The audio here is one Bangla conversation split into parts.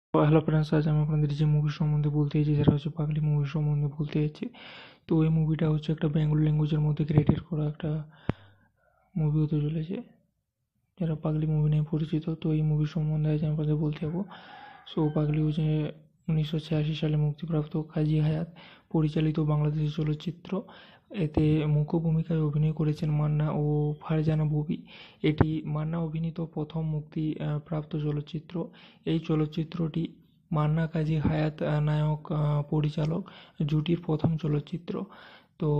তো হ্যালো ফ্রেন্ডস, আজ আমি আপনাদের যে মুভি সম্বন্ধে বলতে চাইছি সেটা হচ্ছে পাগলি মুভি সম্বন্ধে বলতে চাইছি। তো এই মুভিটা হচ্ছে একটা বেঙ্গল ল্যাঙ্গুয়েজের মধ্যে ক্রিয়েটেড করা একটা মুভি হতে চলেছে, যারা পাগলি মুভি নিয়ে পরিচিত। তো এই মুভি সম্বন্ধে আজ আমি আপনাদের বলতে যাবো। সো পাগলি হচ্ছে 1986 সালে মুক্তিপ্রাপ্ত কাজী হায়াত পরিচালিত বাংলাদেশি চলচ্চিত্র। এতে মুখ্য ভূমিকায় অভিনয় করেছেন মান্না ও ফারজানা ববি। এটি মান্না অভিনীত প্রথম মুক্তি প্রাপ্ত চলচ্চিত্র। এই চলচ্চিত্রটি মান্না কাজী হায়াত নায়ক পরিচালক জুটির প্রথম চলচ্চিত্র। তো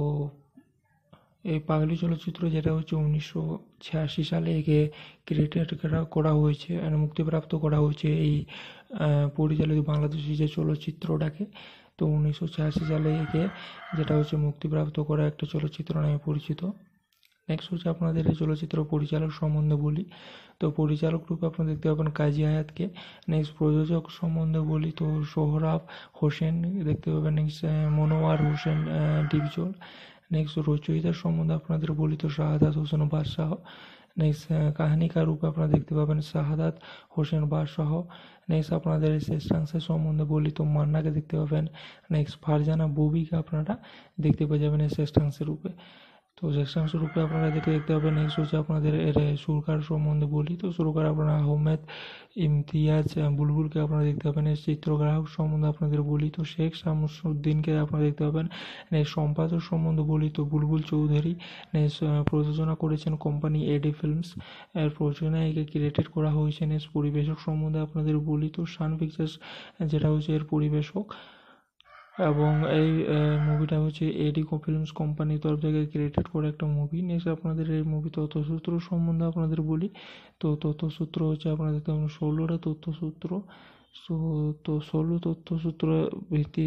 এই পাগলি চলচ্চিত্র, যেটা হচ্ছে 1986 সালে একে ক্রিয়েটেড করা হয়েছে, মুক্তিপ্রাপ্ত করা হয়েছে এই পরিচালিত বাংলাদেশি যে চলচ্চিত্রটাকে। তো 1986 সালে একে, যেটা হচ্ছে মুক্তিপ্রাপ্ত করা একটা চলচ্চিত্র নামে পরিচিত। নেক্সট হচ্ছে আপনাদের এই চলচ্চিত্র পরিচালক সম্বন্ধে বলি। তো পরিচালক রূপে আপনারা দেখতে পাবেন কাজী হায়াতকে। নেক্সট প্রযোজক সম্বন্ধে বলি তো সোহরাব হোসেন দেখতে পাবেন। নেক্সট মনোয়ার হোসেন ডিপজল। নেক্সট রচয়িতার সম্বন্ধে আপনাদের বলি তো শাহাদাত হোসেন বাদশাহ। নেক্সট কাহিনীকার রূপে আপনারা দেখতে পাবেন শাহাদাত হোসেন বাদশাহ। নেক্সট আপনাদের শ্রেষ্ঠাংশের সম্বন্ধে বলি তো মান্নাকে দেখতে পাবেন। নেক্সট ফারজানা ববিকে আপনারা দেখতে পেয়ে যাবেন এই শ্রেষ্ঠাংশের রূপে। তো জ্যেষ্ঠাংশ রূপে আপনারা দেখতে পাবেন। নেক্সট হচ্ছে আপনাদের এর সুরকার সম্বন্ধে বলি তো সুরকার আপনারা আহমেদ ইমতিয়াজ বুলবুলকে আপনারা দেখতে পাবেন। এর চিত্রগ্রাহক সম্বন্ধে আপনাদের বলি তো শেখ শামসুদ্দিনকে আপনারা দেখতে পাবেন। নেক্সট সম্পাদক সম্বন্ধে বলি তো বুলবুল চৌধুরী। নেক্সট প্রযোজনা করেছেন কোম্পানি এডি ফিল্মস। এর প্রযোজনায় একে ক্রিয়েটেড করা হয়েছে। নেক্সট পরিবেশক সম্বন্ধে আপনাদের বলি তো সান পিকচার্স, যেটা হচ্ছে এর পরিবেশক। এবং এই মুভিটা হচ্ছে এডিকো ফিল্মস কোম্পানির তরফ থেকে ক্রিয়েটেড করা একটা মুভি। নেক্সট আপনাদের এই মুভি তথ্যসূত্র সম্বন্ধে আপনাদের বলি তো তথ্যসূত্র হচ্ছে আপনাদের তেমন 16টা তথ্যসূত্র। সো তো 16 তথ্যসূত্র ভিত্তি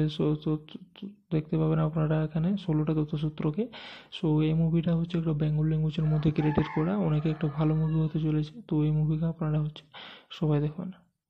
দেখতে পাবেন আপনারা এখানে 16টা তথ্যসূত্রকে। সো এই মুভিটা হচ্ছে একটা বেঙ্গল ল্যাঙ্গুয়েজের মধ্যে ক্রিয়েটেড করা, অনেকে একটা ভালো মুভি হতে চলেছে। তো এই মুভিকে আপনারা হচ্ছে সবাই দেখবেন।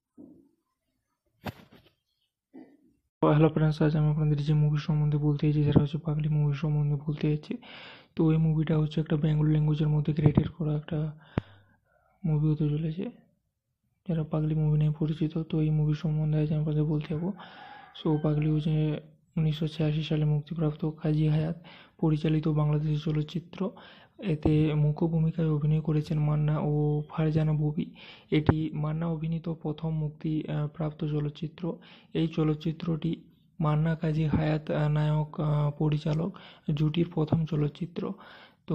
হ্যালো ফ্রেন্ডস, আজ আমি আপনাদের যে মুভি সম্বন্ধে বলতে চাইছি সেটা হচ্ছে পাগলি মুভি সম্বন্ধে বলতে চাইছি। তো এই মুভিটা হচ্ছে একটা বেঙ্গল ল্যাঙ্গুয়েজের মধ্যে ক্রিয়েটেড করা একটা মুভি হতে চলেছে, যারা পাগলি মুভি নিয়ে পরিচিত। তো এই মুভি সম্বন্ধে আজ আমি আপনাদের বলতে যাবো। সো পাগলি হচ্ছে 1986 সালে মুক্তিপ্রাপ্ত কাজী হায়াত পরিচালিত বাংলাদেশি চলচ্চিত্র। এতে মুখ্য ভূমিকায় অভিনয় করেছেন মান্না ও ফারজানা ববি। এটি মান্না অভিনীত প্রথম মুক্তি প্রাপ্ত চলচ্চিত্র। এই চলচ্চিত্রটি মান্না কাজী হায়াত নায়ক পরিচালক জুটির প্রথম চলচ্চিত্র। তো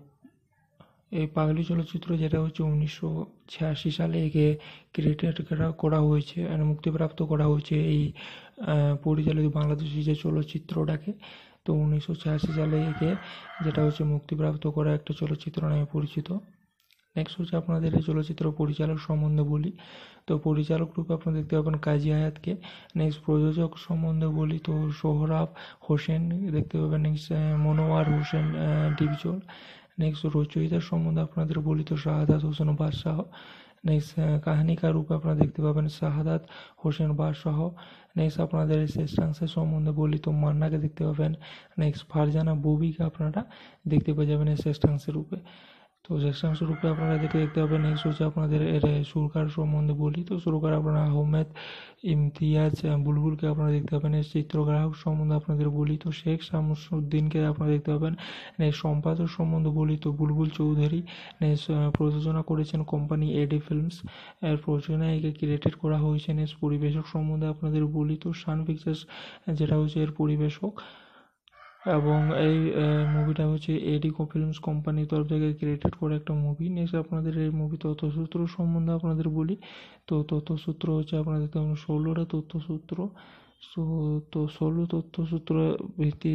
এই পাগলি চলচ্চিত্র, যেটা হচ্ছে 1986 সালে একে ক্রিয়েটেড করা হয়েছে, মুক্তিপ্রাপ্ত করা হয়েছে এই পরিচালিত বাংলাদেশি যে চলচ্চিত্রটাকে। তো 1986 সালে একে, যেটা হচ্ছে মুক্তিপ্রাপ্ত করা একটা চলচ্চিত্র নামে পরিচিত। নেক্সট হচ্ছে আপনাদের এই চলচ্চিত্র পরিচালক সম্বন্ধে বলি তো পরিচালক রূপে আপনারা দেখতে পাবেন কাজী হায়াতকে। নেক্সট প্রযোজক সম্বন্ধে বলি তো সোহরাব হোসেন দেখতে পাবেন। নেক্সট মনোয়ার হোসেন ডিপজল। নেক্সট রচয়িতার সম্বন্ধে আপনাদের বলি তো শাহাদাত হোসেন বাদশাহ। নেক্সট কাহিনীকার রূপে আপনারা দেখতে পাবেন শাহাদাত হোসেন বাদশাহ। নেক্সট আপনাদের শ্রেষ্ঠাংশের সম্বন্ধে বলি তো মান্নাকে দেখতে পাবেন। নেক্সট ফারজানা ববিকে আপনারা দেখতে পেয়ে যাবেন এই শ্রেষ্ঠাংশের রূপে। তো জ্যেষ্ঠাংশ রূপে আপনারা দেখতে পাবেন। নেক্সট হচ্ছে আপনাদের এর সুরকার সম্বন্ধে বলি তো সুরকার আপনারা আহমেদ ইমতিয়াজ বুলবুলকে আপনারা দেখতে পাবেন। এর চিত্রগ্রাহক সম্বন্ধে আপনাদের বলি তো শেখ শামসুদ্দিনকে আপনারা দেখতে পাবেন। নেক্সট সম্পাদক সম্বন্ধে বলি তো বুলবুল চৌধুরী। নেক্সট প্রযোজনা করেছেন কোম্পানি এডি ফিল্মস। এর প্রযোজনায় একে ক্রিয়েটেড করা হয়েছে। নেক্সট পরিবেশক সম্বন্ধে আপনাদের বলি তো সান পিকচার্স, যেটা হচ্ছে এর পরিবেশক। এবং এই মুভিটা হচ্ছে এডিকো ফিল্মস কোম্পানির তরফ থেকে ক্রিয়েটেড করা একটা মুভি। নেক্সট আপনাদের এই মুভি তথ্যসূত্র সম্বন্ধে আপনাদের বলি তো তথ্যসূত্র হচ্ছে আপনাদের তেমন 16টা তথ্যসূত্র। সো তো 16 তথ্যসূত্র ভিত্তি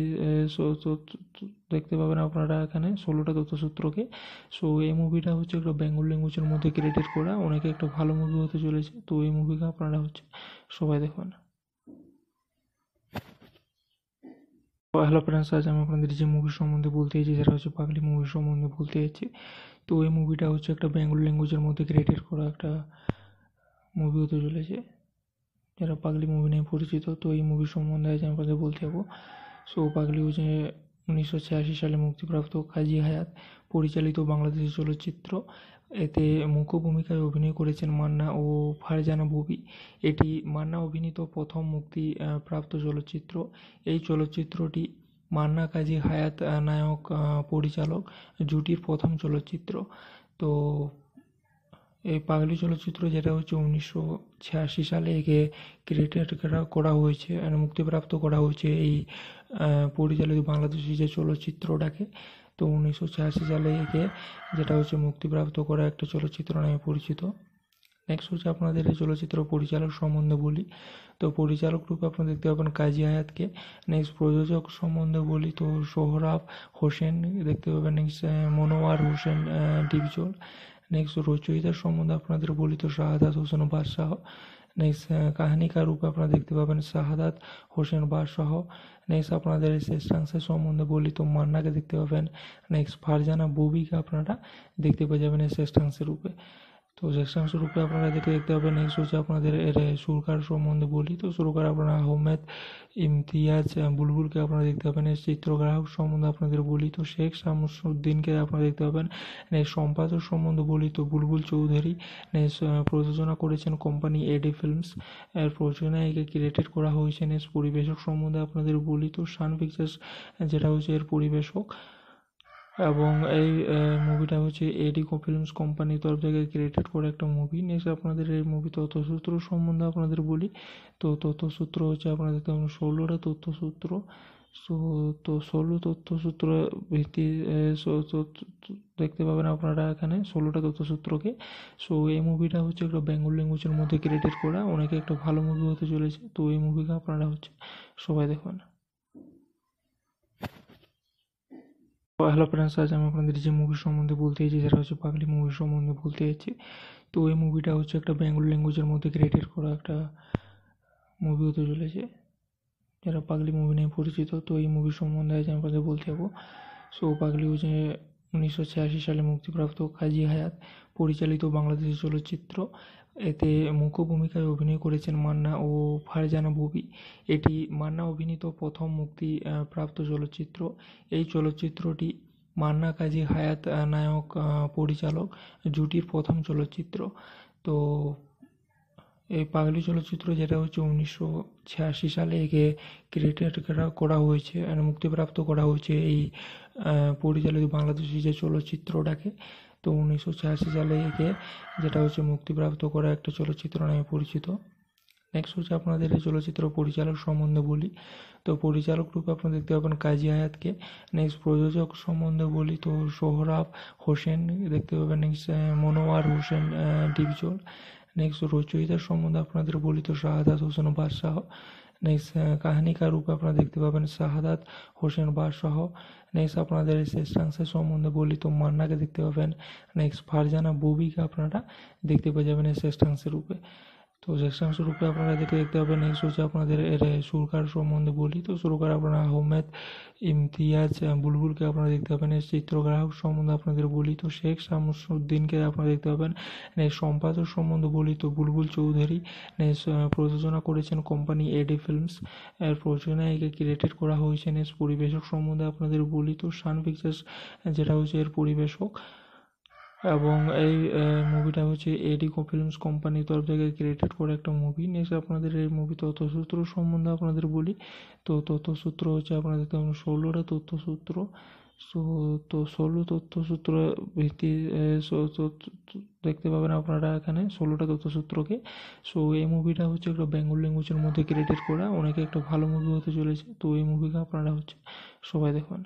দেখতে পাবেন আপনারা এখানে 16টা তথ্যসূত্রকে। সো এই মুভিটা হচ্ছে একটা বেঙ্গল ল্যাঙ্গুয়েজের মধ্যে ক্রিয়েটেড করা, অনেকে একটা ভালো মুভি হতে চলেছে। তো এই মুভিকে আপনারা হচ্ছে সবাই দেখবেন। হ্যালো ফ্রেন্ডস, আজ আমি আপনাদের যে মুভি সম্বন্ধে বলতে চাইছি সেটা হচ্ছে পাগলি মুভি সম্বন্ধে বলতে চাইছি। তো এই মুভিটা হচ্ছে একটা বেঙ্গল ল্যাঙ্গুয়েজের মধ্যে ক্রিয়েটেড করা একটা মুভি হতে চলেছে, যারা পাগলি মুভি নিয়ে পরিচিত। তো এই মুভি সম্বন্ধে আজ আমি আপনাদের বলতে যাবো। সো পাগলি হচ্ছে 1986 সালে মুক্তিপ্রাপ্ত কাজী হায়াত পরিচালিত বাংলাদেশি চলচ্চিত্র। এতে মুখ্য ভূমিকায় অভিনয় করেছেন মান্না ও ফারজানা ববি। এটি মান্না অভিনীত প্রথম মুক্তিপ্রাপ্ত চলচ্চিত্র। এই চলচ্চিত্রটি মান্না কাজী হায়াৎ নায়ক পরিচালক জুটির প্রথম চলচ্চিত্র। তো এই পাগলি চলচ্চিত্র যেটা হচ্ছে 1986 সালে একে ক্রিয়েটেড করা হয়েছে, মুক্তিপ্রাপ্ত করা হয়েছে এই পরিচালিত বাংলাদেশি যে চলচ্চিত্রটাকে। তো 1986 সালে একে যেটা হচ্ছে মুক্তিপ্রাপ্ত করা একটা চলচ্চিত্র নামে পরিচিত। নেক্সট হচ্ছে আপনাদের এই চলচ্চিত্র পরিচালক সম্বন্ধে বলি। তো পরিচালক রূপে আপনারা দেখতে পাবেন কাজী হায়াতকে। নেক্সট প্রযোজক সম্বন্ধে বলি তো সোহরাব হোসেন দেখতে পাবেন। নেক্সট মনোয়ার হোসেন ডিপজল। নেক্সট রচয়িতার সম্বন্ধে আপনাদের বলি তো শাহাদাত হোসেন বাদশাহ। নেক্সট কাহিনীকার রূপে আপনারা দেখতে পাবেন শাহাদাত হোসেন বাদশাহ। নেক্সট আপনাদের শ্রেষ্ঠাংশের সম্বন্ধে বলি তো মান্নাকে দেখতে পাবেন। নেক্সট ফারজানা ববিকে আপনারা দেখতে পেয়ে যাবেন এই শ্রেষ্ঠাংশের রূপে। তো শ্রেষ্ঠাংশ রূপে আপনারা দেখতে পাবেন। নেক্সট হচ্ছে আপনাদের এর সুরকার সম্বন্ধে বলি তো সুরকার আপনারা আহমেদ ইমতিয়াজ বুলবুলকে আপনারা দেখতে পাবেন। এর চিত্রগ্রাহক সম্বন্ধে আপনাদের বলি তো শেখ শামসুদ্দিনকে আপনারা দেখতে পাবেন। নেক্সট সম্পাদক সম্বন্ধে বলি তো বুলবুল চৌধুরী। নেক্সট প্রযোজনা করেছেন কোম্পানি এডি ফিল্মস। এর প্রযোজনায় একে ক্রিয়েটেড করা হয়েছে। নেক্সট পরিবেশক সম্বন্ধে আপনাদের বলি তো সান পিকচার্স যেটা হচ্ছে এর পরিবেশক, এবং এই মুভিটা হচ্ছে এডি ফিল্মস কোম্পানির তরফ থেকে ক্রিয়েটেড করা একটা মুভি। নেক্সট আপনাদের এই মুভি তথ্যসূত্র সম্বন্ধে আপনাদের বলি তো তথ্যসূত্র হচ্ছে আপনাদের 16টা তথ্যসূত্র। তো 16 তথ্যসূত্র ভিত্তি দেখতে পাবেন আপনারা এখানে 16টা তথ্যসূত্রকে। এই মুভিটা হচ্ছে একটা বেঙ্গল ল্যাঙ্গুয়েজের মধ্যে ক্রিয়েটেড করা, অনেকে একটা ভালো মুভি হতে চলেছে। তো এই মুভিকে আপনারা হচ্ছে সবাই দেখবেন। হ্যালো ফ্রেন্ডস, আজ আমি আপনাদের যে মুভি সম্বন্ধে বলতে চাইছি সেটা হচ্ছে পাগলি মুভি সম্বন্ধে বলতে চাইছি। তো এই মুভিটা হচ্ছে একটা বেঙ্গল ল্যাঙ্গুয়েজের মধ্যে ক্রিয়েটেড করা একটা মুভি হতে চলেছে, যারা পাগলি মুভি নিয়ে পরিচিত। তো এই মুভি সম্বন্ধে আজ আমি আপনাদের বলতে যাবো। পাগলি হচ্ছে 1986 সালে মুক্তিপ্রাপ্ত কাজী হায়াৎ পরিচালিত বাংলাদেশি চলচ্চিত্র। এতে মুখ্য ভূমিকায় অভিনয় করেছেন মান্না ও ফারজানা ববি। এটি মান্না অভিনীত প্রথম মুক্তিপ্রাপ্ত চলচ্চিত্র। এই চলচ্চিত্রটি মান্না কাজী হায়াৎ নায়ক পরিচালক জুটির প্রথম চলচ্চিত্র। তো এই পাগলি চলচ্চিত্র যেটা হচ্ছে 1986 সালে একে ক্রিয়েটেড করা হয়েছে, মুক্তিপ্রাপ্ত করা হয়েছে এই পরিচালিত বাংলাদেশি যে চলচ্চিত্রটাকে। তো 1986 সালে একে যেটা হচ্ছে মুক্তিপ্রাপ্ত করা একটা চলচ্চিত্র নামে পরিচিত। নেক্সট হচ্ছে আপনাদের এই চলচ্চিত্র পরিচালক সম্বন্ধে বলি তো পরিচালক রূপে আপনারা দেখতে পাবেন কাজী হায়াতকে। নেক্সট প্রযোজক সম্বন্ধে বলি তো সোহরাব হোসেন দেখতে পাবেন। নেক্সট মনোয়ার হোসেন ডিপজল। নেক্সট রচয়িতার সম্বন্ধে আপনাদের বলি তো শাহাদাত হোসেন বাদশাহ। নেক্সট কাহিনীকার রূপে আপনারা দেখতে পাবেন শাহাদাত হোসেন বাদশাহ। নেক্সট আপনাদের শ্রেষ্ঠাংশের সম্বন্ধে বলি তো মান্নাকে দেখতে পাবেন। নেক্সট ফারজানা ববিকে আপনারা দেখতে পেয়ে যাবেন এই শ্রেষ্ঠাংশের রূপে। তো শ্রেষ্ঠাংশ রূপে আপনারা দেখতে পাবেন। নেক্সট হচ্ছে আপনাদের এর সুরকার সম্বন্ধে বলি তো সুরকার আপনারা আহমেদ ইমতিয়াজ বুলবুলকে আপনারা দেখতে পাবেন। এর চিত্রগ্রাহক সম্বন্ধে আপনাদের বলি তো শেখ শামসুদ্দিনকে আপনারা দেখতে পাবেন। নেক্সট সম্পাদক সম্বন্ধে বলি তো বুলবুল চৌধুরী। নেক্সট প্রযোজনা করেছেন কোম্পানি এডি ফিল্মস। এর প্রযোজনায় একে ক্রিয়েটেড করা হয়েছে। নেক্সট পরিবেশক সম্বন্ধে আপনাদের বলি তো সান পিকচার্স যেটা হচ্ছে এর পরিবেশক, এবং এই মুভিটা হচ্ছে এডি ফিল্মস কোম্পানির তরফ থেকে ক্রিয়েটেড করা একটা মুভি। নেক্সট আপনাদের এই মুভি তথ্যসূত্র সম্বন্ধে আপনাদের বলি তো তথ্যসূত্র হচ্ছে আপনাদের 16টা তথ্যসূত্র। তো 16 তথ্যসূত্র ভিত্তি দেখতে পাবেন আপনারা এখানে 16টা তথ্যসূত্রকে। এই মুভিটা হচ্ছে একটা বেঙ্গল ল্যাঙ্গুয়েজের মধ্যে ক্রিয়েটেড করা, অনেকে একটা ভালো মুভি হতে চলেছে। তো এই মুভিকে আপনারা হচ্ছে সবাই দেখবেন।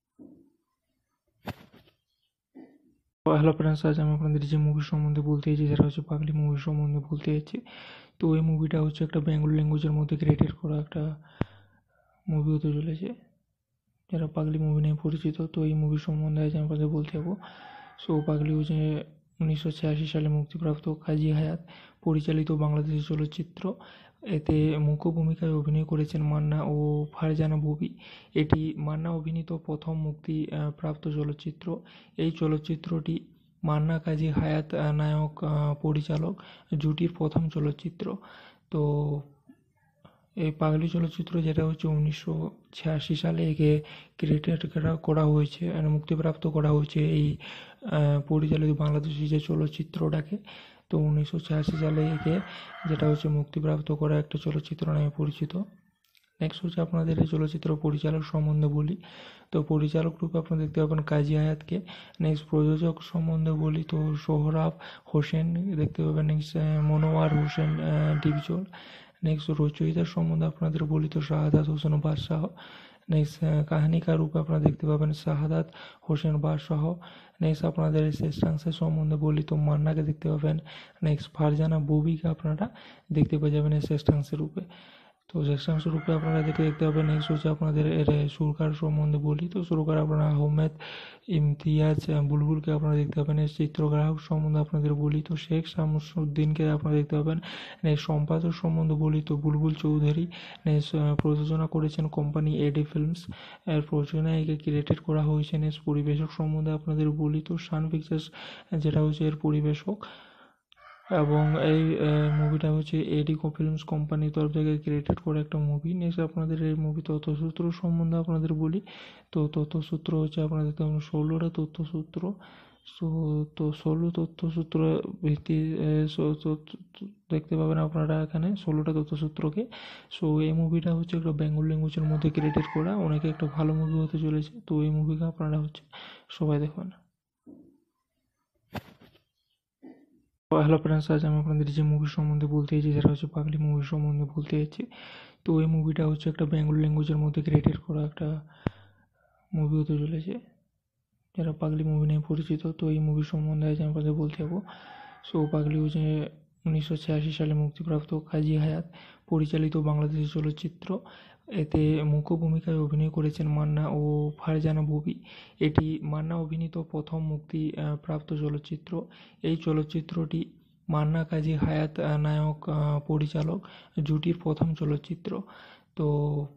হ্যালো ফ্রেন্ডস, আজ আমি আপনাদের যে মুভি সম্বন্ধে বলতে চাইছি সেটা হচ্ছে পাগলি মুভি সম্বন্ধে বলতে চাইছি। তো এই মুভিটা হচ্ছে একটা বেঙ্গল ল্যাঙ্গুয়েজের মধ্যে ক্রিয়েটেড করা একটা মুভি হতে চলেছে, যারা পাগলি মুভি নিয়ে পরিচিত। তো এই মুভি সম্বন্ধে আজ আমি আপনাদের বলতে যাবো। পাগলি হচ্ছে 1986 সালে মুক্তিপ্রাপ্ত কাজী হায়াৎ পরিচালিত বাংলাদেশি চলচ্চিত্র। এতে মুখ্য ভূমিকায় অভিনয় করেছেন মান্না ও ফারজানা ববি। এটি মান্না অভিনীত প্রথম মুক্তিপ্রাপ্ত চলচ্চিত্র। এই চলচ্চিত্রটি মান্না কাজী হায়াৎ নায়ক পরিচালক জুটির প্রথম চলচ্চিত্র। তো এই পাগলি চলচ্চিত্র যেটা হচ্ছে 1986 সালে একে ক্রিয়েটেড করা হয়েছে মুক্তিপ্রাপ্ত করা হয়েছে এই পরিচালিত বাংলাদেশি যে চলচ্চিত্রটাকে। তো 1986 সালে একে যেটা হচ্ছে মুক্তিপ্রাপ্ত করা একটা চলচ্চিত্র নামে পরিচিত। নেক্সট হচ্ছে আপনাদের এই চলচ্চিত্র পরিচালক সম্বন্ধে বলি। তো পরিচালক রূপে আপনারা দেখতে পাবেন কাজী হায়াতকে। নেক্সট প্রযোজক সম্বন্ধে বলি তো সোহরাব হোসেন দেখতে পাবেন। নেক্সট মনোয়ার হোসেন ডিপজল। নেক্সট রচয়িতার সম্বন্ধে আপনাদের বলি তো শাহাদাত হোসেন বাদশাহ। নেক্সট কাহিনীকার রূপে আপনারা দেখতে পাবেন শাহাদাত হোসেন বাদশাহ। নেক্সট আপনাদের শ্রেষ্ঠাংশের সম্বন্ধে বলি তো মান্নাকে দেখতে পাবেন। নেক্সট ফারজানা ববিকে আপনারা দেখতে পেয়ে যাবেন এই শ্রেষ্ঠাংশের রূপে। তো শ্রেষ্ঠাংশ রূপে আপনারা দেখতে পাবেন। নেক্সট হচ্ছে আপনাদের এর সুরকার সম্বন্ধে বলি তো সুরকার আপনারা আহমেদ ইমতিয়াজ বুলবুলকে আপনারা দেখতে পাবেন। এর চিত্রগ্রাহক সম্বন্ধে আপনাদের বলি তো শেখ শামসুদ্দিনকে আপনারা দেখতে পাবেন। সম্পাদক সম্বন্ধে বলি তো বুলবুল চৌধুরী। প্রযোজনা করেছেন কোম্পানি এডি ফিল্মস। এর প্রযোজনায় একে ক্রিয়েটেড করা হয়েছে। পরিবেশক সম্বন্ধে আপনাদের বলি তো সান পিকচার্স যেটা হচ্ছে এর পরিবেশক, এবং এই মুভিটা হচ্ছে এডি ফিল্মস কোম্পানির তরফ থেকে ক্রিয়েটেড করা একটা মুভি। নেক্সট আপনাদের এই মুভি তথ্যসূত্র সম্বন্ধে আপনাদের বলি তো তথ্যসূত্র হচ্ছে আপনাদের 16টা তথ্যসূত্র। তো 16 তথ্যসূত্র ভিত্তি দেখতে পাবেন আপনারা এখানে 16টা তথ্যসূত্রকে। এই মুভিটা হচ্ছে একটা বেঙ্গল ল্যাঙ্গুয়েজের মধ্যে ক্রিয়েটেড করা, অনেকে একটা ভালো মুভি হতে চলেছে। তো এই মুভিকে আপনারা হচ্ছে সবাই দেখবেন। হ্যালো ফ্রেন্ডস, আজ আমি আপনাদের যে মুভি সম্বন্ধে বলতে চাইছি সেটা হচ্ছে পাগলি মুভি সম্বন্ধে বলতে চাইছি। তো এই মুভিটা হচ্ছে একটা বেঙ্গল ল্যাঙ্গুয়েজের মধ্যে ক্রিয়েটেড করা একটা মুভি হতে চলেছে, যারা পাগলি মুভি নিয়ে পরিচিত। তো এই মুভি সম্বন্ধে আজ আমি আপনাদের বলতে যাবো। পাগলি হচ্ছে 1986 সালে মুক্তিপ্রাপ্ত কাজী হায়াত পরিচালিত বাংলাদেশি চলচ্চিত্র। এতে মুখ্য ভূমিকায় অভিনয় করেছেন মান্না ও ফারজানা ববি। এটি মান্না অভিনীত প্রথম মুক্তি প্রাপ্ত চলচ্চিত্র। এই চলচ্চিত্রটি মান্না কাজী হায়াত নায়ক পরিচালক জুটির প্রথম চলচ্চিত্র। তো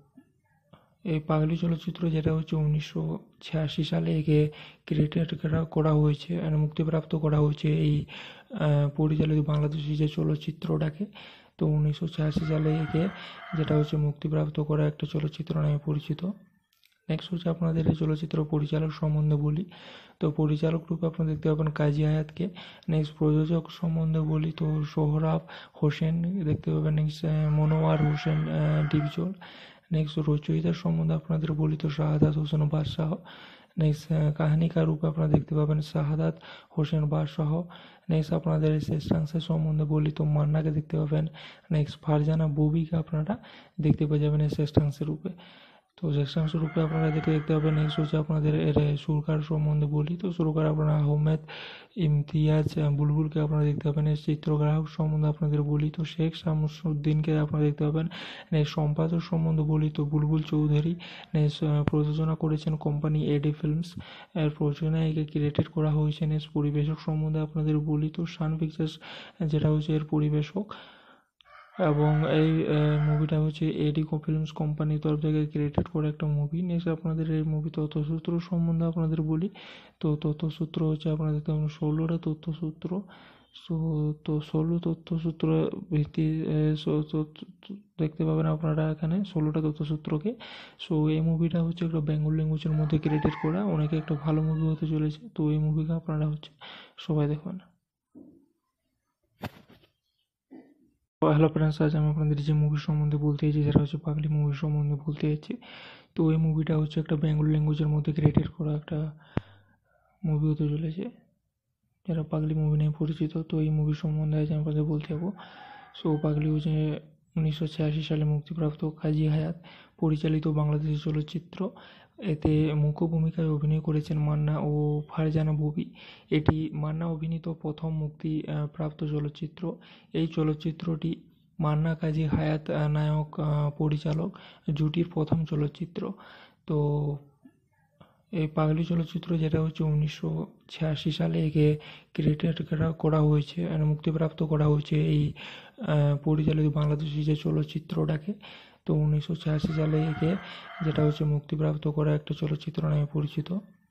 এই পাগলি চলচ্চিত্র যেটা হচ্ছে 1986 সালে একে ক্রিয়েটেড করা হয়েছে মুক্তিপ্রাপ্ত করা হয়েছে এই পরিচালিত বাংলাদেশি যে চলচ্চিত্রটাকে। তো 1986 সালে একে যেটা হচ্ছে মুক্তিপ্রাপ্ত করা একটা চলচ্চিত্র নামে পরিচিত। নেক্সট হচ্ছে আপনাদের এই চলচ্চিত্র পরিচালক সম্বন্ধে বলি তো পরিচালক রূপে আপনারা দেখতে পাবেন কাজী হায়াতকে। নেক্সট প্রযোজক সম্বন্ধে বলি তো সোহরাব হোসেন দেখতে পাবেন। নেক্সট মনোয়ার হোসেন ডিপজল। নেক্সট রচয়িতার সম্বন্ধে আপনাদের বলি তো শাহাদাত হোসেন বাদশাহ। নেক্সট কাহিনীকার রূপে আপনারা দেখতে পাবেন শাহাদাত হোসেন বাদশাহ। নেক্সট আপনাদের শ্রেষ্ঠাংশের সম্বন্ধে বলি তো মান্নাকে দেখতে পাবেন। নেক্সট ফারজানা ববিকে আপনারা দেখতে পেয়ে যাবেন এই শ্রেষ্ঠাংশের রূপে। তো শ্রেষ্ঠাংশ রূপে আপনারা দেখতে পাবেন। নেক্সট হচ্ছে আপনাদের এর সুরকার সম্বন্ধে বলি তো সুরকার আপনারা আহমেদ ইমতিয়াজ বুলবুলকে আপনারা দেখতে পাবেন। এর চিত্রগ্রাহক সম্বন্ধে আপনাদের বলি তো শেখ শামসুদ্দিনকে আপনারা দেখতে পাবেন। সম্পাদক সম্বন্ধে বলি তো বুলবুল চৌধুরী। প্রযোজনা করেছেন কোম্পানি এডি ফিল্মস। এর প্রযোজনায় একে ক্রিয়েটেড করা হয়েছে। পরিবেশক সম্বন্ধে আপনাদের বলি তো সান পিকচার্স যেটা হচ্ছে এর পরিবেশক, এবং এই মুভিটা হচ্ছে এডি ফিল্মস কোম্পানির তরফ থেকে ক্রিয়েটেড করা একটা মুভি। নেক্সট আপনাদের এই মুভি তথ্যসূত্র সম্বন্ধে আপনাদের বলি তো তথ্যসূত্র হচ্ছে আপনাদের 16টা তথ্যসূত্র। তো 16 তথ্যসূত্র ভিত্তি দেখতে পাবেন আপনারা এখানে 16টা তথ্যসূত্রকে। এই মুভিটা হচ্ছে একটা বেঙ্গল ল্যাঙ্গুয়েজের মধ্যে ক্রিয়েটেড করা, অনেকে একটা ভালো মুভি হতে চলেছে। তো এই মুভিকে আপনারা হচ্ছে সবাই দেখবেন। হ্যালো ফ্রেন্ডস, আজ আমি আপনাদের যে মুভি সম্বন্ধে বলতে চাইছি সেটা হচ্ছে পাগলি মুভি সম্বন্ধে বলতে চাইছি। তো এই মুভিটা হচ্ছে একটা বেঙ্গল ল্যাঙ্গুয়েজের মধ্যে ক্রিয়েটেড করা একটা মুভি হতে চলেছে, যারা পাগলি মুভি নিয়ে পরিচিত। তো এই মুভি সম্বন্ধে আজ আমি আপনাদের বলতে যাবো। পাগলি হচ্ছে 1986 সালে মুক্তিপ্রাপ্ত কাজী হায়াত পরিচালিত বাংলাদেশি চলচ্চিত্র। এতে মুখ্য ভূমিকায় অভিনয় করেছেন মান্না ও ফারজানা ববি। এটি মান্না অভিনীত প্রথম মুক্তি প্রাপ্ত চলচ্চিত্র। এই চলচ্চিত্রটি মান্না কাজী হায়াত নায়ক পরিচালক জুটির প্রথম চলচ্চিত্র। তো এই পাগলি চলচ্চিত্র যেটা হচ্ছে 1986 সালে একে ক্রিয়েটেড করা হয়েছে মুক্তিপ্রাপ্ত করা হয়েছে এই পরিচালিত বাংলাদেশি যে চলচ্চিত্রটাকে। তো 1986 সালে একে যেটা হচ্ছে মুক্তিপ্রাপ্ত করা একটা চলচ্চিত্র নামে পরিচিত।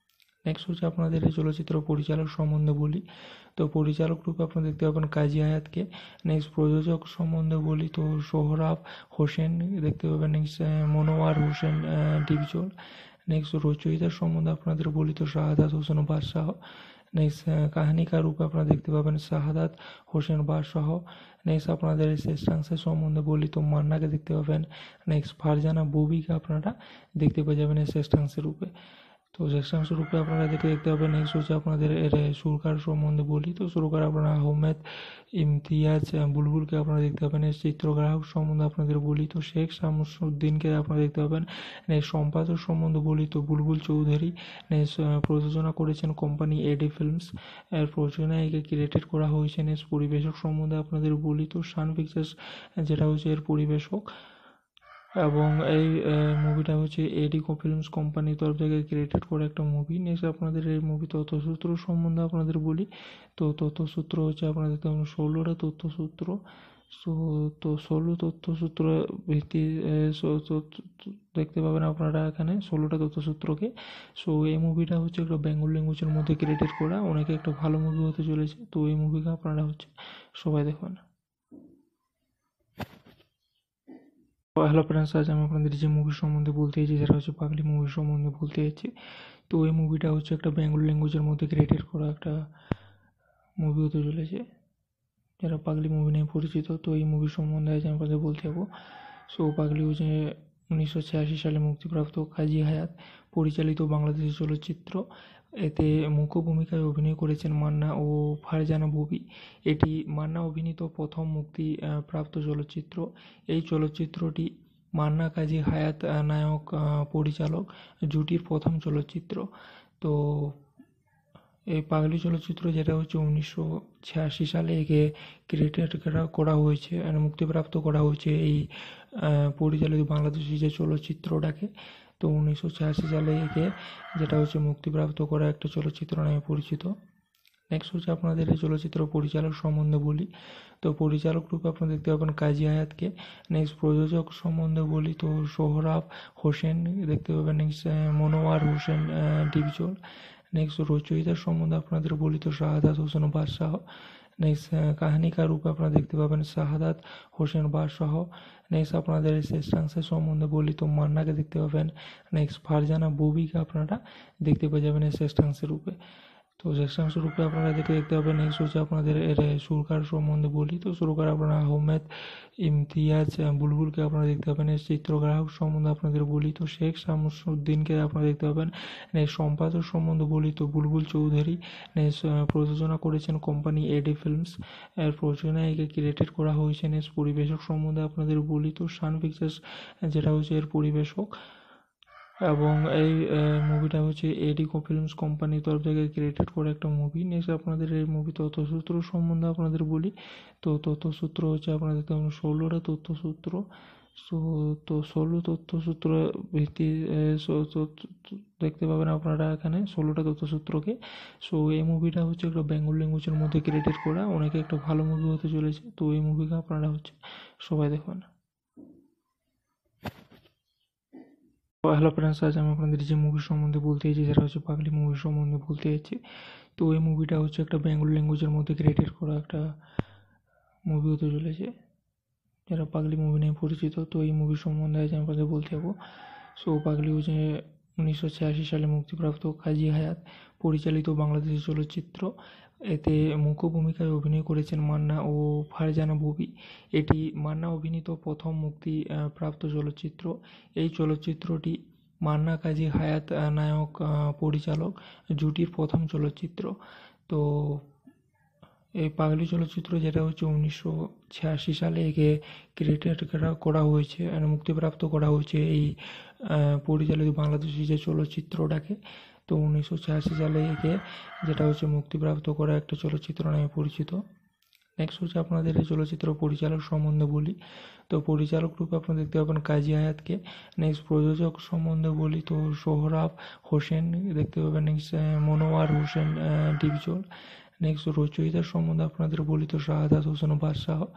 নেক্সট হচ্ছে আপনাদের এই চলচ্চিত্র পরিচালক সম্বন্ধে বলি। তো পরিচালক রূপে আপনারা দেখতে পাবেন কাজী হায়াতকে। নেক্সট প্রযোজক সম্বন্ধে বলি তো সোহরাব হোসেন দেখতে পাবেন। নেক্সট মনোয়ার হোসেন ডিপজল। নেক্সট রচয়িতার সম্বন্ধে আপনাদের বলি তো শাহাদাত হোসেন বাদশাহ। নেক্সট কাহিনীকার রূপে আপনারা দেখতে পাবেন শাহাদাত হোসেন বাদশাহ। নেক্সট আপনাদের এই শ্রেষ্ঠাংশের সম্বন্ধে বলি তো মান্নাকে দেখতে পাবেন। নেক্সট ফারজানা ববিকে আপনারা দেখতে পেয়ে যাবেন এই শ্রেষ্ঠাংশের রূপে। তো শ্রেষ্ঠাংশ রূপে আপনারা দেখতে পাবেন। নেক্সট হচ্ছে আপনাদের এর সুরকার সম্বন্ধে বলি তো সুরকার আপনারা আহমেদ ইমতিয়াজ বুলবুলকে আপনারা দেখতে পাবেন। এর চিত্রগ্রাহক সম্বন্ধে আপনাদের বলি তো শেখ শামসুদ্দিনকে আপনারা দেখতে পাবেন। সম্পাদক সম্বন্ধে বলি তো বুলবুল চৌধুরী। প্রযোজনা করেছেন কোম্পানি এডি ফিল্মস। এর প্রযোজনায় একে ক্রিয়েটেড করা হয়েছে। পরিবেশক সম্বন্ধে আপনাদের বলি তো সান পিকচার্স যেটা হচ্ছে এর পরিবেশক, এবং এই মুভিটা হচ্ছে এডি ফিল্মস কোম্পানির তরফ থেকে ক্রিয়েটেড করা একটা মুভি। নেক্সট আপনাদের এই মুভি তথ্যসূত্র সম্বন্ধে আপনাদের বলি তো তথ্যসূত্র হচ্ছে আপনাদের 16টা তথ্যসূত্র। সো তো 16 তথ্যসূত্র ভিত্তি দেখতে পাবেন আপনারা এখানে 16টা তথ্যসূত্রকে। সো এই মুভিটা হচ্ছে একটা বেঙ্গল ল্যাঙ্গুয়েজের মধ্যে ক্রিয়েটেড করা, অনেকে একটা ভালো মুভি হতে চলেছে। তো এই মুভিকে আপনারা হচ্ছে সবাই দেখবেন। হ্যালো ফ্রেন্ডস, আজ আমি আপনাদের যে মুভি সম্বন্ধে বলতে চাইছি সেটা হচ্ছে পাগলি মুভি সম্বন্ধে বলতে চাইছি। তো এই মুভিটা হচ্ছে একটা বেঙ্গল ল্যাঙ্গুয়েজের মধ্যে ক্রিয়েটেড করা একটা মুভি হতে চলেছে, যারা পাগলি মুভি নিয়ে পরিচিত। তো এই মুভি সম্বন্ধে আজ আমি আপনাদের বলতে যাবো। সো পাগলি হচ্ছে 1986 সালে মুক্তিপ্রাপ্ত কাজী হায়াত পরিচালিত বাংলাদেশি চলচ্চিত্র। এতে মুখ্য ভূমিকায় অভিনয় করেছেন মান্না ও ফারজানা ববি। এটি মান্না অভিনীত প্রথম মুক্তি প্রাপ্ত চলচ্চিত্র। এই চলচ্চিত্রটি মান্না কাজী হায়াত নায়ক পরিচালক জুটির প্রথম চলচ্চিত্র। তো এই পাগলি চলচ্চিত্র যেটা হচ্ছে 1986 সালে একে ক্রিয়েটেড করা হয়েছে, মুক্তিপ্রাপ্ত করা হয়েছে এই পরিচালিত বাংলাদেশি যে চলচ্চিত্রটাকে। তো 1986 সালে একে যেটা হচ্ছে মুক্তিপ্রাপ্ত করা একটা চলচ্চিত্র নামে পরিচিত। নেক্সট হচ্ছে আপনাদের এই চলচ্চিত্র পরিচালক সম্বন্ধে বলি তো পরিচালক রূপে আপনারা দেখতে পাবেন কাজী হায়াতকে। নেক্সট প্রযোজক সম্বন্ধে বলি তো সোহরাব হোসেন দেখতে পাবেন। নেক্সট মনোয়ার হোসেন ডিপজল। নেক্সট রচয়িতার সম্বন্ধে আপনাদের বলি তো শাহাদাত হোসেন বাদশাহ। নেক্সট কাহিনীকার রূপে আপনারা দেখতে পাবেন শাহাদাত হোসেন বাদশাহ। নেক্সট আপনাদের এই শ্রেষ্ঠাংশের সম্বন্ধে বলি তো মান্নাকে দেখতে পাবেন। নেক্সট ফারজানা ববিকে আপনারা দেখতে পেয়ে যাবেন এই শ্রেষ্ঠাংশের রূপে। তো শ্রেষ্ঠাংশ রূপে আপনারা দেখতে পাবেন। নেক্সট হচ্ছে আপনাদের এর সুরকার সম্বন্ধে বলি তো সুরকার আপনারা আহমেদ ইমতিয়াজ বুলবুলকে আপনারা দেখতে পাবেন। এর চিত্রগ্রাহক সম্বন্ধে আপনাদের বলি তো শেখ শামসুদ্দিনকে আপনারা দেখতে পাবেন। সম্পাদক সম্বন্ধে বলি তো বুলবুল চৌধুরী। প্রযোজনা করেছেন কোম্পানি এডি ফিল্মস। এর প্রযোজনায় একে ক্রিয়েটেড করা হয়েছে। পরিবেশক সম্বন্ধে আপনাদের বলি তো সান পিকচার্স যেটা হচ্ছে এর পরিবেশক, এবং এই মুভিটা হচ্ছে এডি ফিল্মস কোম্পানির তরফ থেকে ক্রিয়েটেড করা একটা মুভি। নেক্সট আপনাদের এই মুভি তথ্যসূত্র সম্বন্ধে আপনাদের বলি তো তথ্যসূত্র হচ্ছে আপনাদের 16টা তথ্যসূত্র। সো তো 16 তথ্যসূত্র ভিত্তি দেখতে পাবেন আপনারা এখানে 16টা তথ্যসূত্রকে। সো এই মুভিটা হচ্ছে একটা বেঙ্গল ল্যাঙ্গুয়েজের মধ্যে ক্রিয়েটেড করা, অনেকে একটা ভালো মুভি হতে চলেছে। তো এই মুভিকে আপনারা হচ্ছে সবাই দেখবেন। হ্যালো ফ্রেন্ডস, আজ আমি আপনাদের যে মুভি সম্বন্ধে বলতে চাইছি সেটা হচ্ছে পাগলি মুভি সম্বন্ধে বলতে চাইছি। তো এই মুভিটা হচ্ছে একটা বেঙ্গল ল্যাঙ্গুয়েজের মধ্যে ক্রিয়েটেড করা একটা মুভি হতে চলেছে, যারা পাগলি মুভি নিয়ে পরিচিত। তো এই মুভি সম্বন্ধে আজ আমি আপনাদের বলতে যাবো। সো পাগলি হচ্ছে 1986 সালে মুক্তিপ্রাপ্ত কাজী হায়াত পরিচালিত বাংলাদেশি চলচ্চিত্র। এতে মুখ্য ভূমিকায় অভিনয় করেছেন মান্না ও ফারজানা ববি। এটি মান্না অভিনীত প্রথম মুক্তি প্রাপ্ত চলচ্চিত্র। এই চলচ্চিত্রটি মান্না কাজী হায়াত নায়ক পরিচালক জুটির প্রথম চলচ্চিত্র। তো এই পাগলি চলচ্চিত্র যেটা হচ্ছে 1986 সালে একে ক্রিয়েটেড করা হয়েছে, মুক্তিপ্রাপ্ত করা হয়েছে এই পরিচালিত বাংলাদেশি যে চলচ্চিত্রটাকে। তো 1986 সালে একে যেটা হচ্ছে মুক্তিপ্রাপ্ত করা একটা চলচ্চিত্র নামে পরিচিত। নেক্সট হচ্ছে আপনাদের এই চলচ্চিত্র পরিচালক সম্বন্ধে বলি তো পরিচালক রূপে আপনারা দেখতে পাবেন কাজী হায়াতকে। নেক্সট প্রযোজক সম্বন্ধে বলি তো সোহরাব হোসেন দেখতে পাবেন। নেক্সট মনোয়ার হোসেন ডিপজল। নেক্সট রচয়িতার সম্বন্ধে আপনাদের বলি তো শাহাদাত হোসেন বাদশাহ।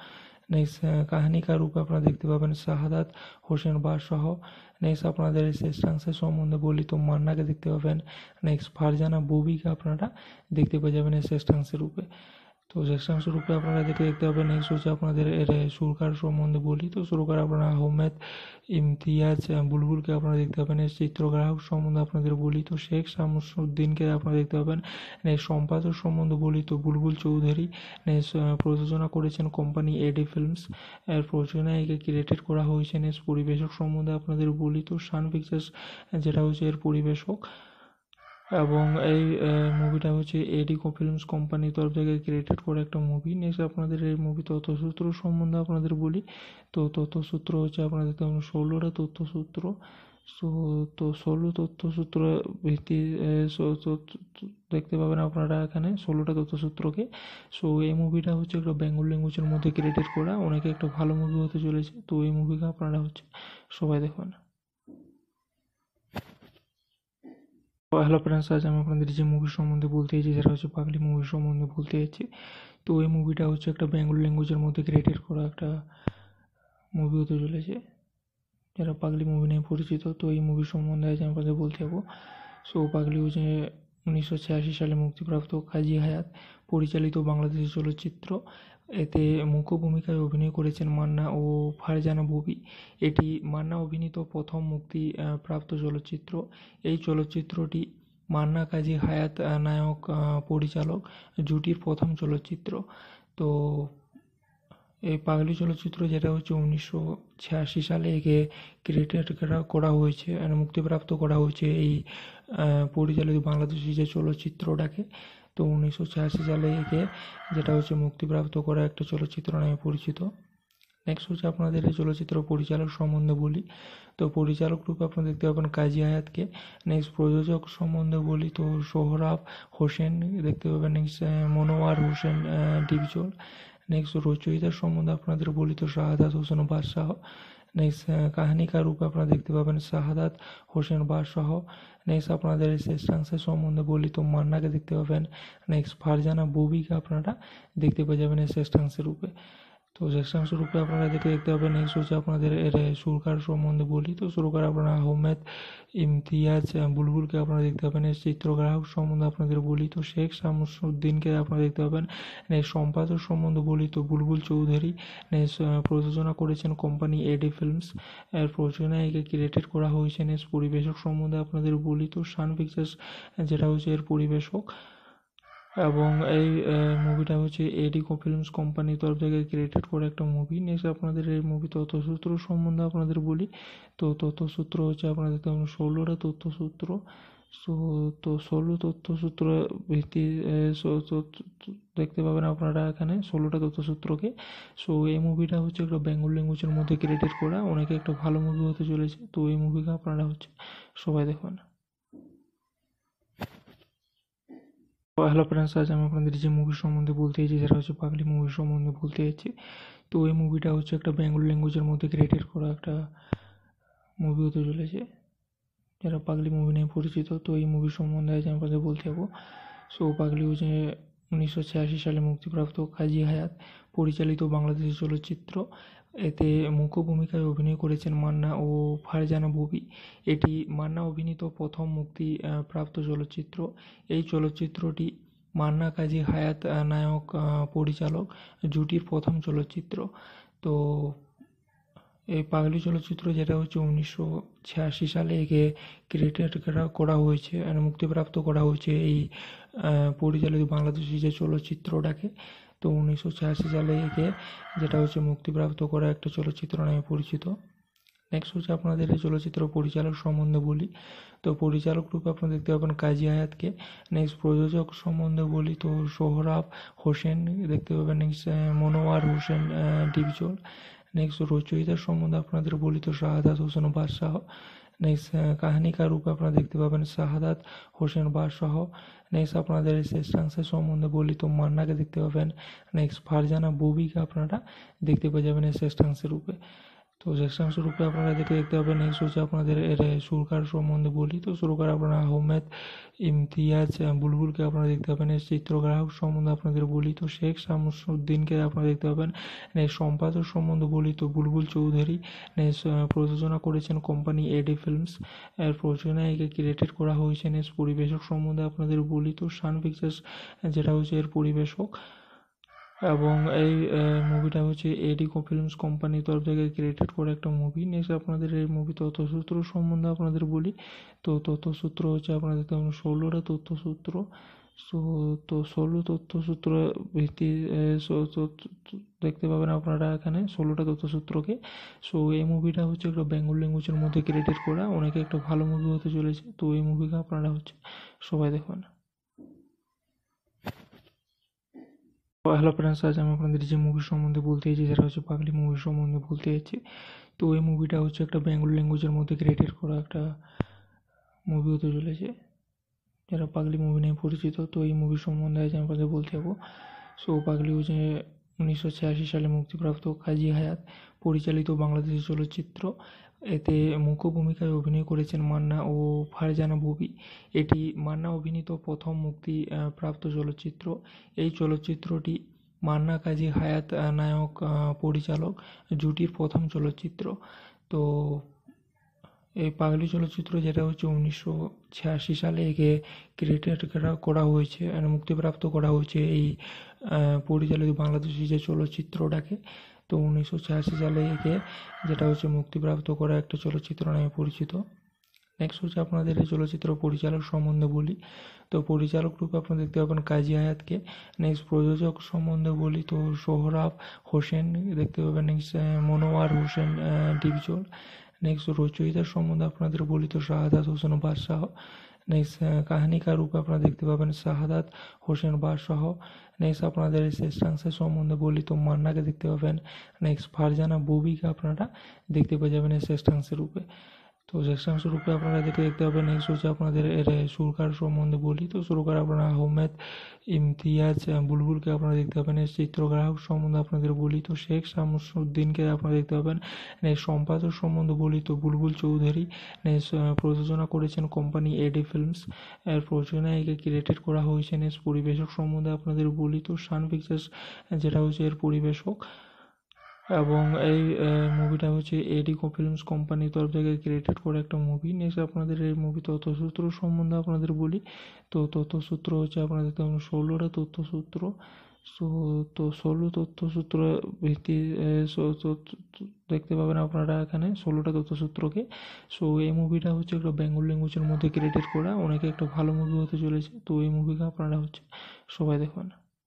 নেক্সট কাহিনীকার রূপে আপনারা দেখতে পাবেন শাহাদাত হোসেন বাদশাহ। নেক্সট আপনাদের শ্রেষ্ঠাংশের সম্বন্ধে বলি তো মান্নাকে দেখতে পাবেন। নেক্সট ফারজানা ববিকে আপনারা দেখতে পেয়ে যাবেন এই শ্রেষ্ঠাংশের রূপে। তো শ্রেষ্ঠাংশ রূপে আপনারা দেখতে পাবেন। নেক্সট হচ্ছে আপনাদের এর সুরকার সম্বন্ধে বলি তো সুরকার আপনারা আহমেদ ইমতিয়াজ বুলবুলকে আপনারা দেখতে পাবেন। এর চিত্রগ্রাহক সম্বন্ধে আপনাদের বলি তো শেখ শামসুদ্দিনকে আপনারা দেখতে পাবেন। নেক্সট সম্পাদক সম্বন্ধে বলি তো বুলবুল চৌধুরী। নেক্সট প্রযোজনা করেছেন কোম্পানি এডি ফিল্মস। এর প্রযোজনায় একে ক্রিয়েটেড করা হয়েছে। নেক্সট পরিবেশক সম্বন্ধে আপনাদের বলি তো সান পিকচার্স যেটা হচ্ছে এর পরিবেশক, এবং এই মুভিটা হচ্ছে এডি ফিল্মস কোম্পানির তরফ থেকে ক্রিয়েটেড করা একটা মুভি। নেক্সট আপনাদের এই মুভি তথ্যসূত্র সম্বন্ধে আপনাদের বলি তো তথ্যসূত্র হচ্ছে আপনাদের তেমন 16টা তথ্যসূত্র। সো তো 16 তথ্যসূত্র ভিত্তি দেখতে পাবেন আপনারা এখানে 16টা তথ্যসূত্রকে। সো এই মুভিটা হচ্ছে একটা বেঙ্গল ল্যাঙ্গুয়েজের মধ্যে ক্রিয়েটেড করা, অনেকে একটা ভালো মুভি হতে চলেছে। তো এই মুভিকে আপনারা হচ্ছে সবাই দেখবেন। হ্যালো ফ্রেন্ডস, আজ আমি আপনাদের যে মুভি সম্বন্ধে বলতে চাইছি সেটা হচ্ছে পাগলি মুভি সম্বন্ধে বলতে চাইছি। তো এই মুভিটা হচ্ছে একটা বেঙ্গল ল্যাঙ্গুয়েজের মধ্যে ক্রিয়েটেড করা একটা মুভি হতে চলেছে, যারা পাগলি মুভি নিয়ে পরিচিত। তো এই মুভি সম্বন্ধে আজ আমি আপনাদের বলতে যাবো। সো পাগলি হচ্ছে 1986 সালে মুক্তিপ্রাপ্ত কাজী হায়াত পরিচালিত বাংলাদেশি চলচ্চিত্র। এতে মুখ্য ভূমিকায় অভিনয় করেছেন মান্না ও ফারজানা ববি। এটি মান্না অভিনীত প্রথম মুক্তি প্রাপ্ত চলচ্চিত্র। এই চলচ্চিত্রটি মান্না কাজী হায়াত নায়ক পরিচালক জুটির প্রথম চলচ্চিত্র। তো এই পাগলি চলচ্চিত্র যেটা হচ্ছে 1986 সালে একে ক্রিয়েটেড করা হয়েছে, মুক্তিপ্রাপ্ত করা হয়েছে এই পরিচালিত বাংলাদেশি যে চলচ্চিত্রটাকে। তো 1986 সালে একে যেটা হচ্ছে মুক্তিপ্রাপ্ত করা একটা চলচ্চিত্র নামে পরিচিত। নেক্সট হচ্ছে আপনাদের এই চলচ্চিত্র পরিচালক সম্বন্ধে বলি তো পরিচালক রূপে আপনারা দেখতে পাবেন কাজী হায়াতকে। নেক্সট প্রযোজক সম্বন্ধে বলি তো সোহরাব হোসেন দেখতে পাবেন। নেক্সট মনোয়ার হোসেন ডিপজল। নেক্সট রচয়িতার সম্বন্ধে আপনাদের বলি তো শাহাদাত হোসেন বাদশাহ। নেক্সট কাহিনীকার রূপে আপনারা দেখতে পাবেন শাহাদাত হোসেন বাদশাহ। নেক্সট আপনাদের শ্রেষ্ঠাংশের সম্বন্ধে বলি তো মান্নাকে দেখতে পাবেন। নেক্সট ফারজানা ববিকে আপনারা দেখতে পেয়ে যাবেন এই শ্রেষ্ঠাংশের রূপে। তো শ্রেষ্ঠাংশ রূপে আপনারা দেখতে পাবেন। নেক্সট হচ্ছে আপনাদের এর সুরকার সম্বন্ধে বলি তো সুরকার আপনারা আহমেদ ইমতিয়াজ বুলবুলকে আপনারা দেখতে পাবেন। এর চিত্রগ্রাহক সম্বন্ধে আপনাদের বলি তো শেখ শামসুদ্দিনকে আপনারা দেখতে পাবেন। নেক্সট সম্পাদক সম্বন্ধে বলি তো বুলবুল চৌধুরী। নেক্সট প্রযোজনা করেছেন কোম্পানি এডি ফিল্মস। এর প্রযোজনায় একে ক্রিয়েটেড করা হয়েছে। নেক্সট পরিবেশক সম্বন্ধে আপনাদের বলি তো সান পিকচার্স যেটা হচ্ছে এর পরিবেশক, এবং এই মুভিটা হচ্ছে এডি ফিল্মস কোম্পানির তরফ থেকে ক্রিয়েটেড করা একটা মুভি। নেক্সট আপনাদের এই মুভি তথ্যসূত্র সম্বন্ধে আপনাদের বলি তো তথ্যসূত্র হচ্ছে আপনাদের তেমন 16টা তথ্যসূত্র। সো তো 16 তথ্যসূত্র ভিত্তি দেখতে পাবেন আপনারা এখানে 16টা তথ্যসূত্রকে। সো এই মুভিটা হচ্ছে একটা বেঙ্গল ল্যাঙ্গুয়েজের মধ্যে ক্রিয়েটেড করা, অনেকে একটা ভালো মুভি হতে চলেছে। তো এই মুভিকে আপনারা হচ্ছে সবাই দেখবেন। হ্যালো ফ্রেন্ডস, আজ আমি আপনাদের যে মুভি সম্বন্ধে বলতে চাইছি সেটা হচ্ছে পাগলি মুভি সম্বন্ধে বলতে চাইছি। তো এই মুভিটা হচ্ছে একটা বেঙ্গল ল্যাঙ্গুয়েজের মধ্যে ক্রিয়েটেড করা একটা মুভি হতে চলেছে, যারা পাগলি মুভি নিয়ে পরিচিত। তো এই মুভি সম্বন্ধে আজ আমি আপনাদের বলতে যাবো। সো পাগলি হচ্ছে 1986 সালে মুক্তিপ্রাপ্ত কাজী হায়াত পরিচালিত বাংলাদেশি চলচ্চিত্র। এতে মুখ্য ভূমিকায় অভিনয় করেছেন মান্না ও ফারজানা ববি। এটি মান্না অভিনীত প্রথম মুক্তি প্রাপ্ত চলচ্চিত্র। এই চলচ্চিত্রটি মান্না কাজী হায়াত নায়ক পরিচালক জুটির প্রথম চলচ্চিত্র। তো এই পাগলি চলচ্চিত্র যেটা হচ্ছে 1986 সালে একে ক্রিয়েটেড করা হয়েছে, মুক্তিপ্রাপ্ত করা হয়েছে এই পরিচালিত বাংলাদেশি যে চলচ্চিত্রটাকে। তো 1986 সালে একে যেটা হচ্ছে মুক্তিপ্রাপ্ত করা একটা চলচ্চিত্র নামে পরিচিত। নেক্সট হচ্ছে আপনাদের এই চলচ্চিত্র পরিচালক সম্বন্ধে বলি তো পরিচালক রূপে আপনারা দেখতে পাবেন কাজী হায়াতকে। নেক্সট প্রযোজক সম্বন্ধে বলি তো সোহরাব হোসেন দেখতে পাবেন। নেক্সট মনোয়ার হোসেন ডিপজল। নেক্সট রচয়িতার সম্বন্ধে আপনাদের বলি তো শাহাদাত হোসেন বাদশাহ। নেক্সট কাহিনীকার রূপে আপনারা দেখতে পাবেন শাহাদাত হোসেন বাদশাহ। নেক্সট আপনাদের শ্রেষ্ঠাংশের সম্বন্ধে বলি তো মান্নাকে দেখতে পাবেন। নেক্সট ফারজানা ববিকে আপনারা দেখতে পেয়ে যাবেন এই শ্রেষ্ঠাংশের রূপে। তো সেকশন শুরুতে আপনারা দেখতে পাবেন। নেক্সট হচ্ছে আপনাদের এর সুরকার সম্বন্ধে বলি। তো সুরকার আপনারা আহমেদ ইমতিয়াজ বুলবুলকে আপনারা দেখতে পাবেন। এর চিত্রগ্রাহক সম্বন্ধে আপনাদের বলি তো শেখ শামসুদ্দিনকে আপনারা দেখতে পাবেন। নেক্সট সম্পাদক সম্বন্ধে বলি তো বুলবুল চৌধুরী। নেক্সট প্রযোজনা করেছেন কোম্পানি এডি ফিল্মস। এর প্রযোজনায় একে ক্রিয়েটেড করা হয়েছে। নেক্সট পরিবেশক সম্বন্ধে আপনাদের বলি তো সান পিকচার্স যেটা হচ্ছে এর পরিবেশক, এবং এই মুভিটা হচ্ছে এডি ফিল্মস কোম্পানির তরফ থেকে ক্রিয়েটেড করা একটা মুভি। নেক্সট আপনাদের এই মুভি তথ্যসূত্র সম্বন্ধে আপনাদের বলি। তো তথ্যসূত্র হচ্ছে আপনারা দেখতে পাবেন 16টা তথ্যসূত্র। সো তো 16 তথ্যসূত্র ভিত্তি দেখতে পাবেন আপনারা এখানে 16টা তথ্যসূত্রকে। সো এই মুভিটা হচ্ছে একটা বেঙ্গল ল্যাঙ্গুয়েজের মধ্যে ক্রিয়েটেড করা, অনেকে একটা ভালো মুভি হতে চলেছে। তো এই মুভিকে আপনারা হচ্ছে সবাই দেখবেন। হ্যালো ফ্রেন্ডস, আজ আমি আপনাদের যে মুভি সম্বন্ধে বলতে চাইছি সেটা হচ্ছে পাগলি মুভি সম্বন্ধে বলতে চাইছি। তো এই মুভিটা হচ্ছে একটা বেঙ্গল ল্যাঙ্গুয়েজের মধ্যে ক্রিয়েটেড করা একটা মুভি হতে চলেছে, যারা পাগলি মুভি নিয়ে পরিচিত। তো এই মুভি সম্বন্ধে আজ আমি আপনাদের বলতে যাবো। সো পাগলি হচ্ছে 1986 সালে মুক্তিপ্রাপ্ত কাজী হায়াত পরিচালিত বাংলাদেশি চলচ্চিত্র। এতে মুখ্য ভূমিকায় অভিনয় করেছেন মান্না ও ফারজানা ববি। এটি মান্না অভিনীত প্রথম মুক্তি প্রাপ্ত চলচ্চিত্র। এই চলচ্চিত্রটি মান্না কাজী হায়াত নায়ক পরিচালক জুটির প্রথম চলচ্চিত্র। তো এই পাগলি চলচ্চিত্র যেটা হচ্ছে 1986 সালে একে ক্রিয়েটেড করা হয়েছে, মুক্তিপ্রাপ্ত করা হয়েছে এই পরিচালিত বাংলাদেশি যে চলচ্চিত্রটাকে। তো 1986 সালে একে যেটা হচ্ছে মুক্তিপ্রাপ্ত করা একটা চলচ্চিত্র নামে পরিচিত। নেক্সট হচ্ছে আপনাদের এই চলচ্চিত্র পরিচালক সম্বন্ধে বলি। তো পরিচালক রূপে আপনারা দেখতে পাবেন কাজী হায়াতকে। নেক্সট প্রযোজক সম্বন্ধে বলি তো সোহরাব হোসেন দেখতে পাবেন। নেক্সট মনোয়ার হোসেন ডিপজল। নেক্সট রচয়িতার সম্বন্ধে আপনাদের বলি তো শাহাদাত হোসেন বাদশাহ। নেক্সট কাহিনীকার রূপে আপনারা দেখতে পাবেন শাহাদাত হোসেন বাদশাহ। নেক্সট আপনাদের শ্রেষ্ঠাংশের সম্বন্ধে বলি তো মান্নাকে দেখতে পাবেন। নেক্সট ফারজানা ববিকে আপনারা দেখতে পেয়ে যাবেন এই শ্রেষ্ঠাংশের রূপে। তো শ্রেষ্ঠাংশ রূপে আপনারা দেখতে পাবেন। নেক্সট হচ্ছে আপনাদের এর সুরকার সম্বন্ধে বলি। তো সুরকার আপনারা আহমেদ ইমতিয়াজ বুলবুলকে আপনারা দেখতে পাবেন। এর চিত্রগ্রাহক সম্বন্ধে আপনাদের বলি তো শেখ শামসুদ্দিনকে আপনারা দেখতে পাবেন। নেক্সট সম্পাদক সম্বন্ধে বলি তো বুলবুল চৌধুরী। নেক্সট প্রযোজনা করেছেন কোম্পানি এডি ফিল্মস। এর প্রযোজনায় একে ক্রিয়েটেড করা হয়েছে। নেক্সট পরিবেশক সম্বন্ধে আপনাদের বলি তো সান পিকচার্স যেটা হচ্ছে এর পরিবেশক, এবং এই মুভিটা হচ্ছে এডি ফিল্মস কোম্পানির তরফ থেকে ক্রিয়েটেড করা একটা মুভি। নেক্সট আপনাদের এই মুভি তথ্যসূত্র সম্বন্ধে আপনাদের বলি। তো তথ্যসূত্র হচ্ছে আপনাদের 16টা তথ্যসূত্র। সো তো 16 তথ্যসূত্র ভিত্তি দেখতে পাবেন আপনারা এখানে 16টা তথ্যসূত্রকে। সো এই মুভিটা হচ্ছে একটা বেঙ্গল ল্যাঙ্গুয়েজের মধ্যে ক্রিয়েটেড করা, অনেকে একটা ভালো মুভি হতে চলেছে। তো এই মুভিকে আপনারা হচ্ছে সবাই দেখবেন।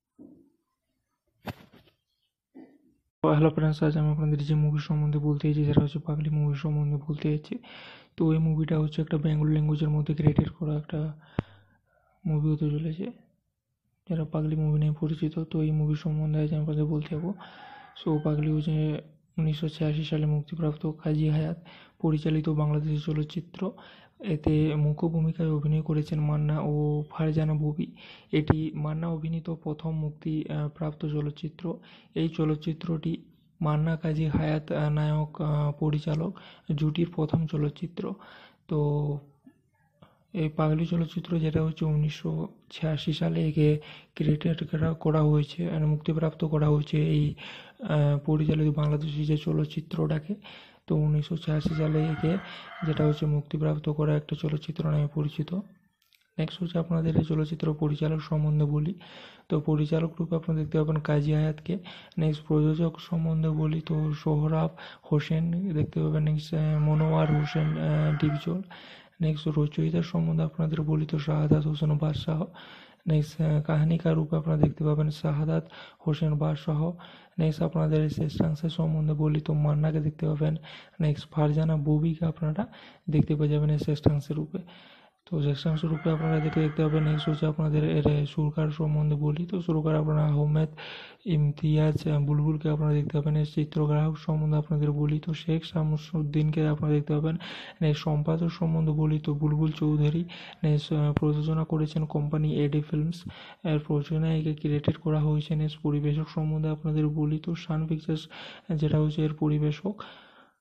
হ্যালো ফ্রেন্ডস, আজ আমি আপনাদের যে মুভি সম্বন্ধে বলতে চাইছি সেটা হচ্ছে পাগলি মুভি সম্বন্ধে বলতে চাইছি। তো এই মুভিটা হচ্ছে একটা বেঙ্গল ল্যাঙ্গুয়েজের মধ্যে ক্রিয়েটেড করা একটা মুভি হতে চলেছে, যারা পাগলি মুভি নিয়ে পরিচিত। তো এই মুভি সম্বন্ধে আজ আমি আপনাদের বলতে যাবো। সো পাগলি হচ্ছে 1986 সালে মুক্তিপ্রাপ্ত কাজী হায়াত পরিচালিত বাংলাদেশি চলচ্চিত্র। এতে মুখ্য ভূমিকায় অভিনয় করেছেন মান্না ও ফারজানা ববি। এটি মান্না অভিনীত প্রথম মুক্তি প্রাপ্ত চলচ্চিত্র। এই চলচ্চিত্রটি মান্না কাজী হায়াত নায়ক পরিচালক জুটির প্রথম চলচ্চিত্র। তো এই পাগলি চলচ্চিত্র যেটা হচ্ছে 1986 সালে একে ক্রিয়েটেড করা হয়েছে, মুক্তিপ্রাপ্ত করা হয়েছে এই পরিচালিত বাংলাদেশি যে চলচ্চিত্রটাকে। তো 1986 সালে একে যেটা হচ্ছে মুক্তিপ্রাপ্ত করা একটা চলচ্চিত্র নামে পরিচিত। নেক্সট হচ্ছে আপনাদের এই চলচ্চিত্র পরিচালক সম্বন্ধে বলি। তো পরিচালক রূপে আপনারা দেখতে পাবেন কাজী হায়াতকে। নেক্সট প্রযোজক সম্বন্ধে বলি তো সোহরাব হোসেন দেখতে পাবেন। নেক্সট মনোয়ার হোসেন ডিপজল। নেক্সট রচয়িতার সম্বন্ধে আপনাদের বলি তো শাহাদাত হোসেন বাদশাহ। নেক্সট কাহিনীকার রূপে আপনারা দেখতে পাবেন শাহাদাত হোসেন বাদশাহ। নেক্সট আপনাদের শ্রেষ্ঠাংশের সম্বন্ধে বলি তো মান্নাকে দেখতে পাবেন। নেক্সট ফারজানা ববিকে আপনারা দেখতে পেয়ে যাবেন এই শ্রেষ্ঠাংশের রূপে। তো শ্রেষ্ঠাংশ রূপে আপনারা দেখতে পাবেন। নেক্সট হচ্ছে আপনাদের এর সুরকার সম্বন্ধে বলি। তো সুরকার আপনারা আহমেদ ইমতিয়াজ বুলবুলকে আপনারা দেখতে পাবেন। এর চিত্রগ্রাহক সম্বন্ধে আপনাদের বলি তো শেখ শামসুদ্দিনকে আপনারা দেখতে পাবেন। নেক্সট সম্পাদক সম্বন্ধে বলি তো বুলবুল চৌধুরী। নেক্সট প্রযোজনা করেছেন কোম্পানি এডি ফিল্মস। এর প্রযোজনায় একে ক্রিয়েটেড করা হয়েছে। নেক্সট পরিবেশক সম্বন্ধে আপনাদের বলি তো সান পিকচার্স যেটা হচ্ছে এর পরিবেশক,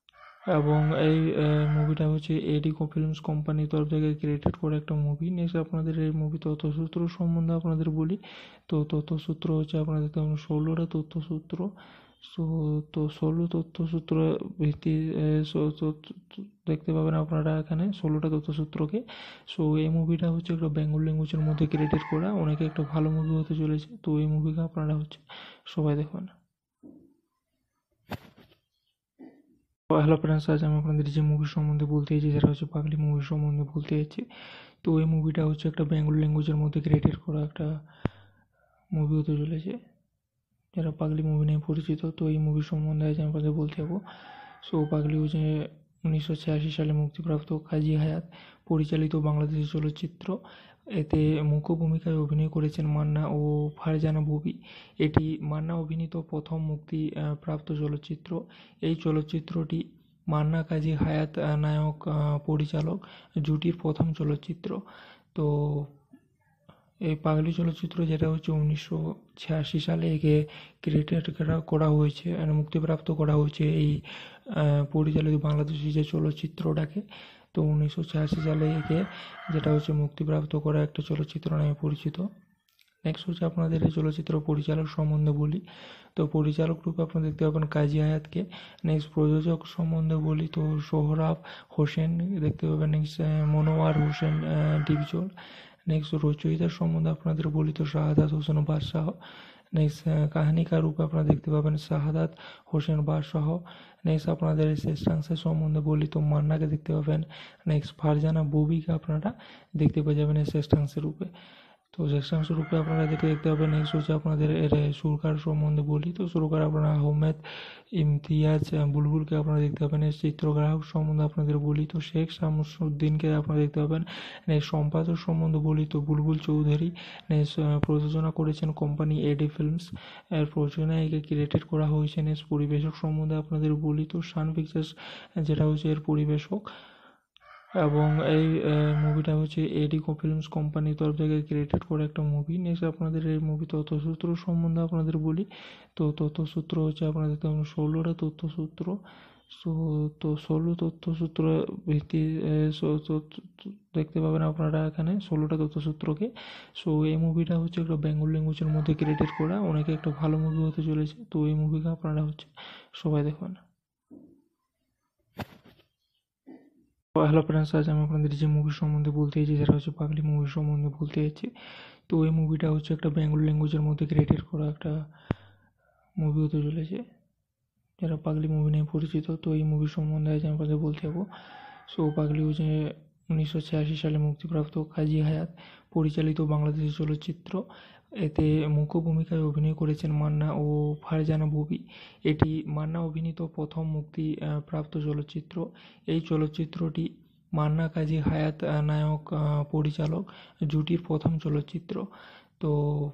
এবং এই মুভিটা হচ্ছে এডিকো ফিল্মস কোম্পানির তরফ থেকে ক্রিয়েটেড করা একটা মুভি। নেক্সট আপনাদের এই মুভি তথ্যসূত্র সম্বন্ধে আপনাদের বলি। তো তথ্যসূত্র হচ্ছে আপনাদের তেমন 16টা তথ্যসূত্র। সো তো 16 তথ্যসূত্র ভিত্তি দেখতে পাবেন আপনারা এখানে 16টা তথ্যসূত্রকে। সো এই মুভিটা হচ্ছে একটা বেঙ্গল ল্যাঙ্গুয়েজের মধ্যে ক্রিয়েটেড করা, অনেকে একটা ভালো মুভি হতে চলেছে। তো এই মুভিকে আপনারা হচ্ছে সবাই দেখবেন। হ্যালো ফ্রেন্ডস, আজ আমি আপনাদের যে মুভি সম্বন্ধে বলতে চাইছি সেটা হচ্ছে পাগলি মুভি সম্বন্ধে বলতে চাইছি। তো এই মুভিটা হচ্ছে একটা বেঙ্গল ল্যাঙ্গুয়েজের মধ্যে ক্রিয়েটেড করা একটা মুভি হতে চলেছে, যারা পাগলি মুভি নিয়ে পরিচিত। তো এই মুভি সম্বন্ধে আজ আমি আপনাদের বলতে যাবো। সো পাগলি হচ্ছে 1986 সালে মুক্তিপ্রাপ্ত কাজী হায়াত পরিচালিত বাংলাদেশি চলচ্চিত্র। এতে মুখ্য ভূমিকায় অভিনয় করেছেন মান্না ও ফারজানা ববি। এটি মান্না অভিনীত প্রথম মুক্তি প্রাপ্ত চলচ্চিত্র। এই চলচ্চিত্রটি মান্না কাজী হায়াত নায়ক পরিচালক জুটির প্রথম চলচ্চিত্র। তো এই পাগলি চলচ্চিত্র যেটা হচ্ছে 1986 সালে একে ক্রিয়েটেড করা হয়েছে, মুক্তিপ্রাপ্ত করা হয়েছে এই পরিচালিত বাংলাদেশি যে চলচ্চিত্রটাকে। তো 1986 সালে একে যেটা হচ্ছে মুক্তিপ্রাপ্ত করা একটা চলচ্চিত্র নামে পরিচিত। নেক্সট হচ্ছে আপনাদের এই চলচ্চিত্র পরিচালক সম্বন্ধে বলি। তো পরিচালক রূপে আপনারা দেখতে পাবেন কাজী হায়াতকে। নেক্সট প্রযোজক সম্বন্ধে বলি তো সোহরাব হোসেন দেখতে পাবেন। নেক্সট মনোয়ার হোসেন ডিপজল। নেক্সট রচয়িতার সম্বন্ধে আপনাদের বলি তো শাহাদাত হোসেন বাদশাহ। নেক্সট কাহিনীকার রূপে আপনারা দেখতে পাবেন শাহাদাত হোসেন বাদশাহ। নেক্সট আপনাদের শ্রেষ্ঠাংশের সম্বন্ধে বলি তো মান্নাকে দেখতে পাবেন। নেক্সট ফারজানা ববিকে আপনারা দেখতে পেয়ে যাবেন এই শ্রেষ্ঠাংশের রূপে। তো জ্যেষ্ঠাংশ রূপে আপনারা দেখতে পাবেন। নেক্সট হচ্ছে আপনাদের এর সুরকার সম্বন্ধে বলি তো সুরকার আপনারা আহমেদ ইমতিয়াজ বুলবুলকে আপনারা দেখতে পাবেন। এর চিত্রগ্রাহক সম্বন্ধে আপনাদের বলি তো শেখ শামসুদ্দিনকে আপনারা দেখতে পাবেন। নেক্সট সম্পাদক সম্বন্ধে বলি তো বুলবুল চৌধুরী। নেক্সট প্রযোজনা করেছেন কোম্পানি এডি ফিল্মস। এর প্রযোজনায় একে ক্রিয়েটেড করা হয়েছে। নেক্সট পরিবেশক সম্বন্ধে আপনাদের বলি তো সান পিকচার্স যেটা হচ্ছে এর পরিবেশক। এবং এই মুভিটা হচ্ছে এডিকো ফিল্মস কোম্পানির তরফ থেকে ক্রিয়েটেড করা একটা মুভি। নেক্সট আপনাদের এই মুভি তথ্যসূত্র সম্বন্ধে আপনাদের বলি। তো তথ্যসূত্র হচ্ছে আপনাদের তেমন 16টা তথ্যসূত্র। সো তো 16 তথ্যসূত্র ভিত্তি দেখতে পাবেন আপনারা এখানে 16টা তথ্যসূত্রকে। সো এই মুভিটা হচ্ছে একটা বেঙ্গল ল্যাঙ্গুয়েজের মধ্যে ক্রিয়েটেড করা, অনেকে একটা ভালো মুভি হতে চলেছে। তো এই মুভিকে আপনারা হচ্ছে সবাই দেখবেন। হ্যালো ফ্রেন্ডস, আজ আমি আপনাদের যে মুভি সম্বন্ধে বলতে চাইছি সেটা হচ্ছে পাগলি মুভি সম্বন্ধে বলতে চাইছি। তো এই মুভিটা হচ্ছে একটা বেঙ্গল ল্যাঙ্গুয়েজের মধ্যে ক্রিয়েটেড করা একটা মুভি হতে চলেছে, যারা পাগলি মুভি নিয়ে পরিচিত। তো এই মুভি সম্বন্ধে আজ আমি আপনাদের বলতে যাবো। সো পাগলি হচ্ছে 1986 সালে মুক্তিপ্রাপ্ত কাজী হায়াত পরিচালিত বাংলাদেশি চলচ্চিত্র। এতে মুখ্য ভূমিকায় অভিনয় করেছেন মান্না ও ফারজানা ববি। এটি মান্না অভিনীত প্রথম মুক্তি প্রাপ্ত চলচ্চিত্র। এই চলচ্চিত্রটি মান্না কাজী হায়াত নায়ক পরিচালক জুটির প্রথম চলচ্চিত্র। তো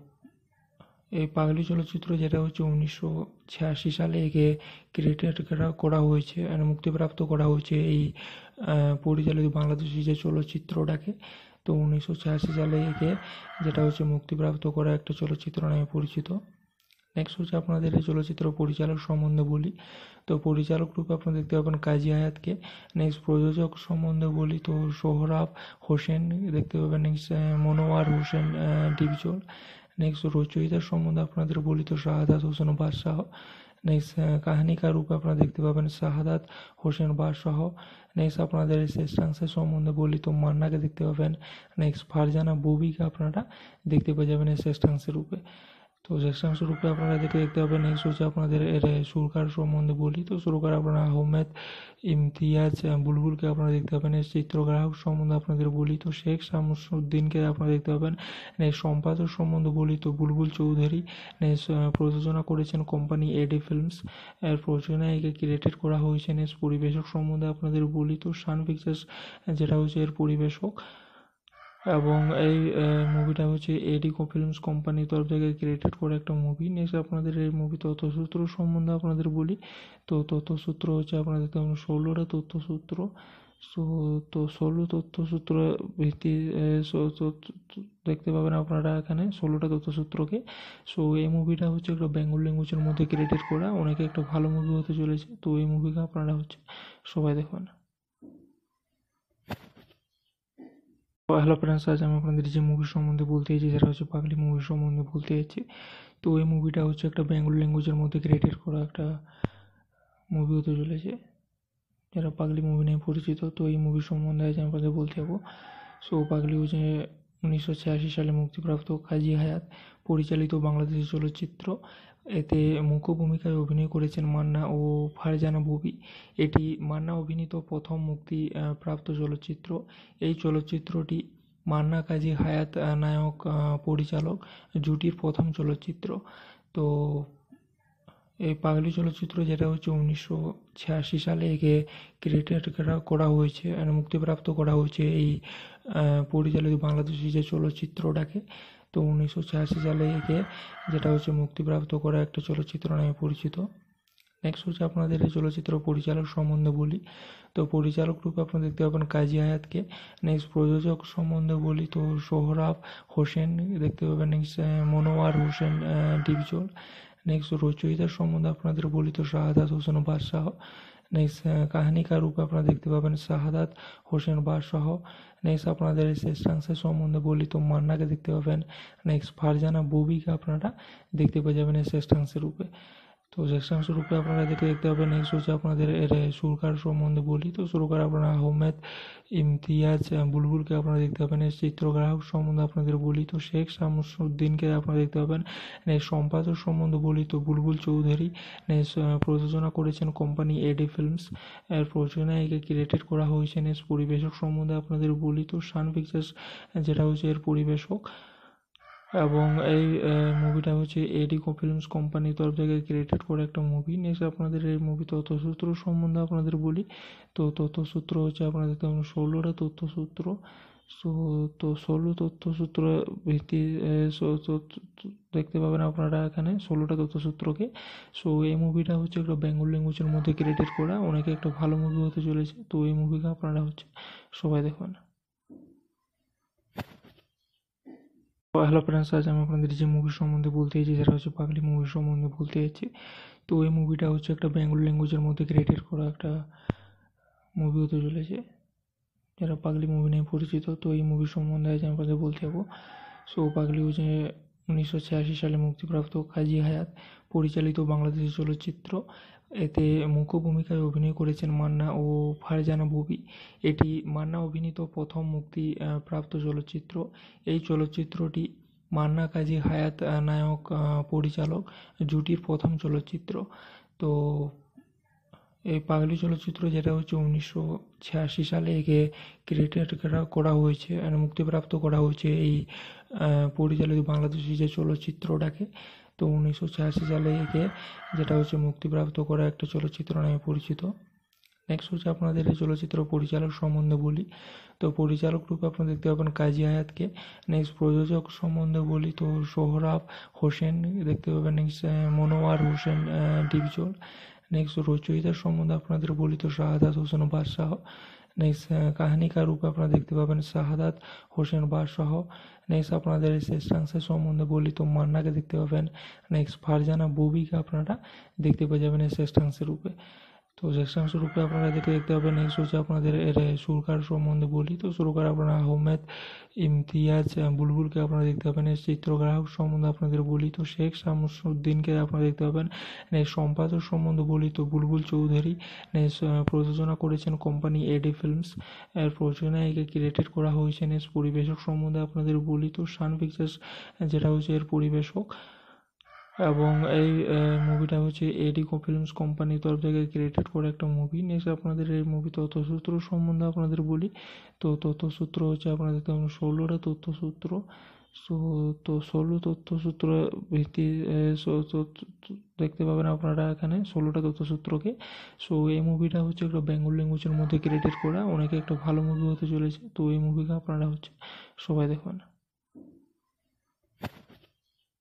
এই পাগলি চলচ্চিত্র যেটা হচ্ছে 1986 সালে একে ক্রিয়েটেড করা হয়েছে, মুক্তিপ্রাপ্ত করা হয়েছে এই পরিচালিত বাংলাদেশি যে চলচ্চিত্রটাকে। তো 1986 সালে একে যেটা হচ্ছে মুক্তিপ্রাপ্ত করা একটা চলচ্চিত্র নামে পরিচিত। নেক্সট হচ্ছে আপনাদের এই চলচ্চিত্র পরিচালক সম্বন্ধে বলি। তো পরিচালক রূপে আপনারা দেখতে পাবেন কাজী হায়াতকে। নেক্সট প্রযোজক সম্বন্ধে বলি তো সোহরাব হোসেন দেখতে পাবেন। নেক্সট মনোয়ার হোসেন ডিপজল। নেক্সট রচয়িতার সম্বন্ধে আপনাদের বলি তো শাহাদাত হোসেন বাদশাহ। নেক্সট কাহিনীকার রূপে আপনারা দেখতে পাবেন শাহাদাত হোসেন বাদশাহ। নেক্সট আপনাদের শ্রেষ্ঠাংশের সম্বন্ধে বলি তো মান্নাকে দেখতে পাবেন। নেক্সট ফারজানা ববিকে আপনারা দেখতে পেয়ে যাবেন এই শ্রেষ্ঠাংশের রূপে। তো জ্যেষ্ঠাংশ রূপে আপনারা দেখতে পাবেন। নেক্সট হচ্ছে আপনাদের এর সুরকার সম্বন্ধে বলি তো সুরকার আপনারা আহমেদ ইমতিয়াজ বুলবুলকে আপনারা দেখতে পাবেন। এর চিত্রগ্রাহক সম্বন্ধে আপনাদের বলি তো শেখ শামসুদ্দিনকে আপনারা দেখতে পাবেন। নেক্সট সম্পাদক সম্বন্ধে বলি তো বুলবুল চৌধুরী। নেক্সট প্রযোজনা করেছেন কোম্পানি এডি ফিল্মস। এর প্রযোজনায় একে ক্রিয়েটেড করা হয়েছে। নেক্সট পরিবেশক সম্বন্ধে আপনাদের বলি তো সান পিকচার্স যেটা হচ্ছে এর পরিবেশক। এবং এই মুভিটা হচ্ছে এডিকো ফিল্মস কোম্পানির তরফ থেকে ক্রিয়েটেড করা একটা মুভি। নেক্সট আপনাদের এই মুভি তথ্যসূত্র সম্বন্ধে আপনাদের বলি। তো তথ্যসূত্র হচ্ছে আপনাদের তেমন 16টা তথ্যসূত্র। সো তো ষোলো তথ্যসূত্র ভিত্তি দেখতে পাবেন আপনারা এখানে 16টা তথ্যসূত্রকে। সো এই মুভিটা হচ্ছে একটা বেঙ্গল ল্যাঙ্গুয়েজের মধ্যে ক্রিয়েটেড করা, অনেকে একটা ভালো মুভি হতে চলেছে। তো এই মুভিকে আপনারা হচ্ছে সবাই দেখবেন। হ্যালো ফ্রেন্ডস, আজ আমি আপনাদের যে মুভির সম্বন্ধে বলতে চাইছি সেটা হচ্ছে পাগলি মুভির সম্বন্ধে বলতে চাইছি। তো এই মুভিটা হচ্ছে একটা বেঙ্গল ল্যাঙ্গুয়েজের মধ্যে ক্রিয়েটেড করা একটা মুভি হতে চলেছে, যারা পাগলি মুভি নিয়ে পরিচিত। তো এই মুভির সম্বন্ধে আজ আমি আপনাদের বলতে যাবো। সো পাগলি হচ্ছে 1986 সালে মুক্তিপ্রাপ্ত কাজী হায়াত পরিচালিত বাংলাদেশি চলচ্চিত্র। এতে মুখ্য ভূমিকায় অভিনয় করেছেন মান্না ও ফারজানা ববি। এটি মান্না অভিনীত প্রথম মুক্তি প্রাপ্ত চলচ্চিত্র। এই চলচ্চিত্রটি মান্না কাজী হায়াত নায়ক পরিচালক জুটির প্রথম চলচ্চিত্র। তো এই পাগলি চলচ্চিত্র যেটা হচ্ছে 1986 সালে একে ক্রিয়েটেড করা হয়েছে, মুক্তিপ্রাপ্ত করা হয়েছে এই পরিচালিত বাংলাদেশি যে চলচ্চিত্রটাকে। তো 1986 সালে একে যেটা হচ্ছে মুক্তিপ্রাপ্ত করা একটা চলচ্চিত্র নামে পরিচিত। নেক্সট হচ্ছে আপনাদের এই চলচ্চিত্র পরিচালক সম্বন্ধে বলি। তো পরিচালক রূপে আপনারা দেখতে পাবেন কাজী হায়াতকে। নেক্সট প্রযোজক সম্বন্ধে বলি তো সোহরাব হোসেন দেখতে পাবেন। নেক্সট মনোয়ার হোসেন ডিপজল। নেক্সট রচয়িতার সম্বন্ধে আপনাদের বলি তো শাহাদাত হোসেন বাদশাহ। নেক্সট কাহিনীকার রূপে আপনারা দেখতে পাবেন শাহাদাত হোসেন বাদশাহ। নেক্সট আপনাদের শ্রেষ্ঠাংশের সম্বন্ধে বলি তো মান্নাকে দেখতে পাবেন। নেক্সট ফারজানা ববিকে আপনারা দেখতে পেয়ে যাবেন এই শ্রেষ্ঠাংশের রূপে। তো শ্রেষ্ঠাংশ রূপে আপনারা দেখতে পাবেন। নেক্সট হচ্ছে আপনাদের এর সুরকার সম্বন্ধে বলি তো সুরকার আপনারা আহমেদ ইমতিয়াজ বুলবুলকে আপনারা দেখতে পাবেন। এর চিত্রগ্রাহক সম্বন্ধে আপনাদের বলি তো শেখ শামসুদ্দিনকে আপনারা দেখতে পাবেন। সম্পাদক সম্বন্ধে বলি তো বুলবুল চৌধুরী। প্রযোজনা করেছেন কোম্পানি এডি ফিল্মস। এর প্রযোজনায় একে ক্রিয়েটেড করা হয়েছে। পরিবেশক সম্বন্ধে আপনাদের বলি তো সান পিকচার্স যেটা হচ্ছে এর পরিবেশক, এবং এই মুভিটা হচ্ছে এডি ফিল্মস কোম্পানির তরফ থেকে ক্রিয়েটেড করা একটা মুভি। নেক্সট আপনাদের এই মুভি তথ্যসূত্র সম্বন্ধে আপনাদের বলি তো তথ্যসূত্র হচ্ছে আপনাদের 16টা তথ্যসূত্র। সো তো 16 তথ্যসূত্র ভিত্তি দেখতে পাবেন আপনারা এখানে 16টা তথ্যসূত্রকে। সো এই মুভিটা হচ্ছে একটা বেঙ্গল ল্যাঙ্গুয়েজের মধ্যে ক্রিয়েটেড করা, অনেকে একটা ভালো মুভি হতে চলেছে। তো এই মুভিকে আপনারা হচ্ছে সবাই দেখবেন। হ্যালো ফ্রেন্ডস, আজ আমি আপনাদের যে মুভির সম্বন্ধে বলতে চাইছি সেটা হচ্ছে পাগলি মুভির সম্বন্ধে বলতে চাইছি। তো এই মুভিটা হচ্ছে একটা বেঙ্গল ল্যাঙ্গুয়েজের মধ্যে ক্রিয়েটেড করা একটা মুভি হতে চলেছে, যারা পাগলি মুভি নিয়ে পরিচিত। তো এই মুভির সম্বন্ধে আজ আমি আপনাদের বলতে যাবো। সো পাগলি হচ্ছে 1986 সালে মুক্তিপ্রাপ্ত কাজী হায়াত পরিচালিত বাংলাদেশি চলচ্চিত্র। এতে মুখ্য ভূমিকায় অভিনয় করেছেন মান্না ও ফারজানা ববি। এটি মান্না অভিনীত প্রথম মুক্তি প্রাপ্ত চলচ্চিত্র। এই চলচ্চিত্রটি মান্না কাজী হায়াত নায়ক পরিচালক জুটির প্রথম চলচ্চিত্র। তো এই পাগলি চলচ্চিত্র যেটা হচ্ছে 1986 সালে একে ক্রিয়েটেড করা হয়েছে, মুক্তিপ্রাপ্ত করা হয়েছে এই পরিচালিত বাংলাদেশি যে চলচ্চিত্রটাকে। তো 1986 সালে একে যেটা হচ্ছে মুক্তিপ্রাপ্ত করা একটা চলচ্চিত্র নামে পরিচিত। নেক্সট হচ্ছে আপনাদের এই চলচ্চিত্র পরিচালক সম্বন্ধে বলি তো পরিচালক রূপে আপনারা দেখতে পাবেন কাজী হায়াতকে। নেক্সট প্রযোজক সম্বন্ধে বলি তো সোহরাব হোসেন দেখতে পাবেন। নেক্সট মনোয়ার হোসেন ডিপজল। নেক্সট রচয়িতার সম্বন্ধে আপনাদের বলি তো শাহাদাত হোসেন বাদশাহ। নেক্সট কাহিনীকার রূপে আপনারা দেখতে পাবেন শাহাদাত হোসেন বাদশাহ। নেক্সট আপনাদের শ্রেষ্ঠাংশের সম্বন্ধে বলি তো মান্নাকে দেখতে পাবেন। নেক্সট ফারজানা ববিকে আপনারা দেখতে পেয়ে যাবেন এই শ্রেষ্ঠাংশের রূপে। তো শ্রেষ্ঠাংশ রূপে আপনারা দেখতে পাবেন। নেক্সট হচ্ছে আপনাদের এর সুরকার সম্বন্ধে বলি তো সুরকার আপনারা আহমেদ ইমতিয়াজ বুলবুলকে আপনারা দেখতে পাবেন। এর চিত্রগ্রাহক সম্বন্ধে আপনাদের বলি তো শেখ শামসুদ্দিনকে আপনারা দেখতে পাবেন। সম্পাদক সম্বন্ধে বলি তো বুলবুল চৌধুরী। প্রযোজনা করেছেন কোম্পানি এডি ফিল্মস। এর প্রযোজনায় একে ক্রিয়েটেড করা হয়েছে। পরিবেশক সম্বন্ধে আপনাদের বলি তো সান পিকচার্স যেটা হচ্ছে এর পরিবেশক, এবং এই মুভিটা হচ্ছে এডি ফিল্মস কোম্পানির তরফ থেকে ক্রিয়েটেড করা একটা মুভি। নেক্সট আপনাদের এই মুভি তথ্যসূত্র সম্বন্ধে আপনাদের বলি তো তথ্যসূত্র হচ্ছে আপনাদের 16টা তথ্যসূত্র। সো তো 16 তথ্যসূত্র ভিত্তি দেখতে পাবেন আপনারা এখানে 16টা তথ্যসূত্রকে। সো এই মুভিটা হচ্ছে একটা বেঙ্গল ল্যাঙ্গুয়েজের মধ্যে ক্রিয়েটেড করা, অনেকে একটা ভালো মুভি হতে চলেছে। তো এই মুভিকে আপনারা হচ্ছে সবাই দেখবেন।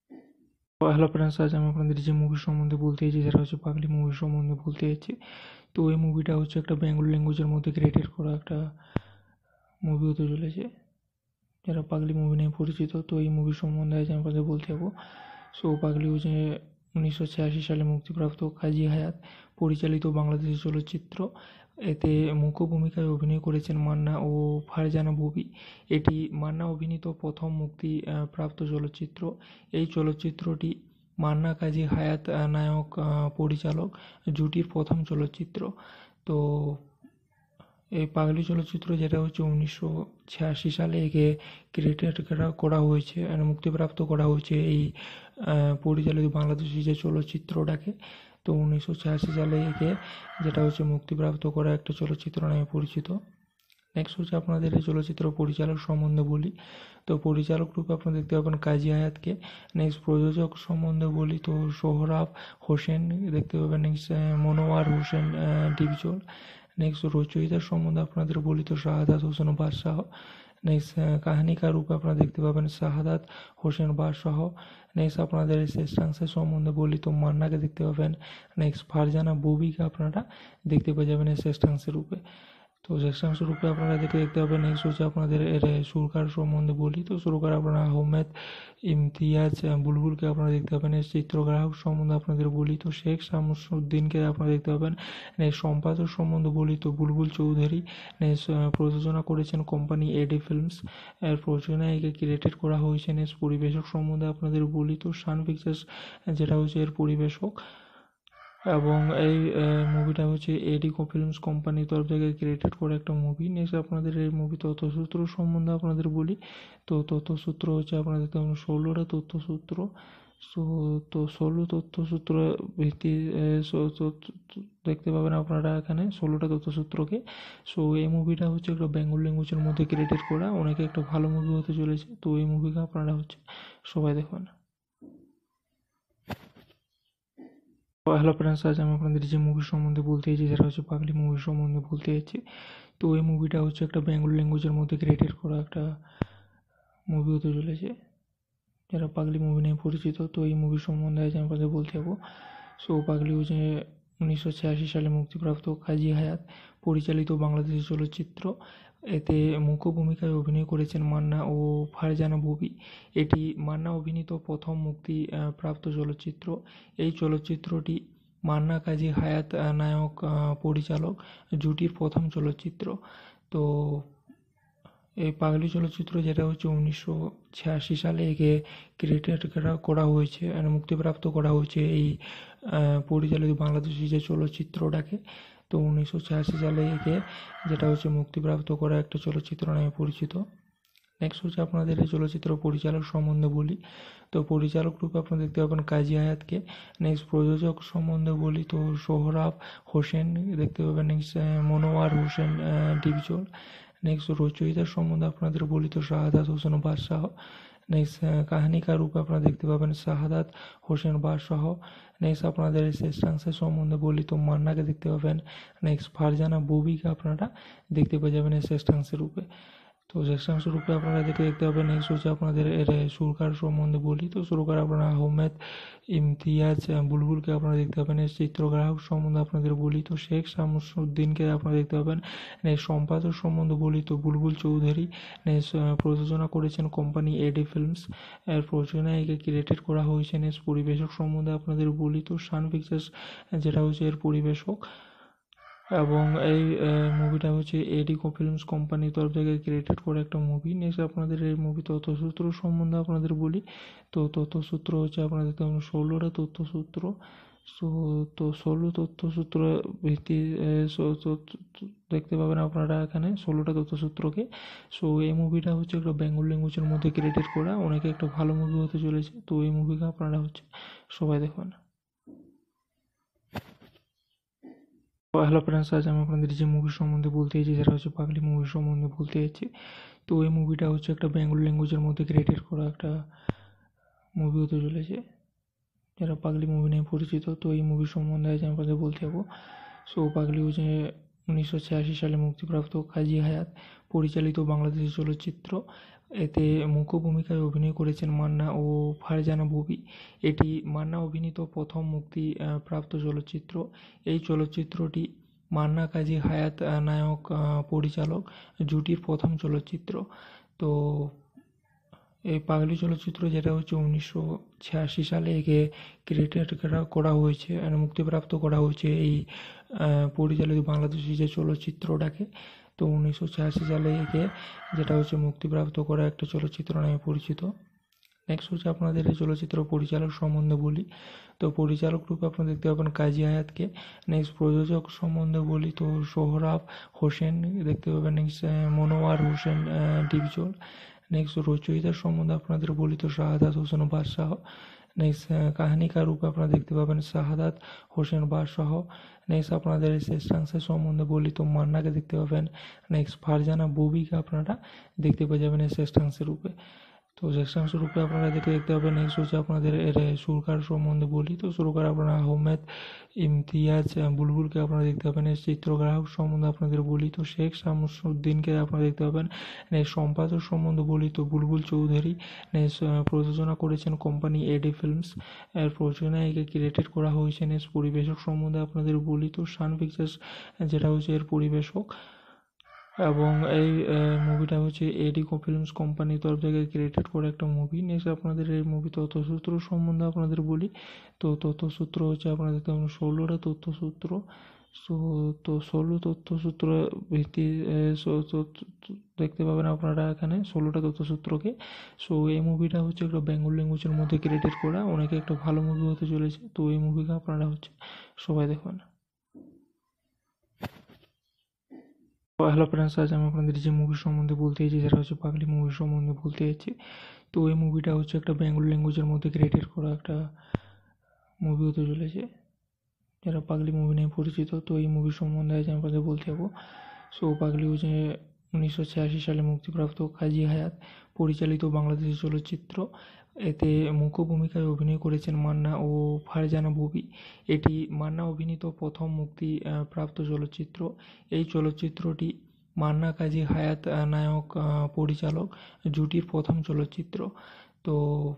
হ্যালো ফ্রেন্ডস, আজ আমি আপনাদের যে মুভির সম্বন্ধে বলতে চাইছি সেটা হচ্ছে পাগলি মুভির সম্বন্ধে বলতে চাইছি। তো তো এই মুভিটা হচ্ছে একটা বেঙ্গল ল্যাঙ্গুয়েজের মধ্যে ক্রিয়েটেড করা একটা মুভি হতে চলেছে, যারা পাগলি মুভি নিয়ে পরিচিত। তো এই মুভির সম্বন্ধে আজ আমি আপনাদের বলতে যাবো। সো পাগলি হচ্ছে 1986 সালে মুক্তিপ্রাপ্ত কাজী হায়াত পরিচালিত বাংলাদেশি চলচ্চিত্র। এতে মুখ্য ভূমিকায় অভিনয় করেছেন মান্না ও ফারজানা ববি। এটি মান্না অভিনীত প্রথম মুক্তি প্রাপ্ত চলচ্চিত্র। এই চলচ্চিত্রটি মান্না কাজী হায়াত নায়ক পরিচালক জুটির প্রথম চলচ্চিত্র। তো এই পাগলি চলচ্চিত্র যেটা হচ্ছে 1986 সালে একে ক্রিয়েটেড করা হয়েছে, মুক্তিপ্রাপ্ত করা হয়েছে এই পরিচালিত বাংলাদেশি যে চলচ্চিত্রটাকে। তো 1986 সালে একে যেটা হচ্ছে মুক্তিপ্রাপ্ত করা একটা চলচ্চিত্র নামে পরিচিত। নেক্সট হচ্ছে আপনাদের এই চলচ্চিত্র পরিচালক সম্বন্ধে বলি। তো পরিচালক রূপে আপনারা দেখতে পাবেন কাজী হায়াতকে। নেক্সট প্রযোজক সম্বন্ধে বলি তো সোহরাব হোসেন দেখতে পাবেন। নেক্সট মনোয়ার হোসেন ডিপজল। নেক্সট রচয়িতার সম্বন্ধে আপনাদের বলি তো শাহাদাত হোসেন বাদশাহ। নেক্সট কাহিনীকার রূপে আপনারা দেখতে পাবেন শাহাদাত হোসেন বাদশাহ। নেক্সট আপনাদের শ্রেষ্ঠাংশের সম্বন্ধে বলি তো মান্নাকে দেখতে পাবেন। নেক্সট ফারজানা ববিকে আপনারা দেখতে পেয়ে যাবেন এই শ্রেষ্ঠাংশের রূপে। তো শ্রেষ্ঠাংশ রূপে আপনারা দেখতে পাবেন। নেক্সট হচ্ছে আপনাদের এর সুরকার সম্বন্ধে বলি তো সুরকার আপনারা আহমেদ ইমতিয়াজ বুলবুলকে আপনারা দেখতে পাবেন। এর চিত্রগ্রাহক সম্বন্ধে আপনাদের বলি তো শেখ শামসুদ্দিনকে আপনারা দেখতে পাবেন। সম্পাদক সম্বন্ধে বলি তো বুলবুল চৌধুরী। প্রযোজনা করেছেন কোম্পানি এডি ফিল্মস। এর প্রযোজনায় একে ক্রিয়েটেড করা হয়েছে। পরিবেশক সম্বন্ধে আপনাদের বলি তো সান পিকচার্স যেটা হচ্ছে এর পরিবেশক, এবং এই মুভিটা হচ্ছে এডি ফিল্মস কোম্পানির তরফ থেকে ক্রিয়েটেড করা একটা মুভি। নেক্সট আপনাদের এই মুভি তথ্যসূত্র সম্বন্ধে আপনাদের বলি তো তথ্যসূত্র হচ্ছে আপনাদের 16টা তথ্যসূত্র। সো তো 16 তথ্যসূত্র ভিত্তি দেখতে পাবেন আপনারা এখানে 16টা তথ্যসূত্রকে। সো এই মুভিটা হচ্ছে একটা বেঙ্গল ল্যাঙ্গুয়েজের মধ্যে ক্রিয়েটেড করা, অনেকে একটা ভালো মুভি হতে চলেছে। তো এই মুভিকে আপনারা হচ্ছে সবাই দেখবেন। হ্যালো ফ্রেন্ডস, আজ আমি আপনাদের যে মুভির সম্বন্ধে বলতে চাইছি সেটা হচ্ছে পাগলি মুভির সম্বন্ধে বলতে চাইছি। তো এই মুভিটা হচ্ছে একটা বেঙ্গল ল্যাঙ্গুয়েজের মধ্যে ক্রিয়েটেড করা একটা মুভি হতে চলেছে, যারা পাগলি মুভি নিয়ে পরিচিত। তো এই মুভির সম্বন্ধে আজ আমি আপনাদের বলতে যাবো। সো পাগলি হচ্ছে 1986 সালে মুক্তিপ্রাপ্ত কাজী হায়াত পরিচালিত বাংলাদেশি চলচ্চিত্র। এতে মুখ্য ভূমিকায় অভিনয় করেছেন মান্না ও ফারজানা ববি। এটি মান্না অভিনীত প্রথম মুক্তি প্রাপ্ত চলচ্চিত্র। এই চলচ্চিত্রটি মান্না কাজী হায়াত নায়ক পরিচালক জুটির প্রথম চলচ্চিত্র। তো এই পাগলি চলচ্চিত্র যেটা হচ্ছে 1986 সালে একে ক্রিয়েটেড করা হয়েছে, মুক্তিপ্রাপ্ত করা হয়েছে এই পরিচালিত বাংলাদেশি যে চলচ্চিত্রটাকে। তো 1986 সালে একে যেটা হচ্ছে মুক্তিপ্রাপ্ত করা একটা চলচ্চিত্র নামে পরিচিত। নেক্সট হচ্ছে আপনাদের এই চলচ্চিত্র পরিচালক সম্বন্ধে বলি তো পরিচালক রূপে আপনারা দেখতে পাবেন কাজী হায়াতকে। নেক্সট প্রযোজক সম্বন্ধে বলি তো সোহরাব হোসেন দেখতে পাবেন। নেক্সট মনোয়ার হোসেন ডিপজল। নেক্সট রচয়িতার সম্বন্ধে আপনাদের বলি তো শাহাদাত হোসেন বাদশাহ। নেক্সট কাহিনীকার রূপে আপনারা দেখতে পাবেন শাহাদাত হোসেন বাদশাহ। নেক্সট আপনাদের শ্রেষ্ঠাংশের সম্বন্ধে বলি তো মান্নাকে দেখতে পাবেন। নেক্সট ফারজানা ববিকে আপনারা দেখতে পেয়ে যাবেন এই শ্রেষ্ঠাংশের রূপে। তো শ্রেষ্ঠাংশ রূপে আপনারা দেখতে পাবেন। নেক্সট হচ্ছে আপনাদের এর সুরকার সম্বন্ধে বলি তো সুরকার আপনারা আহমেদ ইমতিয়াজ বুলবুলকে আপনারা দেখতে পাবেন। এর চিত্রগ্রাহক সম্বন্ধে আপনাদের বলি তো শেখ শামসুদ্দিনকে আপনারা দেখতে পাবেন। সম্পাদক সম্বন্ধে বলি তো বুলবুল চৌধুরী। প্রযোজনা করেছেন কোম্পানি এডি ফিল্মস। এর প্রযোজনায় একে ক্রিয়েটেড করা হয়েছে। পরিবেশক সম্বন্ধে আপনাদের বলি তো সান পিকচার্স যেটা হচ্ছে এর পরিবেশক, এবং এই মুভিটা হচ্ছে এডি ফিল্মস কোম্পানির তরফ থেকে ক্রিয়েটেড করা একটা মুভি। নেক্সট আপনাদের এই মুভি তথ্যসূত্র সম্বন্ধে আপনাদের বলি তো তথ্যসূত্র হচ্ছে আপনাদের 16টা তথ্যসূত্র। সো তো 16 তথ্যসূত্র ভিত্তি দেখতে পাবেন আপনারা এখানে 16টা তথ্যসূত্রকে। সো এই মুভিটা হচ্ছে একটা বেঙ্গল ল্যাঙ্গুয়েজের মধ্যে ক্রিয়েটেড করা, অনেকে একটা ভালো মুভি হতে চলেছে। তো এই মুভিকে আপনারা হচ্ছে সবাই দেখবেন। হ্যালো ফ্রেন্ডস, আজ আমি আপনাদের যে মুভির সম্বন্ধে বলতে চাইছি সেটা হচ্ছে পাগলি মুভির সম্বন্ধে বলতে চাইছি। তো এই মুভিটা হচ্ছে একটা বেঙ্গল ল্যাঙ্গুয়েজের মধ্যে ক্রিয়েটেড করা একটা মুভি হতে চলেছে, যারা পাগলি মুভি নিয়ে পরিচিত। তো এই মুভির সম্বন্ধে আজ আমি আপনাদের বলতে যাবো। সো পাগলি হচ্ছে 1986 সালে মুক্তিপ্রাপ্ত কাজী হায়াত পরিচালিত বাংলাদেশি চলচ্চিত্র। এতে মুখ্য ভূমিকায় অভিনয় করেছেন মান্না ও ফারজানা ববি। এটি মান্না অভিনীত প্রথম মুক্তি প্রাপ্ত চলচ্চিত্র। এই চলচ্চিত্রটি মান্না কাজী হায়াত নায়ক পরিচালক জুটির প্রথম চলচ্চিত্র। তো এই পাগলি চলচ্চিত্র যেটা হচ্ছে 1986 সালে একে ক্রিয়েটেড করা হয়েছে মুক্তিপ্রাপ্ত করা হয়েছে এই পরিচালিত বাংলাদেশি যে চলচ্চিত্রটাকে। তো 1986 সালে একে যেটা হচ্ছে মুক্তিপ্রাপ্ত করা একটা চলচ্চিত্র নামে পরিচিত। নেক্সট হচ্ছে আপনাদের এই চলচ্চিত্র পরিচালক সম্বন্ধে বলি। তো পরিচালক রূপে আপনারা দেখতে পাবেন কাজী হায়াতকে। নেক্সট প্রযোজক সম্বন্ধে বলি তো সোহরাব হোসেন দেখতে পাবেন। নেক্সট মনোয়ার হোসেন ডিপজল। নেক্সট রচয়িতার সম্বন্ধে আপনাদের বলি তো শাহাদাত হোসেন বাদশাহ। নেক্সট কাহিনীকার রূপে আপনারা দেখতে পাবেন শাহাদাত হোসেন বাদশাহ। নেক্সট আপনাদের শ্রেষ্ঠাংশের সম্বন্ধে বলি তো মান্নাকে দেখতে পাবেন। নেক্সট ফারজানা ববিকে আপনারা দেখতে পেয়ে যাবেন এই শ্রেষ্ঠাংশের রূপে। তো শ্রেষ্ঠাংশ রূপে আপনারা দেখতে পাবেন। নেক্সট হচ্ছে আপনাদের এর সুরকার সম্বন্ধে বলি তো সুরকার আপনারা আহমেদ ইমতিয়াজ বুলবুলকে আপনারা দেখতে পাবেন। এর চিত্রগ্রাহক সম্বন্ধে আপনাদের বলি তো শেখ শামসুদ্দিনকে আপনারা দেখতে পাবেন। নেক্সট সম্পাদক সম্বন্ধে বলি তো বুলবুল চৌধুরী। নেক্সট প্রযোজনা করেছেন কোম্পানি এডি ফিল্মস। এর প্রযোজনায় একে ক্রিয়েটেড করা হয়েছে। নেক্সট পরিবেশক সম্বন্ধে আপনাদের বলি তো সান পিকচার্স যেটা হচ্ছে এর পরিবেশক, এবং এই মুভিটা হচ্ছে এডি ফিল্মস কোম্পানির তরফ থেকে ক্রিয়েটেড করা একটা মুভি। নেক্সট আপনাদের এই মুভি তথ্যসূত্র সম্বন্ধে আপনাদের বলি তো তথ্যসূত্র হচ্ছে আপনাদের 16টা তথ্যসূত্র। তো 16 তথ্যসূত্র ভিত্তি দেখতে পাবেন আপনারা এখানে 16টা তথ্যসূত্রকে। এই মুভিটা হচ্ছে একটা বেঙ্গল ল্যাঙ্গুয়েজের মধ্যে ক্রিয়েটেড করা, অনেকে একটা ভালো মুভি হতে চলেছে। তো এই মুভিকে আপনারা হচ্ছে সবাই দেখবেন। হ্যালো ফ্রেন্ডস, আজ আমি আপনাদের যে মুভি সম্বন্ধে বলতে চাইছি সেটা হচ্ছে পাগলি মুভি সম্বন্ধে বলতে চাইছি। তো এই মুভিটা হচ্ছে একটা বেঙ্গল ল্যাঙ্গুয়েজের মধ্যে ক্রিয়েটেড করা একটা মুভি হতে চলেছে, যারা পাগলি মুভি নিয়ে পরিচিত। তো এই মুভি সম্বন্ধে আজ আমি আপনাদের বলতে যাবো। পাগলি হচ্ছে 1986 সালে মুক্তিপ্রাপ্ত কাজী হায়াত পরিচালিত বাংলাদেশি চলচ্চিত্র। এতে মুখ্য ভূমিকায় অভিনয় করেছেন মান্না ও ফারজানা ববি। এটি মান্না অভিনীত প্রথম মুক্তি প্রাপ্ত চলচ্চিত্র। এই চলচ্চিত্রটি মান্না কাজী হায়াত নায়ক পরিচালক জুটির প্রথম চলচ্চিত্র। তো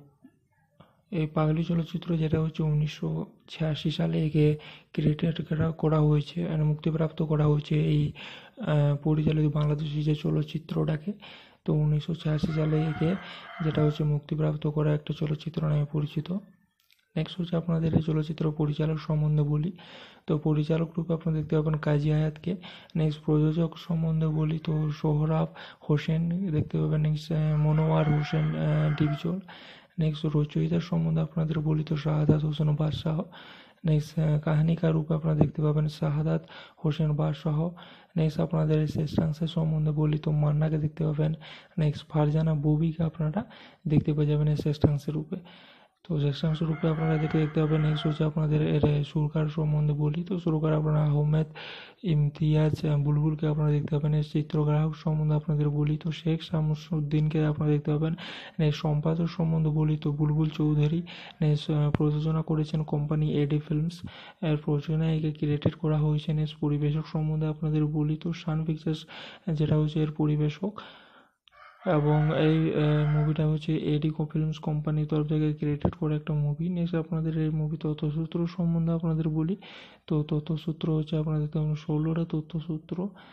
এই পাগলি চলচ্চিত্র যেটা হচ্ছে 1986 সালে একে ক্রিয়েটেড করা হয়েছে মুক্তিপ্রাপ্ত করা হয়েছে এই পরিচালিত বাংলাদেশি যে চলচ্চিত্রটাকে। তো 1986 সালে একে যেটা হচ্ছে মুক্তিপ্রাপ্ত করা একটা চলচ্চিত্র নামে পরিচিত। নেক্সট হচ্ছে আপনাদের এই চলচ্চিত্র পরিচালক সম্বন্ধে বলি তো পরিচালক রূপে আপনারা দেখতে পাবেন কাজী হায়াতকে। নেক্সট প্রযোজক সম্বন্ধে বলি তো সোহরাব হোসেন দেখতে পাবেন। নেক্সট মনোয়ার হোসেন ডিপজল। নেক্সট রচয়িতার সম্বন্ধে আপনাদের বলি তো শাহাদাত হোসেন বাদশাহ। নেক্সট কাহিনীকার রূপে আপনারা দেখতে পাবেন শাহাদাত হোসেন বাদশাহ। নেক্সট আপনাদের শ্রেষ্ঠাংশের সম্বন্ধে বলি তো মান্নাকে দেখতে পাবেন। নেক্সট ফারজানা ববিকে আপনারা দেখতে পেয়ে যাবেন এই শ্রেষ্ঠাংশের রূপে। তো শ্রেষ্ঠাংশ রূপে আপনারা দেখতে পাবেন। নেক্সট হচ্ছে আপনাদের এর সুরকার সম্বন্ধে বলি তো সুরকার আপনারা আহমেদ ইমতিয়াজ বুলবুলকে আপনারা দেখতে পাবেন। এর চিত্রগ্রাহক সম্বন্ধে আপনাদের বলি তো শেখ শামসুদ্দিনকে আপনারা দেখতে পাবেন। নেক্সট সম্পাদক সম্বন্ধে বলি তো বুলবুল চৌধুরী। নেক্সট প্রযোজনা করেছেন কোম্পানি এডি ফিল্মস। এর প্রযোজনায় একে ক্রিয়েটেড করা হয়েছে। নেক্সট পরিবেশক সম্বন্ধে আপনাদের বলি তো সান পিকচার্স যেটা হচ্ছে এর পরিবেশক, এবং এই মুভিটা হচ্ছে এডি ফিল্মস কোম্পানির তরফ থেকে ক্রিয়েটেড করা একটা মুভি। নেক্সট আপনাদের এই মুভি তথ্যসূত্র সম্বন্ধে আপনাদের বলি তো তথ্যসূত্র হচ্ছে আপনাদের 16টা তথ্যসূত্র।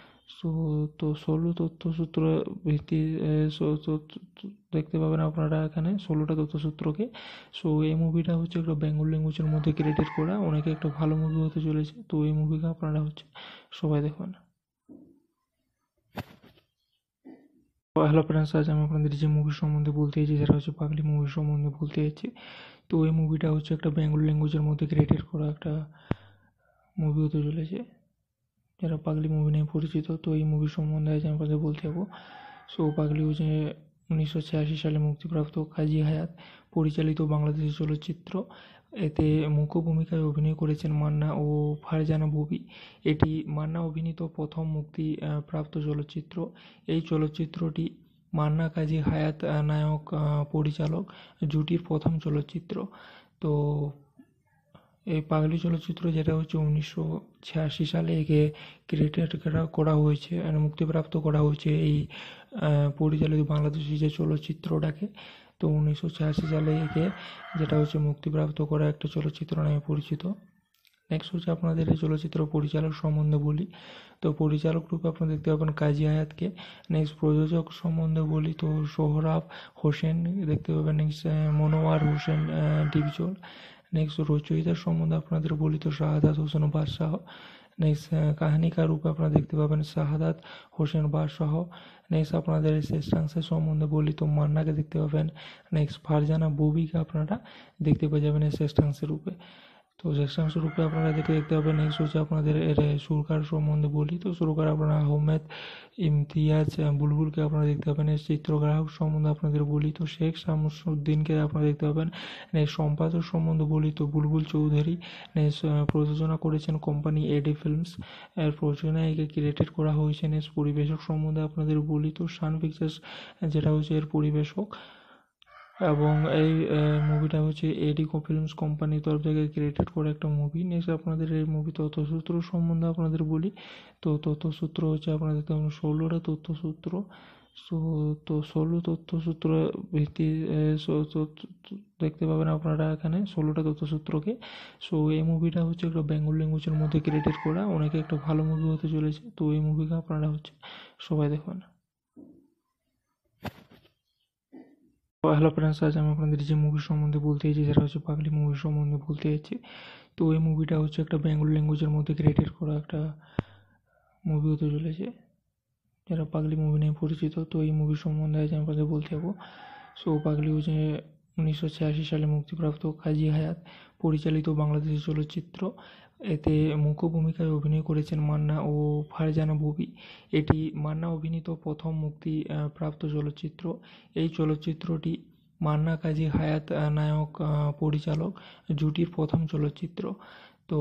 তো 16 তথ্যসূত্র ভিত্তি দেখতে পাবেন আপনারা এখানে 16টা তথ্যসূত্রকে। এই মুভিটা হচ্ছে একটা বেঙ্গল ল্যাঙ্গুয়েজের মধ্যে ক্রিয়েটেড করা, অনেকে একটা ভালো মুভি হতে চলেছে। তো এই মুভিকে আপনারা হচ্ছে সবাই দেখবেন। হ্যালো ফ্রেন্ডস, আজ আমি আপনাদের যে মুভি সম্বন্ধে বলতে চাইছি সেটা হচ্ছে পাগলি মুভি সম্বন্ধে বলতে চাইছি। তো এই মুভিটা হচ্ছে একটা বেঙ্গল ল্যাঙ্গুয়েজের মধ্যে ক্রিয়েটেড করা একটা মুভি হতে চলেছে, যারা পাগলি মুভি নিয়ে পরিচিত। তো এই মুভি সম্বন্ধে আজ আমি আপনাদের বলতে যাবো। পাগলি হচ্ছে 1986 সালে মুক্তিপ্রাপ্ত কাজী হায়াত পরিচালিত বাংলাদেশি চলচ্চিত্র। এতে মুখ্য ভূমিকায় অভিনয় করেছেন মান্না ও ফারজানা ববি। এটি মান্না অভিনীত প্রথম মুক্তি প্রাপ্ত চলচ্চিত্র। এই চলচ্চিত্রটি মান্না কাজী হায়াত নায়ক পরিচালক জুটির প্রথম চলচ্চিত্র। তো এই পাগলি চলচ্চিত্র যেটা হচ্ছে 1986 সালে একে ক্রিয়েটেড করা হয়েছে মুক্তিপ্রাপ্ত করা হয়েছে এই পরিচালিত বাংলাদেশি যে চলচ্চিত্রটাকে। তো 1986 সালে একে যেটা হচ্ছে মুক্তিপ্রাপ্ত করা একটা চলচ্চিত্র নামে পরিচিত। নেক্সট হচ্ছে আপনাদের এই চলচ্চিত্র পরিচালক সম্বন্ধে বলি। তো পরিচালক রূপে আপনারা দেখতে পাবেন কাজী হায়াতকে। নেক্সট প্রযোজক সম্বন্ধে বলি তো সোহরাব হোসেন দেখতে পাবেন। নেক্সট মনোয়ার হোসেন ডিপজল। নেক্সট রচয়িতার সম্বন্ধে আপনাদের বলি তো শাহাদাত হোসেন বাদশাহ। নেক্সট কাহিনীকার রূপে আপনারা দেখতে পাবেন শাহাদাত হোসেন বাদশাহ। নেক্সট আপনাদের শ্রেষ্ঠাংশের সম্বন্ধে বলি তো মান্নাকে দেখতে পাবেন। নেক্সট ফারজানা ববিকে আপনারা দেখতে পেয়ে যাবেন এই শ্রেষ্ঠাংশের রূপে। তো শ্রেষ্ঠাংশ রূপে আপনারা দেখতে পাবেন। নেক্সট হচ্ছে আপনাদের এর সুরকার সম্বন্ধে বলি তো সুরকার আপনারা আহমেদ ইমতিয়াজ বুলবুলকে আপনারা দেখতে পাবেন। এর চিত্রগ্রাহক সম্বন্ধে আপনাদের বলি তো শেখ শামসুদ্দিনকে আপনারা দেখতে পাবেন। নেক্সট সম্পাদক সম্বন্ধে বলি তো বুলবুল চৌধুরী। নেক্সট প্রযোজনা করেছেন কোম্পানি এডি ফিল্মস। এর প্রযোজনায় একে ক্রিয়েটেড করা হয়েছে। নেক্সট পরিবেশক সম্বন্ধে আপনাদের বলি তো সান পিকচার্স যেটা হচ্ছে এর পরিবেশক, এবং এই মুভিটা হচ্ছে এডি ফিল্মস কোম্পানির তরফ থেকে ক্রিয়েটেড করা একটা মুভি। নেক্সট আপনাদের এই মুভি তথ্যসূত্র সম্বন্ধে আপনাদের বলি তো তথ্যসূত্র হচ্ছে আপনাদের 16টা তথ্যসূত্র। তো 16 তথ্যসূত্র ভিত্তি দেখতে পাবেন আপনারা এখানে 16টা তথ্যসূত্রকে। এই মুভিটা হচ্ছে একটা বেঙ্গল ল্যাঙ্গুয়েজের মধ্যে ক্রিয়েটেড করা, অনেকে একটা ভালো মুভি হতে চলেছে। তো এই মুভিকে আপনারা হচ্ছে সবাই দেখবেন। হ্যালো ফ্রেন্ডস, আজ আমি আপনাদের যে মুভি সম্বন্ধে বলতে চাইছি সেটা হচ্ছে পাগলি মুভি সম্বন্ধে বলতে চাইছি। তো এই মুভিটা হচ্ছে একটা বেঙ্গল ল্যাঙ্গুয়েজের মধ্যে ক্রিয়েটেড করা একটা মুভি হতে চলেছে, যারা পাগলি মুভি নিয়ে পরিচিত। তো এই মুভি সম্বন্ধে আজ আমি আপনাদের বলতে যাবো। পাগলি হচ্ছে 1986 সালে মুক্তিপ্রাপ্ত কাজী হায়াত পরিচালিত বাংলাদেশি চলচ্চিত্র। এতে মুখ্য ভূমিকায় অভিনয় করেছেন মান্না ও ফারজানা ববি। এটি মান্না অভিনীত প্রথম মুক্তি প্রাপ্ত চলচ্চিত্র। এই চলচ্চিত্রটি মান্না কাজী হায়াত নায়ক পরিচালক জুটির প্রথম চলচ্চিত্র। তো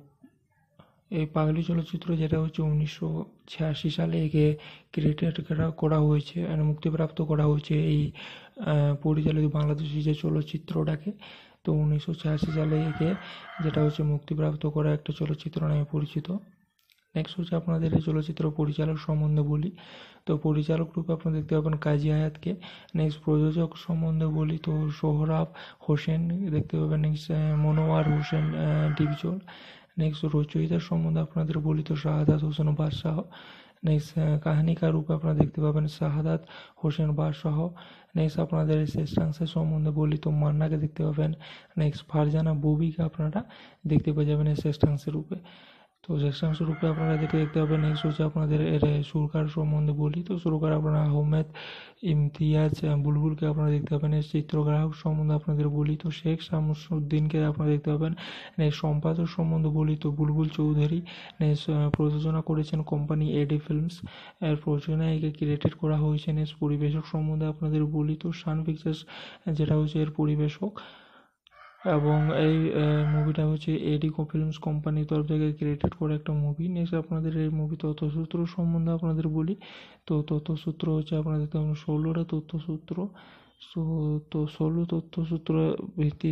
এই পাগলি চলচ্চিত্র যেটা হচ্ছে 1986 সালে একে ক্রিয়েটেড করা হয়েছে, মুক্তিপ্রাপ্ত করা হয়েছে এই পরিচালিত বাংলাদেশি যে চলচ্চিত্রটাকে। তো 1986 সালে একে যেটা হচ্ছে মুক্তিপ্রাপ্ত করা একটা চলচ্চিত্র নামে পরিচিত। নেক্সট হচ্ছে আপনাদের এই চলচ্চিত্র পরিচালক সম্বন্ধে বলি। তো পরিচালক রূপে আপনারা দেখতে পাবেন কাজী হায়াতকে। নেক্সট প্রযোজক সম্বন্ধে বলি তো সোহরাব হোসেন দেখতে পাবেন। নেক্সট মনোয়ার হোসেন ডিপজল। নেক্সট রচয়িতার সম্বন্ধে আপনাদের বলি তো শাহাদাত হোসেন বাদশাহ। নেক্সট কাহিনীকার রূপে আপনারা দেখতে পাবেন শাহাদাত হোসেন বাদশাহ। নেক্সট আপনাদের শ্রেষ্ঠাংশের সম্বন্ধে বলি তো মান্নাকে দেখতে পাবেন। নেক্সট ফারজানা ববিকে আপনারা দেখতে পেয়ে যাবেন এই শ্রেষ্ঠাংশের রূপে। তো শ্রেষ্ঠাংশ রূপে আপনারা দেখতে পাবেন। নেক্সট হচ্ছে আপনাদের এর সুরকার সম্বন্ধে বলি তো সুরকার আপনারা আহমেদ ইমতিয়াজ বুলবুলকে আপনারা দেখতে পাবেন। এর চিত্রগ্রাহক সম্বন্ধে আপনাদের বলি তো শেখ শামসুদ্দিনকে আপনারা দেখতে পাবেন। নেক্সট সম্পাদক সম্বন্ধে বলি তো বুলবুল চৌধুরী। নেক্সট প্রযোজনা করেছেন কোম্পানি এডি ফিল্মস। এর প্রযোজনায় একে ক্রিয়েটেড করা হয়েছে। নেক্সট পরিবেশক সম্বন্ধে আপনাদের বলি তো সান পিকচার্স যেটা হচ্ছে এর পরিবেশক, এবং এই মুভিটা হচ্ছে এডি ফিল্মস কোম্পানির তরফ থেকে ক্রিয়েটেড করা একটা মুভি। নেক্সট আপনাদের এই মুভি তথ্যসূত্র সম্বন্ধে আপনাদের বলি তো তথ্যসূত্র হচ্ছে আপনাদের 16টা তথ্যসূত্র। তো 16 তথ্যসূত্র ভিত্তি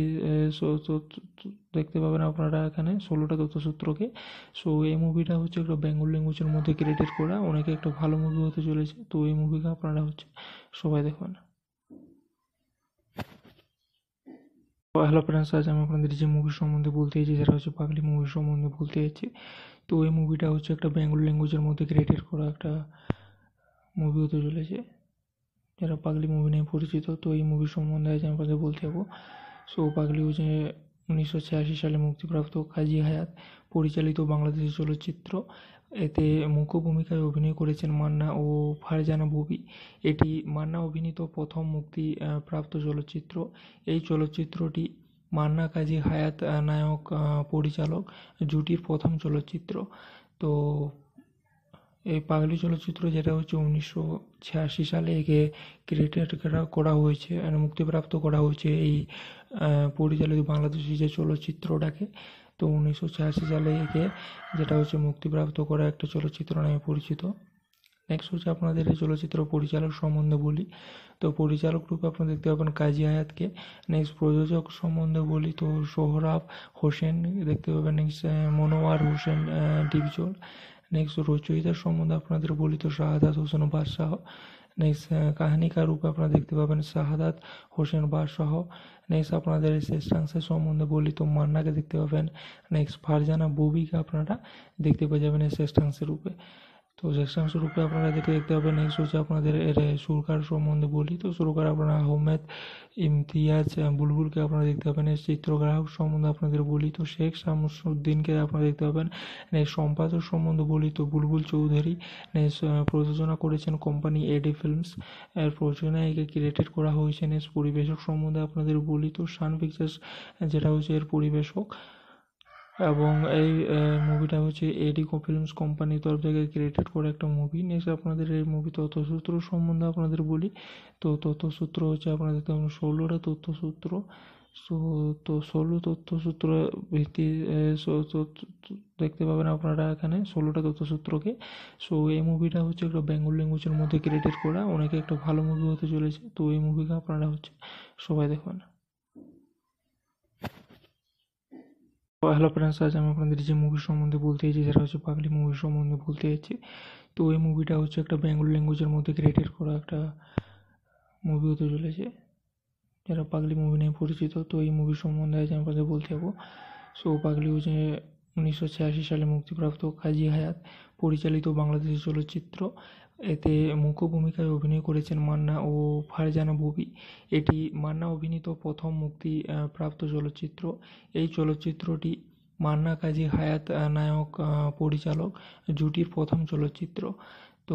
দেখতে পাবেন আপনারা এখানে 16টা তথ্যসূত্রকে। এই মুভিটা হচ্ছে একটা বেঙ্গল ল্যাঙ্গুয়েজের মধ্যে ক্রিয়েটেড করা, অনেকে একটা ভালো মুভি হতে চলেছে। তো এই মুভিকে আপনারা হচ্ছে সবাই দেখবেন। হ্যালো ফ্রেন্ডস, আজ আমি আপনাদের যে মুভি সম্বন্ধে বলতে চাইছি সেটা হচ্ছে পাগলি মুভি সম্বন্ধে বলতে চাইছি। তো এই মুভিটা হচ্ছে একটা বেঙ্গল ল্যাঙ্গুয়েজের মধ্যে ক্রিয়েটেড করা একটা মুভি হতে চলেছে, যারা পাগলি মুভি নিয়ে পরিচিত। তো এই মুভি সম্বন্ধে আজ আমি আপনাদের বলতে যাবো। পাগলি হচ্ছে 1986 সালে মুক্তিপ্রাপ্ত কাজী হায়াত পরিচালিত বাংলাদেশি চলচ্চিত্র। এতে মুখ্য ভূমিকায় অভিনয় করেছেন মান্না ও ফারজানা ববি। এটি মান্না অভিনীত প্রথম মুক্তি প্রাপ্ত চলচ্চিত্র। এই চলচ্চিত্রটি মান্না কাজী হায়াত নায়ক পরিচালক জুটির প্রথম চলচ্চিত্র। তো এই পাগলি চলচ্চিত্র যেটা হচ্ছে 1986 সালে একে ক্রিয়েটেড করা হয়েছে, মুক্তিপ্রাপ্ত করা হয়েছে এই পরিচালিত বাংলাদেশি যে চলচ্চিত্রটাকে। তো 1986 সালে একে যেটা হচ্ছে মুক্তিপ্রাপ্ত করা একটা চলচ্চিত্র নামে পরিচিত। নেক্সট হচ্ছে আপনাদের এই চলচ্চিত্র পরিচালক সম্বন্ধে বলি। তো পরিচালক রূপে আপনারা দেখতে পাবেন কাজী হায়াতকে। নেক্সট প্রযোজক সম্বন্ধে বলি তো সোহরাব হোসেন দেখতে পাবেন। নেক্সট মনোয়ার হোসেন ডিপজল। নেক্সট রচয়িতার সম্বন্ধে আপনাদের বলি তো শাহাদাত হোসেন বাদশাহ। নেক্সট কাহিনীকার রূপে আপনারা দেখতে পাবেন শাহাদাত হোসেন বাদশাহ। নেক্সট আপনাদের এই শ্রেষ্ঠাংশের সম্বন্ধে বলি তো মান্নাকে দেখতে পাবেন। নেক্সট ফারজানা ববিকে আপনারা দেখতে পেয়ে যাবেন এই শ্রেষ্ঠাংশের রূপে। তো শ্রেষ্ঠাংশ রূপে আপনারা দেখতে পাবেন। নেক্সট হচ্ছে আপনাদের এর সুরকার সম্বন্ধে বলি তো সুরকার আপনারা আহমেদ ইমতিয়াজ বুলবুলকে আপনারা দেখতে পাবেন। এর চিত্রগ্রাহক সম্বন্ধে আপনাদের বলি তো শেখ শামসুদ্দিনকে আপনারা দেখতে পাবেন। নেক্সট সম্পাদক সম্বন্ধে বলি তো বুলবুল চৌধুরী। নেক্সট প্রযোজনা করেছেন কোম্পানি এডি ফিল্মস। এর প্রযোজনায় একে ক্রিয়েটেড করা হয়েছে। নেক্সট পরিবেশক সম্বন্ধে আপনাদের বলি তো সান পিকচার্স যেটা হচ্ছে এর পরিবেশক, এবং এই মুভিটা হচ্ছে এডি ফিল্মস কোম্পানির তরফ থেকে ক্রিয়েটেড করা একটা মুভি। নেক্সট আপনাদের এই মুভি তথ্যসূত্র সম্বন্ধে আপনাদের বলি তো তথ্যসূত্র হচ্ছে আপনাদের তেমন 16টা তথ্যসূত্র। সো তো 16 তথ্যসূত্র ভিত্তি দেখতে পাবেন আপনারা এখানে 16টা তথ্যসূত্রকে। সো এই মুভিটা হচ্ছে একটা বেঙ্গল ল্যাঙ্গুয়েজের মধ্যে ক্রিয়েটেড করা, অনেকে একটা ভালো মুভি হতে চলেছে। তো এই মুভিকে আপনারা হচ্ছে সবাই দেখবেন। হ্যালো ফ্রেন্ডস, আজ আমি আপনাদের যে মুভি সম্বন্ধে বলতে চাইছি সেটা হচ্ছে পাগলি মুভি সম্বন্ধে বলতে চাইছি। তো এই মুভিটা হচ্ছে একটা বেঙ্গল ল্যাঙ্গুয়েজের মধ্যে ক্রিয়েটেড করা একটা মুভি হতে চলেছে, যারা পাগলি মুভি নিয়ে পরিচিত। তো এই মুভি সম্বন্ধে আজ আমি আপনাদের বলতে যাবো। সো পাগলি হচ্ছে 1986 সালে মুক্তিপ্রাপ্ত কাজী হায়াত পরিচালিত বাংলাদেশি চলচ্চিত্র। এতে মুখ্য ভূমিকায় অভিনয় করেছেন মান্না ও ফারজানা ববি। এটি মান্না অভিনীত প্রথম মুক্তি প্রাপ্ত চলচ্চিত্র। এই চলচ্চিত্রটি মান্না কাজী হায়াত নায়ক পরিচালক জুটির প্রথম চলচ্চিত্র। তো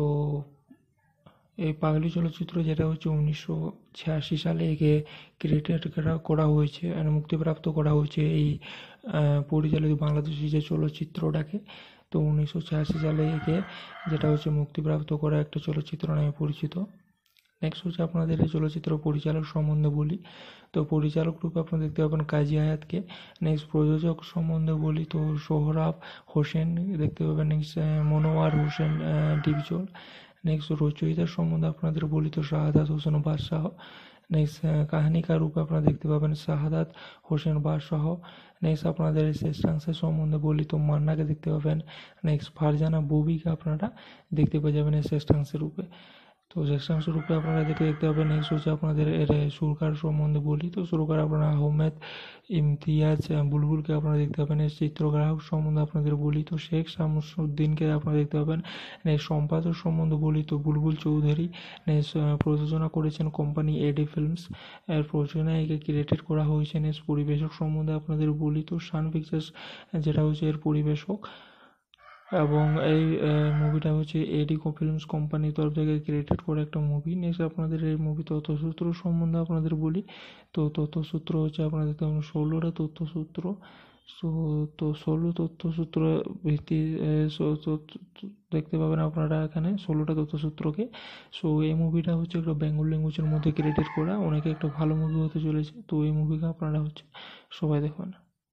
এই পাগলি চলচ্চিত্র যেটা হচ্ছে 1986 সালে একে ক্রিয়েটেড করা হয়েছে, মুক্তিপ্রাপ্ত করা হয়েছে এই পরিচালিত বাংলাদেশি যে চলচ্চিত্রটাকে। তো 1986 সালে একে যেটা হচ্ছে মুক্তিপ্রাপ্ত করা একটা চলচ্চিত্র নামে পরিচিত। নেক্সট হচ্ছে আপনাদের এই চলচ্চিত্র পরিচালক সম্বন্ধে বলি তো পরিচালক রূপে আপনারা দেখতে পাবেন কাজী হায়াতকে। নেক্সট প্রযোজক সম্বন্ধে বলি তো সোহরাব হোসেন দেখতে পাবেন। নেক্সট মনোয়ার হোসেন ডিপজল। নেক্সট রচয়িতার সম্বন্ধে আপনাদের বলি তো শাহাদাত হোসেন বাদশাহ। নেক্সট কাহিনীকার রূপে আপনারা দেখতে পাবেন শাহাদাত হোসেন বাদশাহ। নেক্সট আপনাদের এই শ্রেষ্ঠাংশের সম্বন্ধে বলি তো মান্নাকে দেখতে পাবেন। নেক্সট ফারজানা ববিকে আপনারা দেখতে পেয়ে যাবেন এই শ্রেষ্ঠাংশের রূপে। তো শ্রেষ্ঠাংশ রূপে আপনারা দেখতে পাবেন। নেক্সট হচ্ছে আপনাদের এর সুরকার সম্বন্ধে বলি তো সুরকার আপনারা আহমেদ ইমতিয়াজ বুলবুলকে আপনারা দেখতে পাবেন। এর চিত্রগ্রাহক সম্বন্ধে আপনাদের বলি তো শেখ শামসুদ্দিনকে আপনারা দেখতে পাবেন। নেক্সট সম্পাদক সম্বন্ধে বলি তো বুলবুল চৌধুরী। নেক্সট প্রযোজনা করেছেন কোম্পানি এডি ফিল্মস। এর প্রযোজনায় একে ক্রিয়েটেড করা হয়েছে। নেক্সট পরিবেশক সম্বন্ধে আপনাদের বলি তো সান পিকচার্স যেটা হচ্ছে এর পরিবেশক, এবং এই মুভিটা হচ্ছে এডি ফিল্মস কোম্পানির তরফ থেকে ক্রিয়েটেড করা একটা মুভি। নেক্সট আপনাদের এই মুভি তথ্যসূত্র সম্বন্ধে আপনাদের বলি তো তথ্যসূত্র হচ্ছে আপনাদের তেমন 16টা তথ্যসূত্র। সো তো 16 তথ্যসূত্র ভিত্তি দেখতে পাবেন আপনারা এখানে 16টা তথ্যসূত্রকে। সো এই মুভিটা হচ্ছে একটা বেঙ্গল ল্যাঙ্গুয়েজের মধ্যে ক্রিয়েটেড করা, অনেকে একটা ভালো মুভি হতে চলেছে। তো এই মুভিকে আপনারা হচ্ছে সবাই দেখবেন।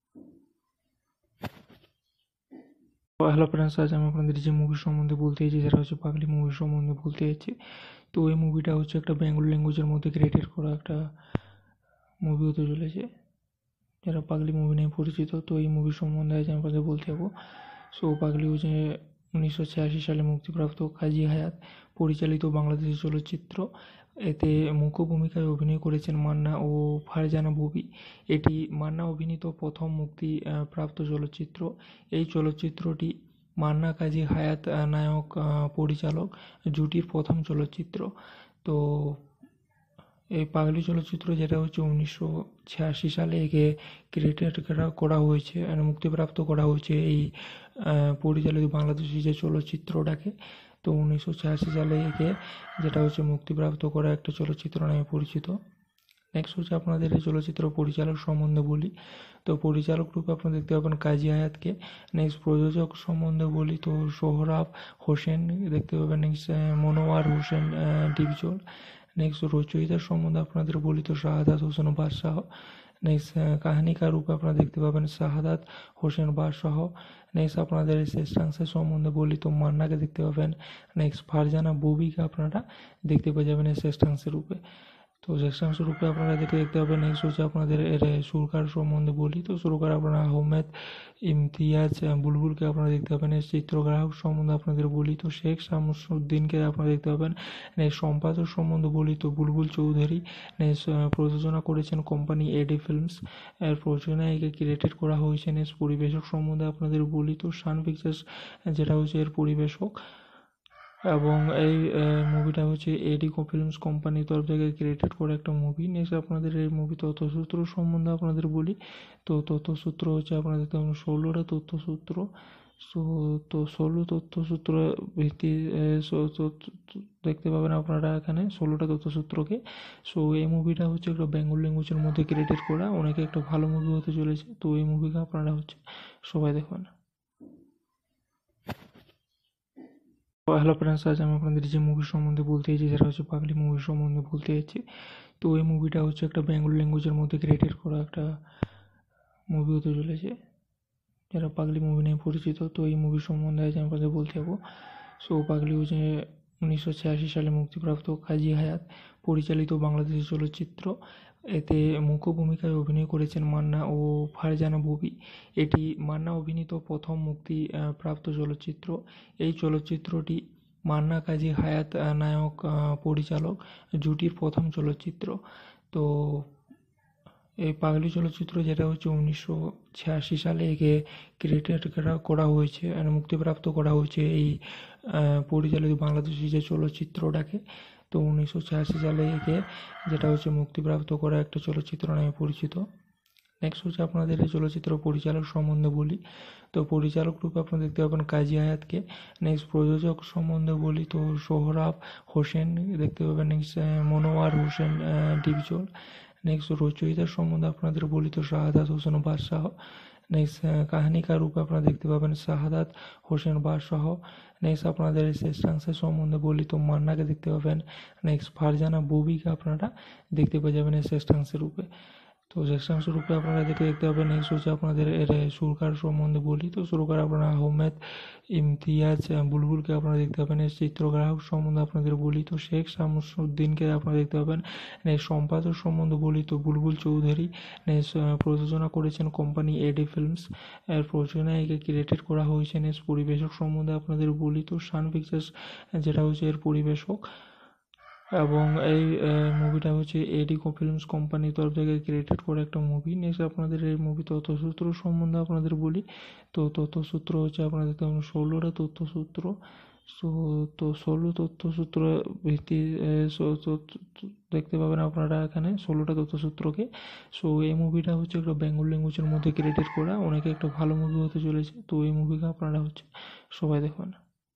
হ্যালো ফ্রেন্ডস, আজ আমি আপনাদের যে মুভি সম্বন্ধে বলতে চাইছি সেটা হচ্ছে পাগলি মুভি সম্বন্ধে বলতে চাইছি। তো এই মুভিটা হচ্ছে একটা বেঙ্গল ল্যাঙ্গুয়েজের মধ্যে ক্রিয়েটেড করা একটা মুভি হতে চলেছে, যারা পাগলি মুভি নিয়ে পরিচিত। তো এই মুভি সম্বন্ধে আজ আমি আপনাদের বলতে যাবো। সো পাগলি হচ্ছে 1986 সালে মুক্তিপ্রাপ্ত কাজী হায়াত পরিচালিত বাংলাদেশি চলচ্চিত্র। এতে মুখ্য ভূমিকায় অভিনয় করেছেন মান্না ও ফারজানা ববি। এটি মান্না অভিনীত প্রথম মুক্তি প্রাপ্ত চলচ্চিত্র। এই চলচ্চিত্রটি মান্না কাজী হায়াত নায়ক পরিচালক জুটির প্রথম চলচ্চিত্র। তো এই পাগলি চলচ্চিত্র যেটা হচ্ছে 1986 সালে একে ক্রিয়েটেড করা হয়েছে, মুক্তিপ্রাপ্ত করা হয়েছে এই পরিচালিত বাংলাদেশি যে চলচ্চিত্রটাকে। তো 1986 সালে একে যেটা হচ্ছে মুক্তিপ্রাপ্ত করা একটা চলচ্চিত্র নামে পরিচিত। নেক্সট হচ্ছে আপনাদের এই চলচ্চিত্র পরিচালক সম্বন্ধে বলি তো পরিচালক রূপে আপনারা দেখতে পাবেন কাজী হায়াতকে। নেক্সট প্রযোজক সম্বন্ধে বলি তো সোহরাব হোসেন দেখতে পাবেন। নেক্সট মনোয়ার হোসেন ডিপজল। নেক্সট রচয়িতার সম্বন্ধে আপনাদের বলি তো শাহাদাত হোসেন বাদশাহ। নেক্সট কাহিনীকার রূপে আপনারা দেখতে পাবেন শাহাদাত হোসেন বাদশাহ। নেক্সট আপনাদের এই শ্রেষ্ঠাংশের সম্বন্ধে বলি তো মান্নাকে দেখতে পাবেন। নেক্সট ফারজানা ববিকে আপনারা দেখতে পেয়ে যাবেন এই শ্রেষ্ঠাংশের রূপে। তো সেকশন শুরুতে আপনারা দেখতে পাবেন। নেক্সট হচ্ছে আপনাদের এর সুরকার সম্বন্ধে বলি। তো সুরকার আপনারা আহমেদ ইমতিয়াজ বুলবুলকে আপনারা দেখতে পাবেন। এর চিত্রগ্রাহক সম্বন্ধে আপনাদের বলি তো শেখ শামসুদ্দিনকে আপনারা দেখতে পাবেন। নেক্সট সম্পাদক সম্বন্ধে বলি তো বুলবুল চৌধুরী। নেক্সট প্রযোজনা করেছেন কোম্পানি এডি ফিল্মস। এর প্রযোজনায় একে ক্রিয়েটেড করা হয়েছে। নেক্সট পরিবেশক সম্বন্ধে আপনাদের বলি তো সান পিকচার্স যেটা হচ্ছে এর পরিবেশক, এবং এই মুভিটা হচ্ছে এডিকো ফিল্মস কোম্পানির তরফ থেকে ক্রিয়েটেড করা একটা মুভি। নেক্সট আপনাদের এই মুভি তথ্যসূত্র সম্বন্ধে আপনাদের বলি। তো তথ্যসূত্র হচ্ছে আপনাদের তেমন 16টা তথ্যসূত্র। সো তো 16 তথ্যসূত্র ভিত্তি দেখতে পাবেন আপনারা এখানে 16টা তথ্যসূত্রকে। সো এই মুভিটা হচ্ছে একটা বেঙ্গল ল্যাঙ্গুয়েজের মধ্যে ক্রিয়েটেড করা, অনেকে একটা ভালো মুভি হতে চলেছে। তো এই মুভিকে আপনারা হচ্ছে সবাই দেখবেন। হ্যালো ফ্রেন্ডস, আজ আমি আপনাদের যে মুভি সম্বন্ধে বলতে চাইছি সেটা হচ্ছে পাগলি মুভি সম্বন্ধে বলতে চাইছি। তো এই মুভিটা হচ্ছে একটা বেঙ্গল ল্যাঙ্গুয়েজের মধ্যে ক্রিয়েটেড করা একটা মুভি হতে চলেছে, যারা পাগলি মুভি নিয়ে পরিচিত। তো এই মুভি সম্বন্ধে আজ আমি আপনাদের বলতে যাবো। সো পাগলি হচ্ছে 1986 সালে মুক্তিপ্রাপ্ত কাজী হায়াত পরিচালিত বাংলাদেশি চলচ্চিত্র। এতে মুখ্য ভূমিকায় অভিনয় করেছেন মান্না ও ফারজানা ববি। এটি মান্না অভিনীত প্রথম মুক্তি প্রাপ্ত চলচ্চিত্র। এই চলচ্চিত্রটি মান্না কাজী হায়াত নায়ক পরিচালক জুটির প্রথম চলচ্চিত্র। তো এই পাগলি চলচ্চিত্র যেটা হচ্ছে 1986 সালে একে ক্রিয়েটেড করা হয়েছে, মুক্তিপ্রাপ্ত করা হয়েছে এই পরিচালিত বাংলাদেশি যে চলচ্চিত্রটাকে। তো 1986 সালে একে যেটা হচ্ছে মুক্তিপ্রাপ্ত করা একটা চলচ্চিত্র নামে পরিচিত। নেক্সট হচ্ছে আপনাদের এই চলচ্চিত্র পরিচালক সম্বন্ধে বলি। তো পরিচালক রূপে আপনারা দেখতে পাবেন কাজী হায়াতকে। নেক্সট প্রযোজক সম্বন্ধে বলি তো সোহরাব হোসেন দেখতে পাবেন। নেক্সট মনোয়ার হোসেন ডিপজল। নেক্সট রচয়িতার সম্বন্ধে আপনাদের বলি তো শাহাদাত হোসেন বাদশাহ। নেক্সট কাহিনীকার রূপে আপনারা দেখতে পাবেন শাহাদাত হোসেন বাদশাহ। নেক্সট আপনাদের শ্রেষ্ঠাংশের সম্বন্ধে বলি তো মান্নাকে দেখতে পাবেন। নেক্সট ফারজানা ববিকে আপনারা দেখতে পেয়ে যাবেন এই শ্রেষ্ঠাংশের রূপে। তো শ্রেষ্ঠাংশ রূপে আপনারা দেখতে পাবেন। নেক্সট হচ্ছে আপনাদের এর সুরকার সম্বন্ধে বলি। তো সুরকার আপনারা আহমেদ ইমতিয়াজ বুলবুলকে আপনারা দেখতে পাবেন। এর চিত্রগ্রাহক সম্বন্ধে আপনাদের বলি তো শেখ শামসুদ্দিনকে আপনারা দেখতে পাবেন। নেক্সট সম্পাদক সম্বন্ধে বলি তো বুলবুল চৌধুরী। নেক্সট প্রযোজনা করেছেন কোম্পানি এডি ফিল্মস। এর প্রযোজনায় একে ক্রিয়েটেড করা হয়েছে। নেক্সট পরিবেশক সম্বন্ধে আপনাদের বলি তো সান পিকচার্স যেটা হচ্ছে এর পরিবেশক, এবং এই মুভিটা হচ্ছে এডিকো ফিল্মস কোম্পানির তরফ থেকে ক্রিয়েটেড করা একটা মুভি। নেক্সট আপনাদের এই মুভি তথ্যসূত্র সম্বন্ধে আপনাদের বলি। তো তথ্যসূত্র হচ্ছে আপনাদের তেমন 16টা তথ্যসূত্র। সো তো 16 তথ্যসূত্র ভিত্তি দেখতে পাবেন আপনারা এখানে 16টা তথ্যসূত্রকে। সো এই মুভিটা হচ্ছে একটা বেঙ্গল ল্যাঙ্গুয়েজের মধ্যে ক্রিয়েটেড করা, অনেকে একটা ভালো মুভি হতে চলেছে। তো এই মুভিকে আপনারা হচ্ছে সবাই দেখবেন।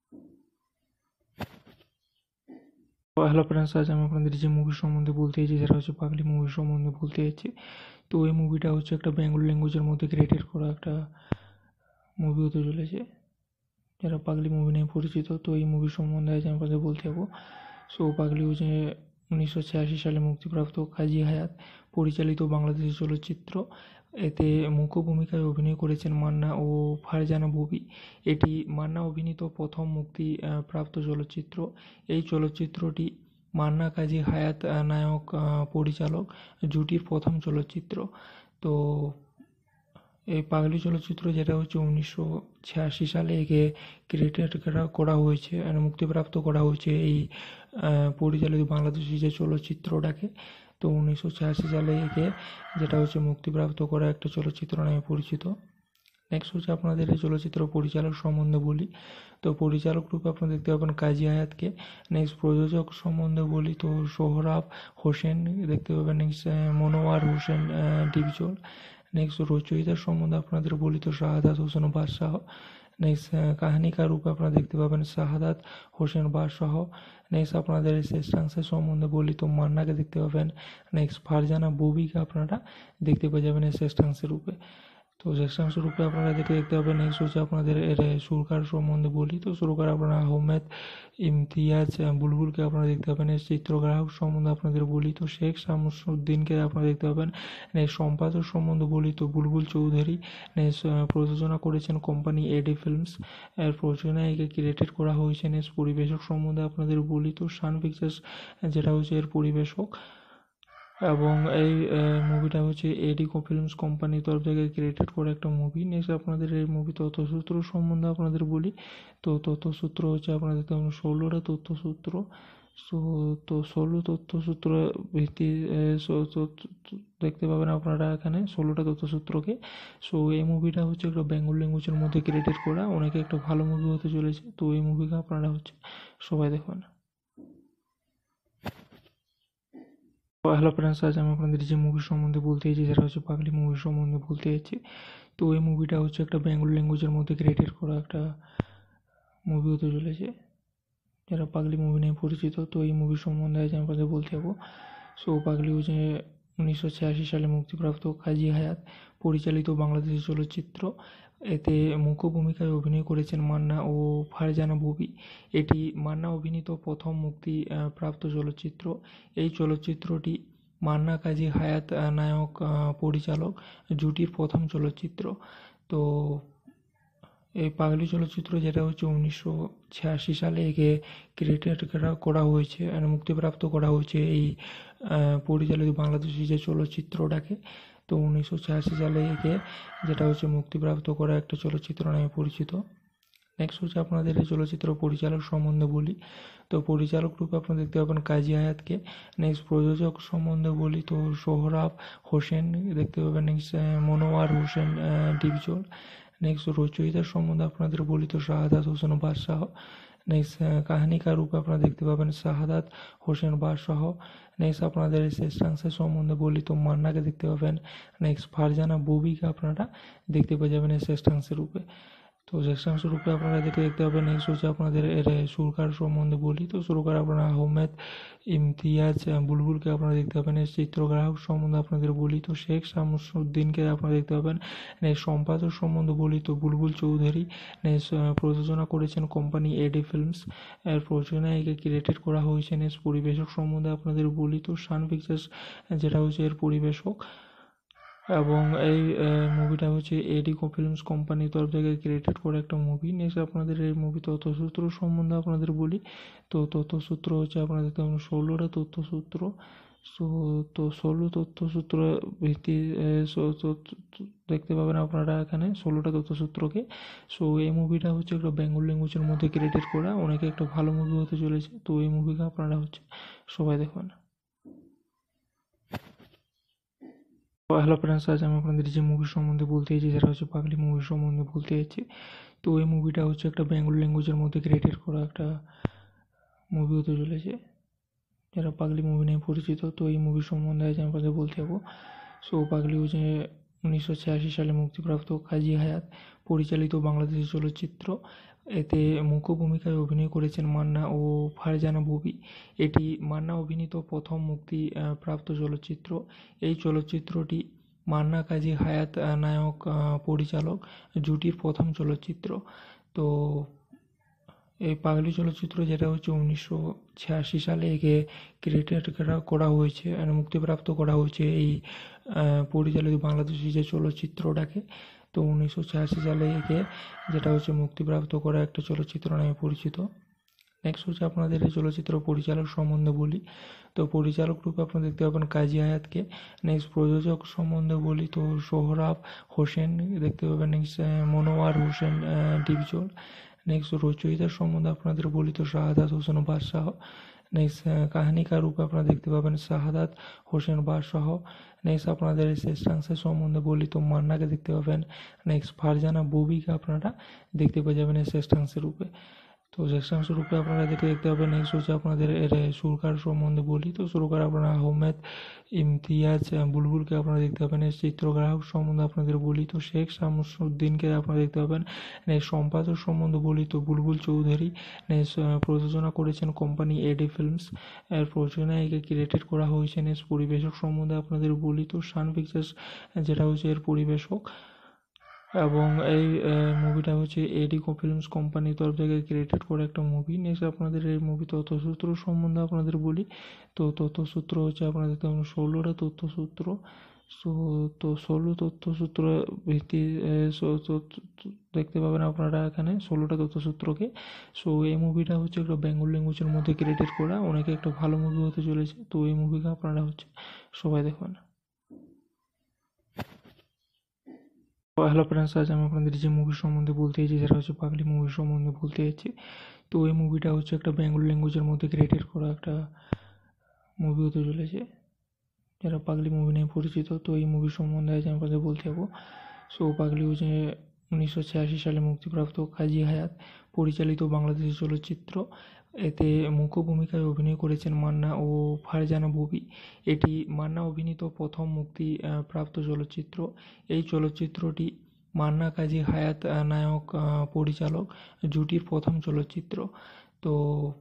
হ্যালো ফ্রেন্ডস, আজ আমি আপনাদের যে মুভি সম্বন্ধে বলতে চাইছি সেটা হচ্ছে পাগলি মুভি সম্বন্ধে বলতে চাইছি। তো এই মুভিটা হচ্ছে একটা বেঙ্গল ল্যাঙ্গুয়েজের মধ্যে ক্রিয়েটেড করা একটা মুভি হতে চলেছে, যারা পাগলি মুভি নিয়ে পরিচিত। তো এই মুভি সম্বন্ধে আজ আমি আপনাদের বলতে যাবো। সো পাগলি হচ্ছে 1986 সালে মুক্তিপ্রাপ্ত কাজী হায়াত পরিচালিত বাংলাদেশি চলচ্চিত্র। এতে মুখ্য ভূমিকায় অভিনয় করেছেন মান্না ও ফারজানা ববি। এটি মান্না অভিনীত প্রথম মুক্তি প্রাপ্ত চলচ্চিত্র। এই চলচ্চিত্রটি মান্না কাজী হায়াত নায়ক পরিচালক জুটির প্রথম চলচ্চিত্র। তো এই পাগলি চলচ্চিত্র যেটা হচ্ছে 1986 সালে একে ক্রিয়েটেড করা হয়েছে, মুক্তিপ্রাপ্ত করা হয়েছে এই পরিচালিত বাংলাদেশি যে চলচ্চিত্রটাকে। তো 1986 সালে একে যেটা হচ্ছে মুক্তিপ্রাপ্ত করা একটা চলচ্চিত্র নামে পরিচিত। নেক্সট হচ্ছে আপনাদের এই চলচ্চিত্র পরিচালক সম্বন্ধে বলি। তো পরিচালক রূপে আপনারা দেখতে পাবেন কাজী হায়াতকে। নেক্সট প্রযোজক সম্বন্ধে বলি তো সোহরাব হোসেন দেখতে পাবেন। নেক্সট মনোয়ার হোসেন ডিপজল। নেক্সট রচয়িতার সম্বন্ধে আপনাদের বলি তো শাহাদাত হোসেন বাদশাহ। নেক্সট কাহিনীকার রূপে আপনারা দেখতে পাবেন শাহাদাত হোসেন বাদশাহ। নেক্সট আপনাদের শ্রেষ্ঠাংশের সম্বন্ধে বলি তো মান্নাকে দেখতে পাবেন। নেক্সট ফারজানা ববিকে আপনারা দেখতে পেয়ে যাবেন এই শ্রেষ্ঠাংশের রূপে। তো শ্রেষ্ঠাংশ রূপে আপনারা দেখতে পাবেন। নেক্সট হচ্ছে আপনাদের এর সুরকার সম্বন্ধে বলি। তো সুরকার আপনারা আহমেদ ইমতিয়াজ বুলবুলকে আপনারা দেখতে পাবেন। এর চিত্রগ্রাহক সম্বন্ধে আপনাদের বলি তো শেখ শামসুদ্দিনকে আপনারা দেখতে পাবেন। নেক্সট সম্পাদক সম্বন্ধে বলি তো বুলবুল চৌধুরী। নেক্সট প্রযোজনা করেছেন কোম্পানি এডি ফিল্মস। এর প্রযোজনায় একে ক্রিয়েটেড করা হয়েছে। নেক্সট পরিবেশক সম্বন্ধে আপনাদের বলি তো সান পিকচার্স যেটা হচ্ছে এর পরিবেশক, এবং এই মুভিটা হচ্ছে এডিকো ফিল্মস কোম্পানির তরফ থেকে ক্রিয়েটেড করা একটা মুভি। নেক্সট আপনাদের এই মুভি তথ্যসূত্র সম্বন্ধে আপনাদের বলি। তো তথ্যসূত্র হচ্ছে আপনাদের তেমন 16টা তথ্যসূত্র। সো তো 16 তথ্যসূত্র ভিত্তি দেখতে পাবেন আপনারা এখানে 16টা তথ্যসূত্রকে। সো এই মুভিটা হচ্ছে একটা বেঙ্গল ল্যাঙ্গুয়েজের মধ্যে ক্রিয়েটেড করা, অনেকে একটা ভালো মুভি হতে চলেছে। তো এই মুভিকে আপনারা হচ্ছে সবাই দেখবেন। হ্যালো ফ্রেন্ডস, আজ আমি আপনাদের যে মুভি সম্বন্ধে বলতে চাইছি সেটা হচ্ছে পাগলি মুভি সম্বন্ধে বলতে চাইছি। তো এই মুভিটা হচ্ছে একটা বেঙ্গল ল্যাঙ্গুয়েজের মধ্যে ক্রিয়েটেড করা একটা মুভি হতে চলেছে, যারা পাগলি মুভি নিয়ে পরিচিত। তো এই মুভি সম্বন্ধে আজ আমি আপনাদের বলতে যাবো। সো পাগলি হচ্ছে 1986 সালে মুক্তিপ্রাপ্ত কাজী হায়াত পরিচালিত বাংলাদেশি চলচ্চিত্র। এতে মুখ্য ভূমিকায় অভিনয় করেছেন মান্না ও ফারজানা ববি। এটি মান্না অভিনীত প্রথম মুক্তি প্রাপ্ত চলচ্চিত্র। এই চলচ্চিত্রটি মান্না কাজী হায়াত নায়ক পরিচালক জুটির প্রথম চলচ্চিত্র। তো এই পাগলি চলচ্চিত্র যেটা হচ্ছে 1986 সালে একে ক্রিয়েটেড করা হয়েছে, মুক্তিপ্রাপ্ত করা হয়েছে এই পরিচালিত বাংলাদেশি যে চলচ্চিত্রটাকে। তো 1986 সালে একে যেটা হচ্ছে মুক্তিপ্রাপ্ত করা একটা চলচ্চিত্র নামে পরিচিত। নেক্সট হচ্ছে আপনাদের এই চলচ্চিত্র পরিচালক সম্বন্ধে বলি। তো পরিচালক রূপে আপনারা দেখতে পাবেন কাজী হায়াতকে। নেক্সট প্রযোজক সম্বন্ধে বলি তো সোহরাব হোসেন দেখতে পাবেন। নেক্সট মনোয়ার হোসেন ডিপজল। নেক্সট রচয়িতার সম্বন্ধে আপনাদের বলি তো শাহাদাত হোসেন বাদশাহ। নেক্সট কাহিনীকার রূপে আপনারা দেখতে পাবেন শাহাদাত হোসেন বাদশাহ। নেক্সট আপনাদের শ্রেষ্ঠাংশের সম্বন্ধে বলি তো মান্নাকে দেখতে পাবেন। নেক্সট ফারজানা ববিকে আপনারা দেখতে পেয়ে যাবেন এই শ্রেষ্ঠাংশের রূপে। তো জ্যেষ্ঠাংশ রূপে আপনারা দেখতে পাবেন। নেক্সট হচ্ছে আপনাদের এর সুরকার সম্বন্ধে বলি তো সুরকার আপনারা আহমেদ ইমতিয়াজ বুলবুলকে আপনারা দেখতে পাবেন। এর চিত্রগ্রাহক সম্বন্ধে আপনাদের বলি তো শেখ শামসুদ্দিনকে আপনারা দেখতে পাবেন। নেক্সট সম্পাদক সম্বন্ধে বলি তো বুলবুল চৌধুরী। নেক্সট প্রযোজনা করেছেন কোম্পানি এডি ফিল্মস। এর প্রযোজনায় একে ক্রিয়েটেড করা হয়েছে। নেক্সট পরিবেশক সম্বন্ধে আপনাদের বলি তো সান পিকচার্স যেটা হচ্ছে এর পরিবেশক। এবং এই মুভিটা হচ্ছে এডিকো ফিল্মস কোম্পানির তরফ থেকে ক্রিয়েটেড করা একটা মুভি। নেক্সট আপনাদের এই মুভি তথ্যসূত্র সম্বন্ধে আপনাদের বলি। তো তথ্যসূত্র হচ্ছে আপনাদের তেমন 16টা তথ্যসূত্র। সো তো 16 তথ্যসূত্র ভিত্তি দেখতে পাবেন আপনারা এখানে 16টা তথ্যসূত্রকে। সো এই মুভিটা হচ্ছে একটা বেঙ্গল ল্যাঙ্গুয়েজের মধ্যে ক্রিয়েটেড করা, অনেকে একটা ভালো মুভি হতে চলেছে। তো এই মুভিকে আপনারা হচ্ছে সবাই দেখবেন। হ্যালো ফ্রেন্ডস, আজ আমি আপনাদের যে মুভি সম্বন্ধে বলতে চাইছি সেটা হচ্ছে পাগলি মুভি সম্বন্ধে বলতে চাইছি। তো এই মুভিটা হচ্ছে একটা বেঙ্গল ল্যাঙ্গুয়েজের মধ্যে ক্রিয়েটেড করা একটা মুভি হতে চলেছে, যারা পাগলি মুভি নিয়ে পরিচিত। তো এই মুভি সম্বন্ধে আজ আমি আপনাদের বলতে যাবো। সো পাগলি হচ্ছে 1986 সালে মুক্তিপ্রাপ্ত কাজী হায়াত পরিচালিত বাংলাদেশি চলচ্চিত্র। এতে মুখ্য ভূমিকায় অভিনয় করেছেন মান্না ও ফারজানা ববি। এটি মান্না অভিনীত প্রথম মুক্তি প্রাপ্ত চলচ্চিত্র। এই চলচ্চিত্রটি মান্না কাজী হায়াত নায়ক পরিচালক জুটির প্রথম চলচ্চিত্র। তো এই পাগলি চলচ্চিত্র যেটা হচ্ছে 1986 সালে একে ক্রিয়েটেড করা হয়েছে, মুক্তিপ্রাপ্ত করা হয়েছে এই পরিচালিত বাংলাদেশি যে চলচ্চিত্রটাকে। তো 1986 সালে একে যেটা হচ্ছে মুক্তিপ্রাপ্ত করা একটা চলচ্চিত্র নামে পরিচিত। নেক্সট হচ্ছে আপনাদের এই চলচ্চিত্র পরিচালক সম্বন্ধে বলি। তো পরিচালক রূপে আপনারা দেখতে পাবেন কাজী হায়াতকে। নেক্সট প্রযোজক সম্বন্ধে বলি তো সোহরাব হোসেন দেখতে পাবেন। নেক্সট মনোয়ার হোসেন ডিপজল। নেক্সট রচয়িতার সম্বন্ধে আপনাদের বলি তো শাহাদাত হোসেন বাদশাহ। নেক্সট কাহিনীকার রূপে আপনারা দেখতে পাবেন শাহাদাত হোসেন বাদশাহ। নেক্সট আপনাদের শ্রেষ্ঠাংশের সম্বন্ধে বলি তো মান্নাকে দেখতে পাবেন। নেক্সট ফারজানা ববিকে আপনারা দেখতে পেয়ে যাবেন এই শ্রেষ্ঠাংশের রূপে। তো জ্যেষ্ঠাংশ রূপে আপনারা দেখতে পাবেন। নেক্সট হচ্ছে আপনাদের এর সুরকার সম্বন্ধে বলি তো সুরকার আপনারা আহমেদ ইমতিয়াজ বুলবুলকে আপনারা দেখতে পাবেন। এর চিত্রগ্রাহক সম্বন্ধে আপনাদের বলি তো শেখ শামসুদ্দিনকে আপনারা দেখতে পাবেন। নেক্সট সম্পাদক সম্বন্ধে বলি তো বুলবুল চৌধুরী। নেক্সট প্রযোজনা করেছেন কোম্পানি এডি ফিল্মস। এর প্রযোজনায় একে ক্রিয়েটেড করা হয়েছে। নেক্সট পরিবেশক সম্বন্ধে আপনাদের বলি তো সান পিকচার্স যেটা হচ্ছে এর পরিবেশক। এবং এই মুভিটা হচ্ছে এডিকো ফিল্মস কোম্পানির তরফ থেকে ক্রিয়েটেড করা একটা মুভি। নেক্সট আপনাদের এই মুভি তথ্যসূত্র সম্বন্ধে আপনাদের বলি। তো তথ্যসূত্র হচ্ছে আপনাদের তেমন 16টা তথ্যসূত্র। সো তো 16 তথ্যসূত্র ভিত্তি দেখতে পাবেন আপনারা এখানে 16টা তথ্যসূত্রকে। সো এই মুভিটা হচ্ছে একটা বেঙ্গল ল্যাঙ্গুয়েজের মধ্যে ক্রিয়েটেড করা, অনেকে একটা ভালো মুভি হতে চলেছে। তো এই মুভিকে আপনারা হচ্ছে সবাই দেখুন। তো হ্যালো ফ্রেন্ডস, আজ আমি আপনাদের যে মুভি সম্বন্ধে বলতে চাইছি সেটা হচ্ছে পাগলি মুভি সম্বন্ধে বলতে চাইছি। তো এই মুভিটা হচ্ছে একটা বেঙ্গল ল্যাঙ্গুয়েজের মধ্যে ক্রিয়েটেড করা একটা মুভি হতে চলেছে, যারা পাগলি মুভি নিয়ে পরিচিত। তো এই মুভি সম্বন্ধে আজ আমি আপনাদের বলতে যাবো। সো পাগলি হচ্ছে 1986 সালে মুক্তিপ্রাপ্ত কাজী হায়াত পরিচালিত বাংলাদেশি চলচ্চিত্র। এতে মুখ্য ভূমিকায় অভিনয় করেছেন মান্না ও ফারজানা ববি। এটি মান্না অভিনীত প্রথম প্রাপ্ত চলচ্চিত্র। এই চলচ্চিত্রটি মান্না কাজী হায়াত নায়ক পরিচালক জুটির প্রথম চলচ্চিত্র। তো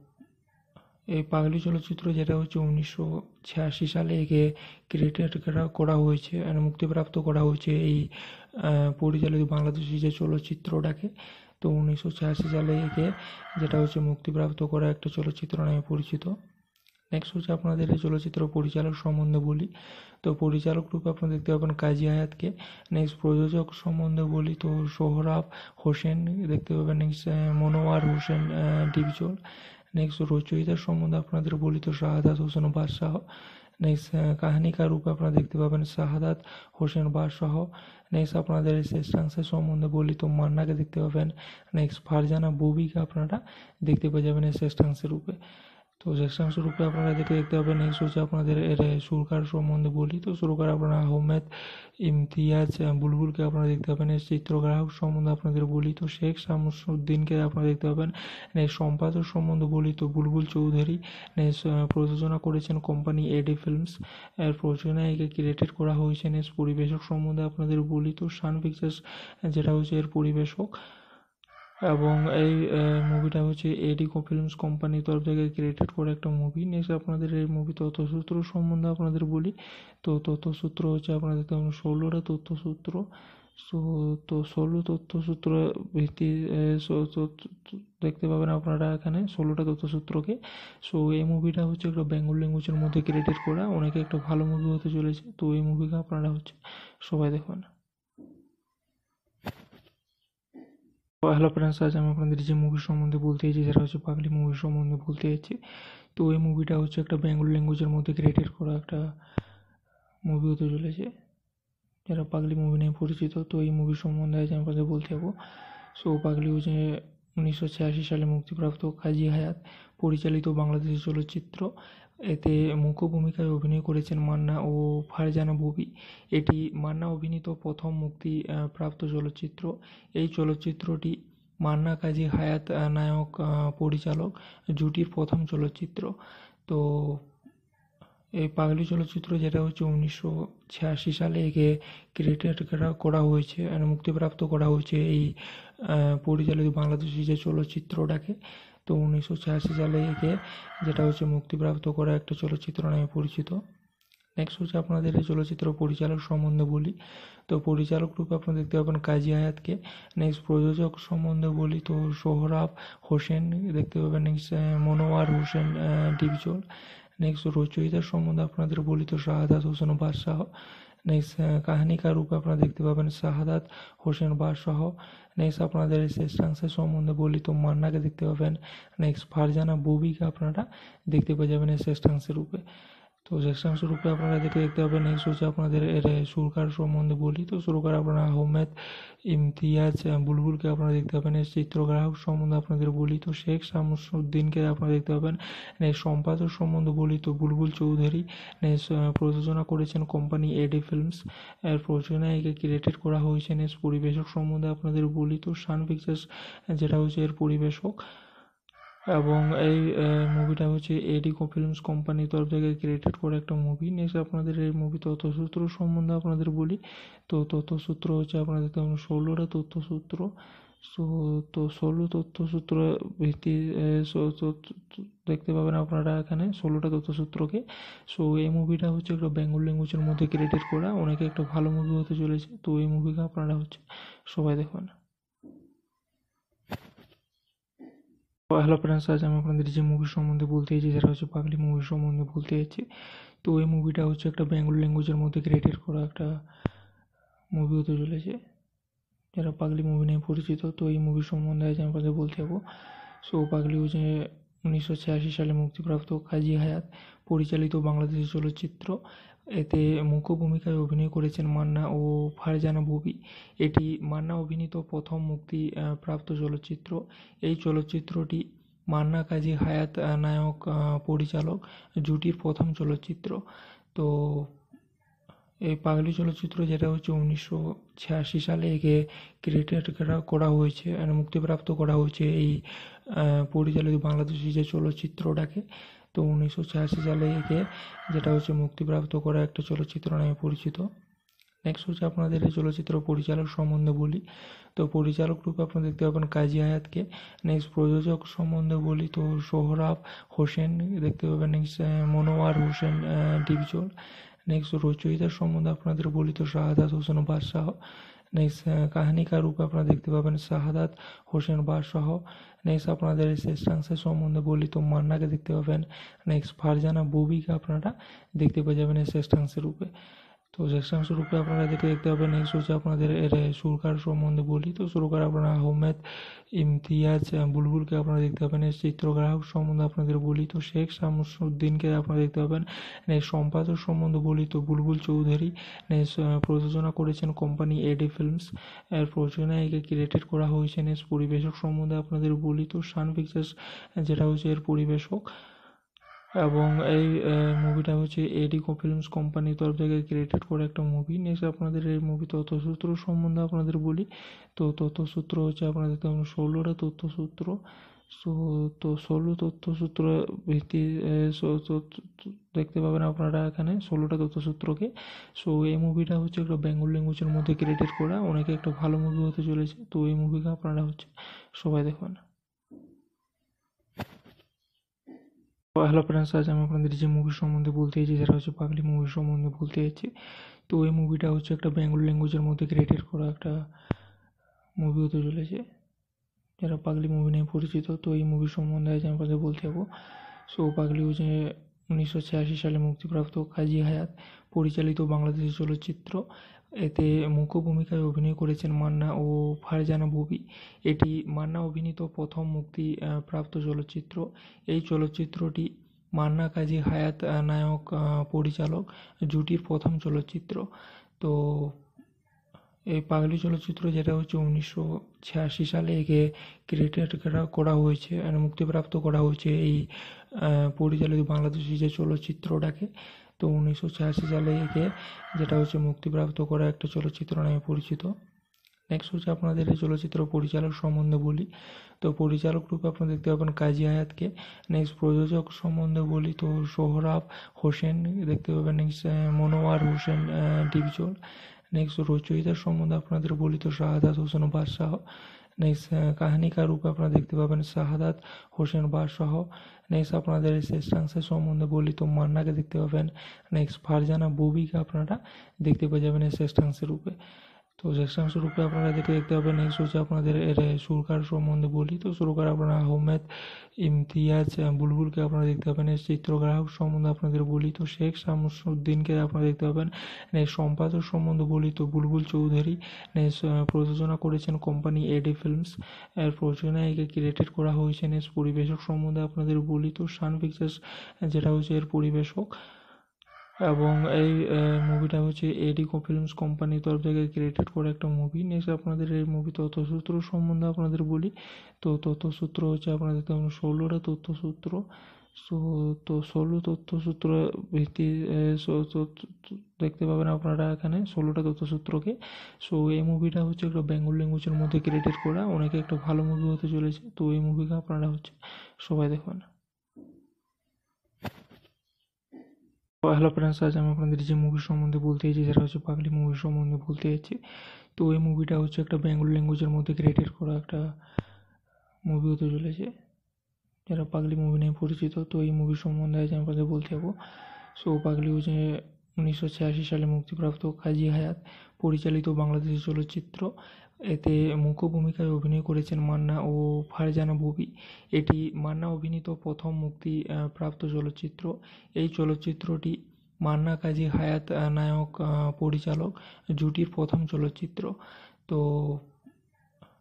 এই পাগলি চলচ্চিত্র, যেটা হচ্ছে 1986 সালে একে ক্রিয়েটেড করা হয়েছে, মুক্তিপ্রাপ্ত করা হয়েছে এই পরিচালিত বাংলাদেশি যে চলচ্চিত্রটাকে। তো 1986 সালে একে, যেটা হচ্ছে মুক্তিপ্রাপ্ত করা একটা চলচ্চিত্র নামে পরিচিত। নেক্সট হচ্ছে আপনাদের এই চলচ্চিত্র পরিচালক সম্বন্ধে বলি। তো পরিচালক রূপে আপনারা দেখতে পাবেন কাজী হায়াতকে। নেক্সট প্রযোজক সম্বন্ধে বলি তো সোহরাব হোসেন দেখতে পাবেন। নেক্সট মনোয়ার হোসেন ডিপজল। নেক্সট রচয়িতার সম্বন্ধে আপনাদের বলি তো শাহাদাত হোসেন বাদশাহ। নেক্সট কাহিনীকার রূপে আপনারা দেখতে পাবেন শাহাদাত হোসেন বাদশাহ। নেক্সট আপনাদের শ্রেষ্ঠাংশের সম্বন্ধে বলি তো মান্নাকে দেখতে পাবেন। নেক্সট ফারজানা ববিকে আপনারা দেখতে পেয়ে যাবেন এই শ্রেষ্ঠাংশের রূপে। তো শ্রেষ্ঠাংশ রূপে আপনারা দেখতে পাবেন। নেক্সট হচ্ছে আপনাদের এর সুরকার সম্বন্ধে বলি তো সুরকার আপনারা আহমেদ ইমতিয়াজ বুলবুলকে আপনারা দেখতে পাবেন। এর চিত্রগ্রাহক সম্বন্ধে আপনাদের বলি তো শেখ শামসুদ্দিনকে আপনারা দেখতে পাবেন। নেক্সট সম্পাদক সম্বন্ধে বলি তো বুলবুল চৌধুরী। নেক্সট প্রযোজনা করেছেন কোম্পানি এডি ফিল্মস। এর প্রযোজনায় একে ক্রিয়েটেড করা হয়েছে। নেক্সট পরিবেশক সম্বন্ধে আপনাদের বলি তো সান পিকচার্স, যেটা হচ্ছে এর পরিবেশক। এবং এই মুভিটা হচ্ছে এডি ফিল্মস কোম্পানির তরফ থেকে ক্রিয়েটেড করে একটা মুভি। নেক্সট আপনাদের এই মুভি তথ্যসূত্র সম্বন্ধে আপনাদের বলি তো তথ্যসূত্র হচ্ছে আপনাদের 16টা তথ্যসূত্র। সো তো 16 তথ্যসূত্র ভিত্তি দেখতে পাবেন আপনারা এখানে 16টা তথ্যসূত্রকে। সো এই মুভিটা হচ্ছে একটা বেঙ্গল ল্যাঙ্গুয়েজের মধ্যে ক্রিয়েটেড করা, অনেকে একটা ভালো মুভি হতে চলেছে। তো এই মুভিকে আপনারা হচ্ছে সবাই দেখুন। হ্যালো ফ্রেন্ডস, আজ আমি আপনাদের যে মুভি সম্বন্ধে বলতে চাইছি সেটা হচ্ছে পাগলি মুভি সম্বন্ধে বলতে চাইছি। তো এই মুভিটা হচ্ছে একটা বেঙ্গল ল্যাঙ্গুয়েজের মধ্যে ক্রিয়েটেড করা একটা মুভি হতে চলেছে, যারা পাগলি মুভি নিয়ে পরিচিত। তো এই মুভি সম্বন্ধে আজ আমি আপনাদের বলতে যাবো। সো পাগলি হচ্ছে 1986 সালে মুক্তিপ্রাপ্ত কাজী হায়াত পরিচালিত বাংলাদেশি চলচ্চিত্র। এতে মুখ্য ভূমিকায় অভিনয় করেছেন মান্না ও ফারজানা ববি। এটি মান্না অভিনীত প্রথম প্রাপ্ত চলচ্চিত্র। এই চলচ্চিত্রটি মান্না কাজী হায়াত নায়ক পরিচালক জুটির প্রথম চলচ্চিত্র। তো এই পাগলি চলচ্চিত্র, যেটা হচ্ছে 1986 সালে একে ক্রিয়েটেড করা হয়েছে, মুক্তিপ্রাপ্ত করা হয়েছে এই পরিচালিত বাংলাদেশি যে চলচ্চিত্রটাকে। তো 1986 সালে একে, যেটা হচ্ছে মুক্তিপ্রাপ্ত করা একটা চলচ্চিত্র নামে পরিচিত। নেক্সট হচ্ছে আপনাদের এই চলচ্চিত্র পরিচালক সম্বন্ধে বলি তো পরিচালক রূপে আপনারা দেখতে পাবেন কাজী হায়াতকে। নেক্সট প্রযোজক সম্বন্ধে বলি তো সোহরাব হোসেন দেখতে পাবেন। নেক্সট মনোয়ার হোসেন ডিপজল। নেক্সট রচয়িতার সম্বন্ধে আপনাদের বলি তো শাহাদাত হোসেন বাদশাহ। নেক্সট কাহিনীকার রূপে আপনারা দেখতে পাবেন শাহাদাত হোসেন বাদশাহ। নেক্সট আপনাদের শ্রেষ্ঠাংশের সম্বন্ধে বলি তো মান্নাকে দেখতে পাবেন। নেক্সট ফারজানা ববিকে আপনারা দেখতে পেয়ে যাবেন এই শ্রেষ্ঠাংশের রূপে। তো শ্রেষ্ঠাংশ রূপে আপনারা দেখতে পাবেন। নেক্সট হচ্ছে আপনাদের এর সুরকার সম্বন্ধে বলি তো সুরকার আপনারা আহমেদ ইমতিয়াজ বুলবুলকে আপনারা দেখতে পাবেন। এর চিত্রগ্রাহক সম্বন্ধে আপনাদের বলি তো শেখ শামসুদ্দিনকে আপনারা দেখতে পাবেন। নেক্সট সম্পাদক সম্বন্ধে বলি তো বুলবুল চৌধুরী। নেক্সট প্রযোজনা করেছেন কোম্পানি এডি ফিল্মস। এর প্রযোজনায় একে ক্রিয়েটেড করা হয়েছে। নেক্সট পরিবেশক সম্বন্ধে আপনাদের বলি তো সান পিকচার্স, যেটা হচ্ছে এর পরিবেশক। এবং এই মুভিটা হচ্ছে এডি ফিল্মস কোম্পানির তরফ থেকে ক্রিয়েটেড করে একটা মুভি। নেক্সট আপনাদের এই মুভি তথ্যসূত্র সম্বন্ধে আপনাদের বলি তো তথ্যসূত্র হচ্ছে আপনাদের 16টা তথ্যসূত্র। সো তো 16 তথ্যসূত্র ভিত্তি দেখতে পাবেন আপনারা এখানে 16টা তথ্যসূত্রকে। সো এই মুভিটা হচ্ছে একটা বেঙ্গল ল্যাঙ্গুয়েজের মধ্যে ক্রিয়েটেড করা, অনেকে একটা ভালো মুভি হতে চলেছে। তো এই মুভিকে আপনারা হচ্ছে সবাই দেখুন। হ্যালো ফ্রেন্ডস, আজ আমি আপনাদের যে মুভি সম্বন্ধে বলতে চাইছি সেটা হচ্ছে পাগলি মুভি সম্বন্ধে বলতে চাইছি। তো এই মুভিটা হচ্ছে একটা বেঙ্গল ল্যাঙ্গুয়েজের মধ্যে ক্রিয়েটেড করা একটা মুভি হতে চলেছে, যারা পাগলি মুভি নিয়ে পরিচিত। তো এই মুভি সম্বন্ধে আজ আমি আপনাদের বলতে যাবো। সো পাগলি হচ্ছে 1986 সালে মুক্তিপ্রাপ্ত কাজী হায়াৎ পরিচালিত বাংলাদেশি চলচ্চিত্র। এতে মুখ্য ভূমিকায় অভিনয় করেছেন মান্না ও ফারজানা ববি। এটি মান্না অভিনীত প্রথম মুক্তিপ্রাপ্ত চলচ্চিত্র। এই চলচ্চিত্রটি মান্না কাজী হায়াৎ নায়ক পরিচালক জুটির প্রথম চলচ্চিত্র। তো এই পাগলি চলচ্চিত্র যেটা হচ্ছে 1986 সালে একে ক্রিয়েটেড করা হয়েছে, মুক্তিপ্রাপ্ত করা হয়েছে এই পরিচালিত বাংলাদেশি যে চলচ্চিত্রটাকে। তো 1986 সালে একে যেটা হচ্ছে মুক্তিপ্রাপ্ত করা একটা চলচ্চিত্র নামে পরিচিত। নেক্সট হচ্ছে আপনাদের এই চলচ্চিত্র পরিচালক সম্বন্ধে বলি। তো পরিচালক রূপে আপনারা দেখতে পাবেন কাজী হায়াতকে। নেক্সট প্রযোজক সম্বন্ধে বলি তো সোহরাব হোসেন দেখতে পাবেন। নেক্সট মনোয়ার হোসেন ডিপজল। নেক্সট রচয়িতার সম্বন্ধে আপনাদের বলি তো শাহাদাত হোসেন বাদশাহ। নেক্সট কাহিনীকার রূপে আপনারা দেখতে পাবেন শাহাদাত হোসেন বাদশাহ। নেক্সট আপনাদের শ্রেষ্ঠাংশের সম্বন্ধে বলি তো মান্নাকে দেখতে পাবেন। নেক্সট ফারজানা ববিকে আপনারা দেখতে পেয়ে যাবেন এই শ্রেষ্ঠাংশের রূপে। তো শ্রেষ্ঠাংশ রূপে আপনারা দেখতে পাবেন। নেক্সট হচ্ছে আপনাদের এর সুরকার সম্বন্ধে বলি তো সুরকার আপনারা আহমেদ ইমতিয়াজ বুলবুলকে আপনারা দেখতে পাবেন। এর চিত্রগ্রাহক সম্বন্ধে আপনাদের বলি তো শেখ শামসুদ্দিনকে আপনারা দেখতে পাবেন। নেক্সট সম্পাদক সম্বন্ধে বলি তো বুলবুল চৌধুরী। নেক্সট প্রযোজনা করেছেন কোম্পানি এডি ফিল্মস। এর প্রযোজনায় একে ক্রিয়েটেড করা হয়েছে। নেক্সট পরিবেশক সম্বন্ধে আপনাদের বলি তো সান পিকচার্স যেটা হচ্ছে এর পরিবেশক, এবং এই মুভিটা হচ্ছে এডি ফিল্মস কোম্পানির তরফ থেকে ক্রিয়েটেড করে একটা মুভি। নেক্সট আপনাদের এই মুভি তথ্যসূত্র সম্বন্ধে আপনাদের বলি তো তথ্যসূত্র হচ্ছে আপনাদের 16টা তথ্যসূত্র। তো 16 তথ্যসূত্র ভিত্তি দেখতে পাবেন আপনারা এখানে 16টা তথ্যসূত্রকে। এই মুভিটা হচ্ছে একটা বেঙ্গল ল্যাঙ্গুয়েজের মধ্যে ক্রিয়েটেড করা, অনেকে একটা ভালো মুভি হতে চলেছে। তো এই মুভিকে আপনারা হচ্ছে সবাই দেখবেন। হ্যালো ফ্রেন্ডস, আজ আমি আপনাদের যে মুভি সম্বন্ধে বলতে চাইছি সেটা হচ্ছে পাগলি মুভি সম্বন্ধে বলতে চাইছি। তো এই মুভিটা হচ্ছে একটা বেঙ্গল ল্যাঙ্গুয়েজের মধ্যে ক্রিয়েটেড করা একটা মুভি হতে চলেছে, যারা পাগলি মুভি নিয়ে পরিচিত। তো এই মুভি সম্বন্ধে আজ আমি আপনাদের বলতে যাবো। পাগলি হচ্ছে 1986 সালে মুক্তিপ্রাপ্ত কাজী হায়াৎ পরিচালিত বাংলাদেশি চলচ্চিত্র। এতে মুখ্য ভূমিকায় অভিনয় করেছেন মান্না ও ফারজানা ববি। এটি মান্না অভিনীত প্রথম মুক্তিপ্রাপ্ত চলচ্চিত্র। এই চলচ্চিত্রটি মান্না কাজী হায়াৎ নায়ক পরিচালক জুটির প্রথম চলচ্চিত্র। তো এই পাগলি চলচ্চিত্র যেটা হচ্ছে 1986 সালে একে ক্রিয়েটেড করা হয়েছে, মুক্তিপ্রাপ্ত করা হয়েছে এই পরিচালিত বাংলাদেশি যে চলচ্চিত্রটাকে। তো 1986 সালে একে যেটা হচ্ছে মুক্তিপ্রাপ্ত করা একটা চলচ্চিত্র নামে পরিচিত। নেক্সট হচ্ছে আপনাদের এই চলচ্চিত্র পরিচালক সম্বন্ধে বলি তো পরিচালক রূপে আপনারা দেখতে পাবেন কাজী হায়াতকে। নেক্সট প্রযোজক সম্বন্ধে বলি তো সোহরাব হোসেন দেখতে পাবেন। নেক্সট মনোয়ার হোসেন ডিপজল। নেক্সট রচয়িতার সম্বন্ধে আপনাদের বলি তো শাহাদাত হোসেন বাদশাহ। নেক্সট কাহিনীকার রূপে আপনারা দেখতে পাবেন শাহাদাত হোসেন বাদশাহ। নেক্সট আপনাদের শ্রেষ্ঠাংশের সম্বন্ধে বলি তো মান্নাকে দেখতে পাবেন। নেক্সট ফারজানা ববিকে আপনারা দেখতে পেয়ে যাবেন এই শ্রেষ্ঠাংশের রূপে। তো শ্রেষ্ঠাংশ রূপে আপনারা দেখতে পাবেন। নেক্সট হচ্ছে আপনাদের এর সুরকার সম্বন্ধে বলি তো সুরকার আপনারা আহমেদ ইমতিয়াজ বুলবুলকে আপনারা দেখতে পাবেন। এর চিত্রগ্রাহক সম্বন্ধে আপনাদের বলি তো শেখ শামসুদ্দিনকে আপনারা দেখতে পাবেন। নেক্সট সম্পাদক সম্বন্ধে বলি তো বুলবুল চৌধুরী। নেক্সট প্রযোজনা করেছেন কোম্পানি এডি ফিল্মস। এর প্রযোজনায় একে ক্রিয়েটেড করা হয়েছে। নেক্সট পরিবেশক সম্বন্ধে আপনাদের বলি তো সান পিকচার্স যেটা হচ্ছে এর পরিবেশক, এবং এই মুভিটা হচ্ছে এডি ফিল্মস কোম্পানির তরফ থেকে ক্রিয়েটেড করে একটা মুভি। নেক্সট আপনাদের এই মুভি তথ্যসূত্র সম্বন্ধে আপনাদের বলি তো তথ্যসূত্র হচ্ছে আপনাদের 16টা তথ্যসূত্র। তো 16 তথ্যসূত্র ভিত্তি দেখতে পাবেন আপনারা এখানে 16টা তথ্যসূত্রকে। এই মুভিটা হচ্ছে একটা বেঙ্গল ল্যাঙ্গুয়েজের মধ্যে ক্রিয়েটেড করা, অনেকে একটা ভালো মুভি হতে চলেছে। তো এই মুভিকে আপনারা হচ্ছে সবাই দেখবেন। হ্যালো ফ্রেন্ডস, আজ আমি আপনাদের যে মুভি সম্বন্ধে বলতে চাইছি সেটা হচ্ছে পাগলি মুভি সম্বন্ধে বলতে চাইছি। তো এই মুভিটা হচ্ছে একটা বেঙ্গল ল্যাঙ্গুয়েজের মধ্যে ক্রিয়েটেড করা একটা মুভি হতে চলেছে, যারা পাগলি মুভি নিয়ে পরিচিত। তো এই মুভি সম্বন্ধে আজ আমি আপনাদের বলতে যাবো। পাগলি হচ্ছে 1986 সালে মুক্তিপ্রাপ্ত কাজী হায়াৎ পরিচালিত বাংলাদেশি চলচ্চিত্র। এতে মুখ্য ভূমিকায় অভিনয় করেছেন মান্না ও ফারজানা ববি। এটি মান্না অভিনীত প্রথম মুক্তিপ্রাপ্ত চলচ্চিত্র। এই চলচ্চিত্রটি মান্না কাজী হায়াৎ নায়ক পরিচালক জুটির প্রথম চলচ্চিত্র। তো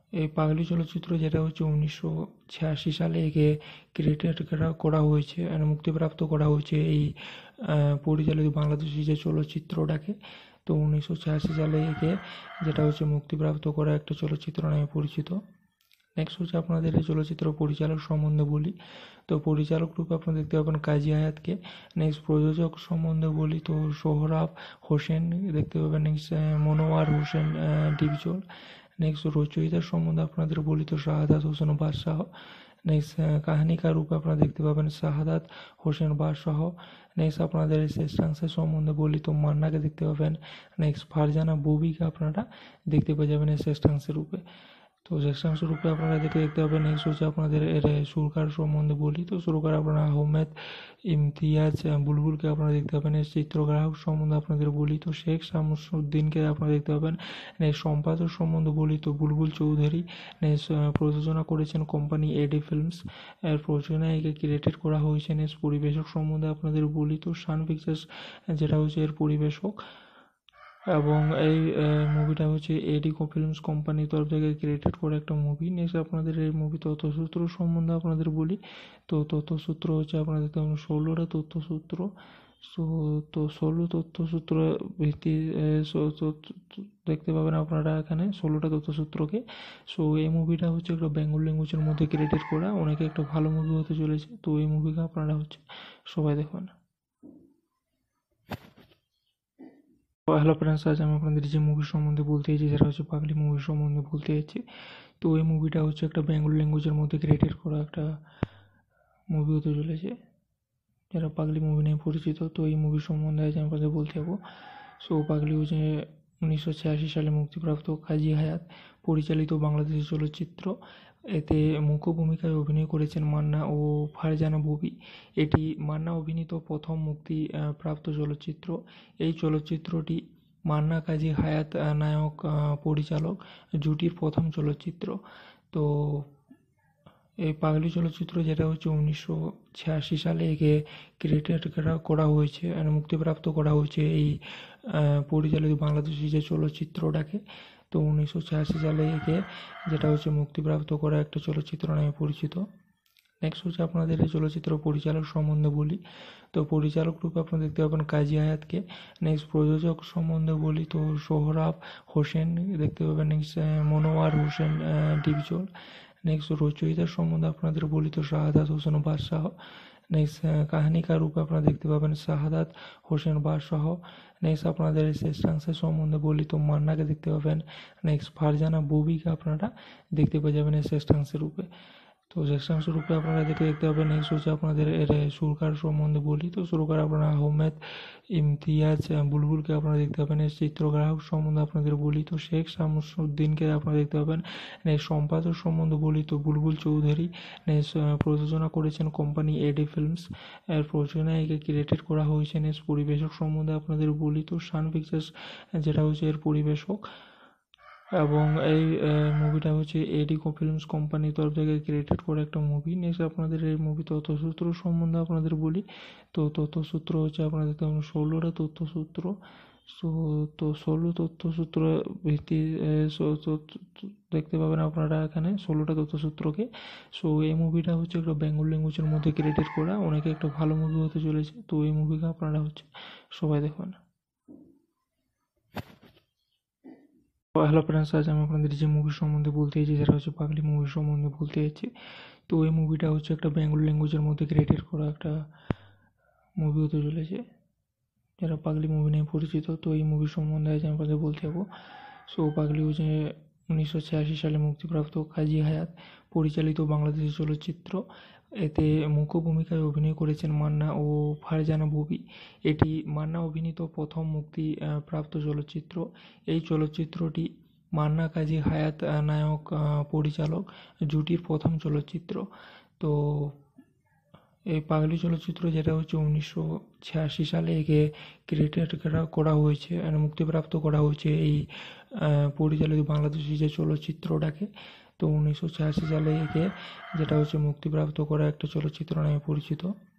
এই পাগলি চলচ্চিত্র যেটা হচ্ছে 1986 সালে একে ক্রিয়েটেড করা হয়েছে আর মুক্তিপ্রাপ্ত করা হয়েছে এই পরিচালিত বাংলাদেশি যে চলচ্চিত্রটাকে। তো 1986 সালে একে যেটা হচ্ছে মুক্তিপ্রাপ্ত করা একটা চলচ্চিত্র নামে পরিচিত। নেক্সট হচ্ছে আপনাদের এই চলচ্চিত্র পরিচালক সম্বন্ধে বলি। তো পরিচালক রূপে আপনারা দেখতে পাবেন কাজী হায়াতকে। নেক্সট প্রযোজক সম্বন্ধে বলি তো সোহরাব হোসেন দেখতে পাবেন। নেক্সট মনোয়ার হোসেন ডিপজল। নেক্সট রচয়িতার সম্বন্ধে আপনাদের বলি তো শাহাদাত হোসেন বাদশাহ। নেক্সট কাহিনীকার রূপে আপনারা দেখতে পাবেন শাহাদাত হোসেন বাদশাহ। নেক্সট আপনাদের শ্রেষ্ঠাংশের সম্বন্ধে বলি তো মান্নাকে দেখতে পাবেন। নেক্সট ফারজানা ববিকে আপনারা দেখতে পেয়ে যাবেন এই শ্রেষ্ঠাংশের রূপে। তো শ্রেষ্ঠাংশ রূপে আপনারা দেখতে পাবেন। নেক্সট হচ্ছে আপনাদের এর সুরকার সম্বন্ধে বলি তো সুরকার আপনারা আহমেদ ইমতিয়াজ বুলবুলকে আপনারা দেখতে পাবেন। এর চিত্রগ্রাহক সম্বন্ধে আপনাদের বলি তো শেখ শামসুদ্দিনকে আপনারা দেখতে পাবেন। নেক্সট সম্পাদক সম্বন্ধে বলি তো বুলবুল চৌধুরী। নেক্সট প্রযোজনা করেছেন কোম্পানি এডি ফিল্মস। এর প্রযোজনায় একে ক্রিয়েটেড করা হয়েছে। নেক্সট পরিবেশক সম্বন্ধে আপনাদের বলি তো সান পিকচার্স যেটা হচ্ছে এর পরিবেশক, এবং এই মুভিটা হচ্ছে এডিকো ফিল্মস কোম্পানির তরফ থেকে ক্রিয়েটেড করা একটা মুভি। নেক্সট আপনাদের এই মুভি তথ্যসূত্র সম্বন্ধে আপনাদের বলি তো তথ্যসূত্র হচ্ছে আপনাদের 16টা তথ্যসূত্র। সো তো 16 তথ্যসূত্র ভিত্তি দেখতে পাবেন আপনারা এখানে 16টা তথ্যসূত্রকে। সো এই মুভিটা হচ্ছে একটা বেঙ্গল ল্যাঙ্গুয়েজের মধ্যে ক্রিয়েটেড করা, অনেকে একটা ভালো মুভি হতে চলেছে। তো এই মুভিকে আপনারা হচ্ছে সবাই দেখবেন। হ্যালো ফ্রেন্ডস, আজ আমি আপনাদের যে মুভি সম্বন্ধে বলতে চাইছি সেটা হচ্ছে পাগলি মুভি সম্বন্ধে বলতে চাইছি। তো এই মুভিটা হচ্ছে একটা বেঙ্গল ল্যাঙ্গুয়েজের মধ্যে ক্রিয়েটেড করা একটা মুভি হতে চলেছে, যারা পাগলি মুভি নিয়ে পরিচিত। তো এই মুভি সম্বন্ধে আজ আমি আপনাদের বলতে যাবো। সো পাগলি হচ্ছে 1986 সালে মুক্তিপ্রাপ্ত কাজী হায়াত পরিচালিত বাংলাদেশি চলচ্চিত্র। এতে মুখ্য ভূমিকায় অভিনয় করেছেন মান্না ও ফারজানা ববি। এটি মান্না অভিনীত প্রথম মুক্তি প্রাপ্ত চলচ্চিত্র। এই চলচ্চিত্রটি মান্না কাজী হায়াত নায়ক পরিচালক জুটির প্রথম চলচ্চিত্র। তো এই পাগলি চলচ্চিত্র যেটা হচ্ছে 1986 সালে একে ক্রিয়েটেড করা হয়েছে আর মুক্তিপ্রাপ্ত করা হয়েছে এই পরিচালিত বাংলাদেশি যে চলচ্চিত্রটাকে। তো 1986 সালে একে যেটা হচ্ছে মুক্তিপ্রাপ্ত করা একটা চলচ্চিত্র নামে পরিচিত। নেক্সট হচ্ছে আপনাদের এই চলচ্চিত্র পরিচালক সম্বন্ধে বলি তো পরিচালক রূপে আপনারা দেখতে পাবেন কাজী হায়াতকে। নেক্সট প্রযোজক সম্বন্ধে বলি তো সোহরাব হোসেন দেখতে পাবেন। নেক্সট মনোয়ার হোসেন ডিপজল। নেক্সট রচয়িতার সম্বন্ধে আপনাদের বলি তো শাহাদাত হোসেন বাদশাহ। নেক্সট কাহিনীকার রূপে আপনারা দেখতে পাবেন শাহাদাত হোসেন বাদশাহ। নেক্সট আপনাদের শ্রেষ্ঠাংশের সম্বন্ধে বলি তো মান্নাকে দেখতে পাবেন। নেক্সট ফারজানা ববিকে আপনারা দেখতে পেয়ে যাবেন এই শ্রেষ্ঠাংশের রূপে। তো শ্রেষ্ঠাংশ রূপে আপনারা দেখতে পাবেন। নেক্সট হচ্ছে আপনাদের এর সুরকার সম্বন্ধে বলি তো সুরকার আপনারা আহমেদ ইমতিয়াজ বুলবুলকে আপনারা দেখতে পাবেন। এর চিত্রগ্রাহক সম্বন্ধে আপনাদের বলি তো শেখ শামসুদ্দিনকে আপনারা দেখতে পাবেন। নেক্সট সম্পাদক সম্বন্ধে বলি তো বুলবুল চৌধুরী। নেক্সট প্রযোজনা করেছেন কোম্পানি এডি ফিল্মস। এর প্রযোজনায় একে ক্রিয়েটেড করা হয়েছে। নেক্সট পরিবেশক সম্বন্ধে আপনাদের বলি তো সান পিকচার্স যেটা হচ্ছে এর পরিবেশক, এবং এই মুভিটা হচ্ছে এডিকো ফিল্মস কোম্পানির তরফ থেকে ক্রিয়েটেড করা একটা মুভি। নেক্সট আপনাদের এই মুভি তথ্যসূত্র সম্বন্ধে আপনাদের বলি তো তথ্যসূত্র হচ্ছে আপনাদের 16টা তথ্যসূত্র। সো তো 16 তথ্যসূত্র ভিত্তি দেখতে পাবেন আপনারা এখানে 16টা তথ্যসূত্রকে। সো এই মুভিটা হচ্ছে একটা বেঙ্গল ল্যাঙ্গুয়েজের মধ্যে ক্রিয়েটেড করা, অনেকে একটা ভালো মুভি হতে চলেছে। তো এই মুভিকে আপনারা হচ্ছে সবাই দেখবেন। হ্যালো ফ্রেন্ডস, আজ আমি আপনাদের যে মুভি সম্বন্ধে বলতে চাইছি সেটা হচ্ছে পাগলি মুভি সম্বন্ধে বলতে চাইছি। তো এই মুভিটা হচ্ছে একটা বেঙ্গল ল্যাঙ্গুয়েজের মধ্যে ক্রিয়েটেড করা একটা মুভি হতে চলেছে, যারা পাগলি মুভি নিয়ে পরিচিত। তো এই মুভি সম্বন্ধে আজ আমি আপনাদের বলতে যাবো। সো পাগলি হচ্ছে 1986 সালে মুক্তিপ্রাপ্ত কাজী হায়াত পরিচালিত বাংলাদেশি চলচ্চিত্র। এতে মুখ্য ভূমিকায় অভিনয় করেছেন মান্না ও ফারজানা ববি। এটি মান্না অভিনীত প্রথম মুক্তি প্রাপ্ত চলচ্চিত্র। এই চলচ্চিত্রটি মান্না কাজী হায়াত নায়ক পরিচালক জুটির প্রথম চলচ্চিত্র। তো এই পাগলি চলচ্চিত্র যেটা হচ্ছে 1986 সালে একে ক্রিয়েটেড করা হয়েছে আর মুক্তিপ্রাপ্ত করা হয়েছে এই পরিচালিত বাংলাদেশি যে চলচ্চিত্রটাকে। তো 1986 সালে একে যেটা হচ্ছে মুক্তিপ্রাপ্ত করা একটা চলচ্চিত্র নামে পরিচিত।